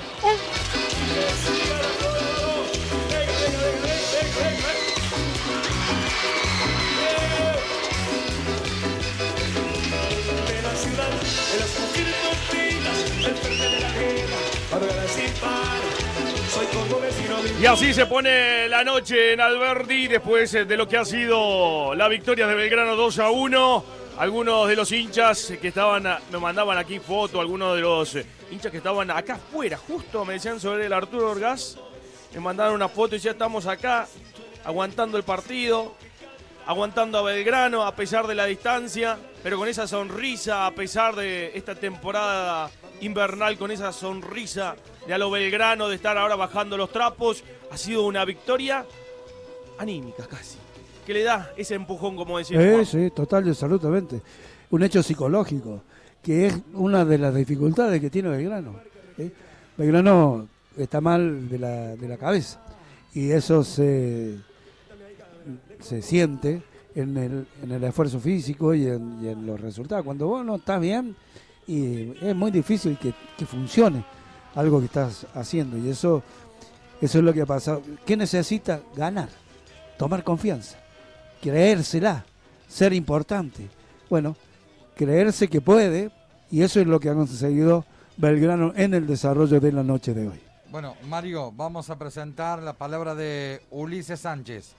Y así se pone la noche en Alberdi después de lo que ha sido la victoria de Belgrano 2-1. Algunos de los hinchas que estaban, me mandaban aquí foto, algunos de los hinchas que estaban acá afuera, justo me decían sobre el Arturo Orgaz, me mandaron una foto y ya estamos acá, aguantando el partido, aguantando a Belgrano a pesar de la distancia, pero con esa sonrisa, a pesar de esta temporada invernal, con esa sonrisa de a lo Belgrano, de estar ahora bajando los trapos. Ha sido una victoria anímica casi, que le da ese empujón, como decía Juan. Sí, total y absolutamente. Un hecho psicológico, que es una de las dificultades que tiene Belgrano. Belgrano está mal de la cabeza, y eso se siente en el esfuerzo físico y en los resultados. Cuando vos no estás bien, y es muy difícil que funcione algo que estás haciendo, y eso es lo que ha pasado. ¿Qué necesita? Ganar, tomar confianza, creérsela, ser importante. Bueno, creerse que puede, y eso es lo que ha conseguido Belgrano en el desarrollo de la noche de hoy. Bueno, Mario, vamos a presentar la palabra de Ulises Sánchez.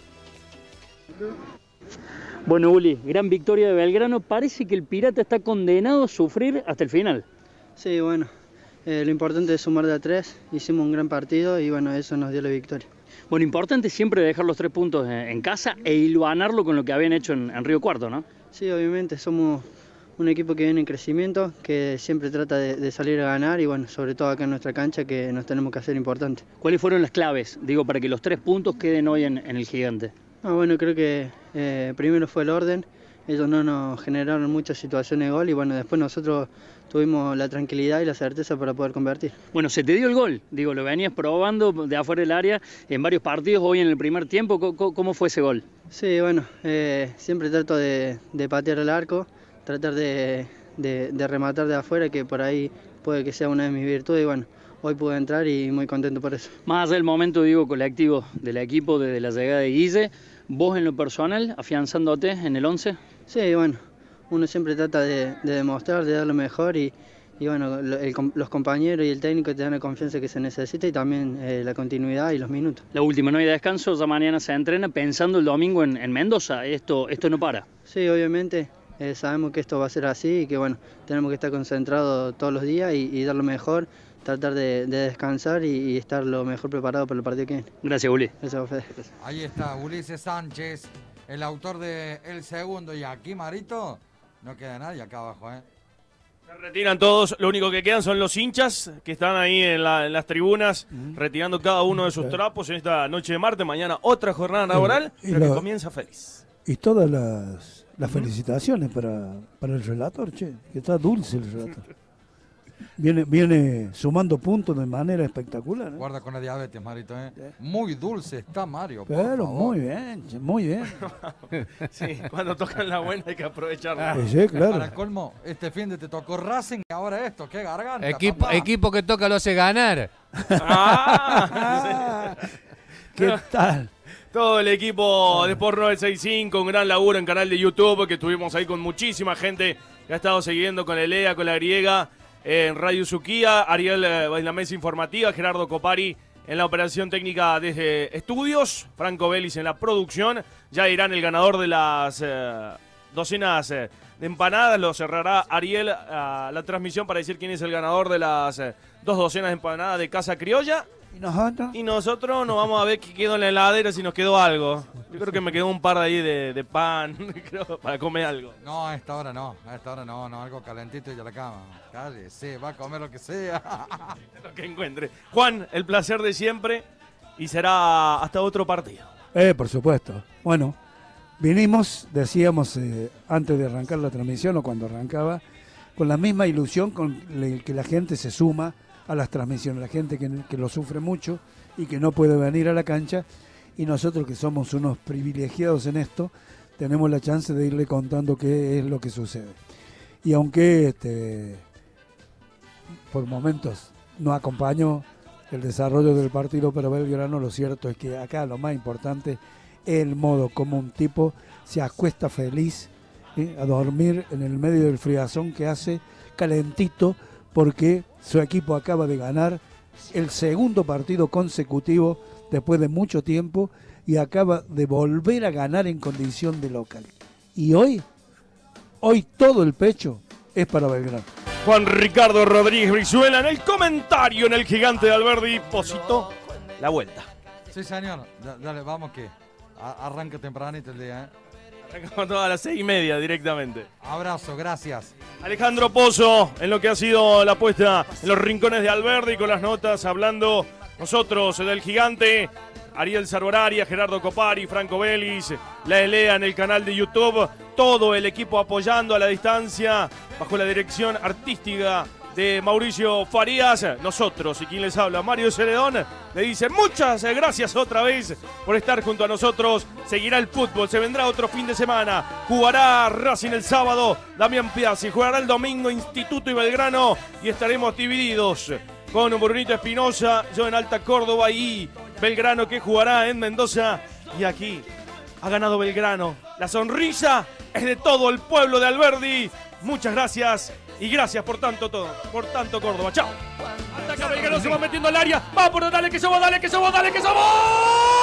Bueno, Uli, gran victoria de Belgrano. Parece que el Pirata está condenado a sufrir hasta el final. Sí, bueno, lo importante es sumar de a 3. Hicimos un gran partido y bueno, eso nos dio la victoria. Bueno, importante siempre dejar los 3 puntos en casa e hilvanarlo con lo que habían hecho en Río Cuarto, ¿no? Sí, obviamente, somos un equipo que viene en crecimiento, que siempre trata de salir a ganar, y bueno, sobre todo acá en nuestra cancha, que nos tenemos que hacer importantes. ¿Cuáles fueron las claves, digo, para que los 3 puntos queden hoy en el Gigante? Bueno, creo que primero fue el orden. Ellos no nos generaron muchas situaciones de gol, y bueno, después nosotros tuvimos la tranquilidad y la certeza para poder convertir. Bueno, se te dio el gol, digo, lo venías probando de afuera del área en varios partidos, hoy en el primer tiempo. ¿Cómo fue ese gol? Sí, bueno, siempre trato de patear el arco, tratar de rematar de afuera, que por ahí puede que sea una de mis virtudes, y bueno, hoy pude entrar y muy contento por eso. Más allá del momento, digo, colectivo del equipo desde la llegada de Guille, ¿vos en lo personal afianzándote en el 11? Sí, bueno, uno siempre trata de demostrar, de dar lo mejor, y bueno, los compañeros y el técnico te dan la confianza que se necesita, y también la continuidad y los minutos. La última, no hay descanso, ya mañana se entrena pensando el domingo en Mendoza. Esto no para. Sí, obviamente. Sabemos que esto va a ser así, y que bueno, tenemos que estar concentrados todos los días y dar lo mejor, tratar de descansar y estar lo mejor preparado para el partido que viene. Gracias, Uli. Gracias, Fede. Ahí está Ulises Sánchez, el autor de El Segundo, y aquí, Marito, no queda nadie acá abajo, ¿eh? Se retiran todos, lo único que quedan son los hinchas que están ahí en las tribunas, retirando cada uno de sus trapos en esta noche de martes. Mañana otra jornada laboral, pero que comienza feliz. Y todas las felicitaciones para el relator, che, que está dulce el relator. Viene sumando puntos de manera espectacular. Guarda con la diabetes, Marito, ¿eh? Muy dulce está Mario, por Pero favor. muy bien, muy bien. Sí, cuando tocan la buena hay que aprovecharla. Sí, claro. Para colmo, este fin de te tocó Racing y ahora esto, qué garganta. Equipo que toca lo hace ganar. ¿Qué tal? Todo el equipo de Sport 965, un gran laburo en canal de YouTube, que estuvimos ahí con muchísima gente que ha estado siguiendo con el EA, con la griega, en Radio Suquía, Ariel en la mesa informativa, Gerardo Copari en la operación técnica desde estudios, Franco Vélez en la producción. Ya dirán el ganador de las docenas de empanadas, lo cerrará Ariel a la transmisión para decir quién es el ganador de las 2 docenas de empanadas de Casa Criolla. ¿Y nosotros nos vamos a ver qué quedó en la heladera, si nos quedó algo. Yo creo que me quedó un par de ahí de pan creo, para comer algo. No, a esta hora no, algo calentito y a la cama. Cállese, va a comer lo que sea. Lo que encuentre. Juan, el placer de siempre y será hasta otro partido. Por supuesto. Bueno, vinimos, decíamos antes de arrancar la transmisión o cuando arrancaba, con la misma ilusión con que la gente se suma a las transmisiones, la gente que lo sufre mucho y que no puede venir a la cancha, y nosotros que somos unos privilegiados en esto, tenemos la chance de irle contando qué es lo que sucede. Y aunque por momentos no acompañó el desarrollo del partido para Belgrano, lo cierto es que acá lo más importante es el modo como un tipo se acuesta feliz a dormir en el medio del friazón que hace calentito, porque su equipo acaba de ganar el segundo partido consecutivo después de mucho tiempo y acaba de volver a ganar en condición de local. Y hoy todo el pecho es para Belgrano. Juan Ricardo Rodríguez Brizuela en el comentario en el Gigante de Alberdi. Posito, la vuelta. Sí, señor. Dale, vamos que arranca tempranito el día, Arrancamos todas a las 6:30 directamente. Abrazo, gracias. Alejandro Pozo en lo que ha sido la puesta en los rincones de Alberdi con las notas, hablando nosotros del Gigante. Ariel Sarboraria, Gerardo Copari, Franco Vélez, la Elea en el canal de YouTube. Todo el equipo apoyando a la distancia bajo la dirección artística de Mauricio Farías. Nosotros y quien les habla, Mario Celedón, le dice muchas gracias otra vez por estar junto a nosotros. Seguirá el fútbol, se vendrá otro fin de semana. Jugará Racing el sábado, Damián Piazzi. Jugará el domingo Instituto y Belgrano y estaremos divididos con Brunito Espinosa, yo en Alta Córdoba y Belgrano que jugará en Mendoza. Y aquí ha ganado Belgrano. La sonrisa es de todo el pueblo de Alberdi. Muchas gracias y gracias por tanto todo, por tanto Córdoba. Chao. Ataca Belgrano, se va metiendo al área. Va por dale que se va, dale que se va, dale que se va.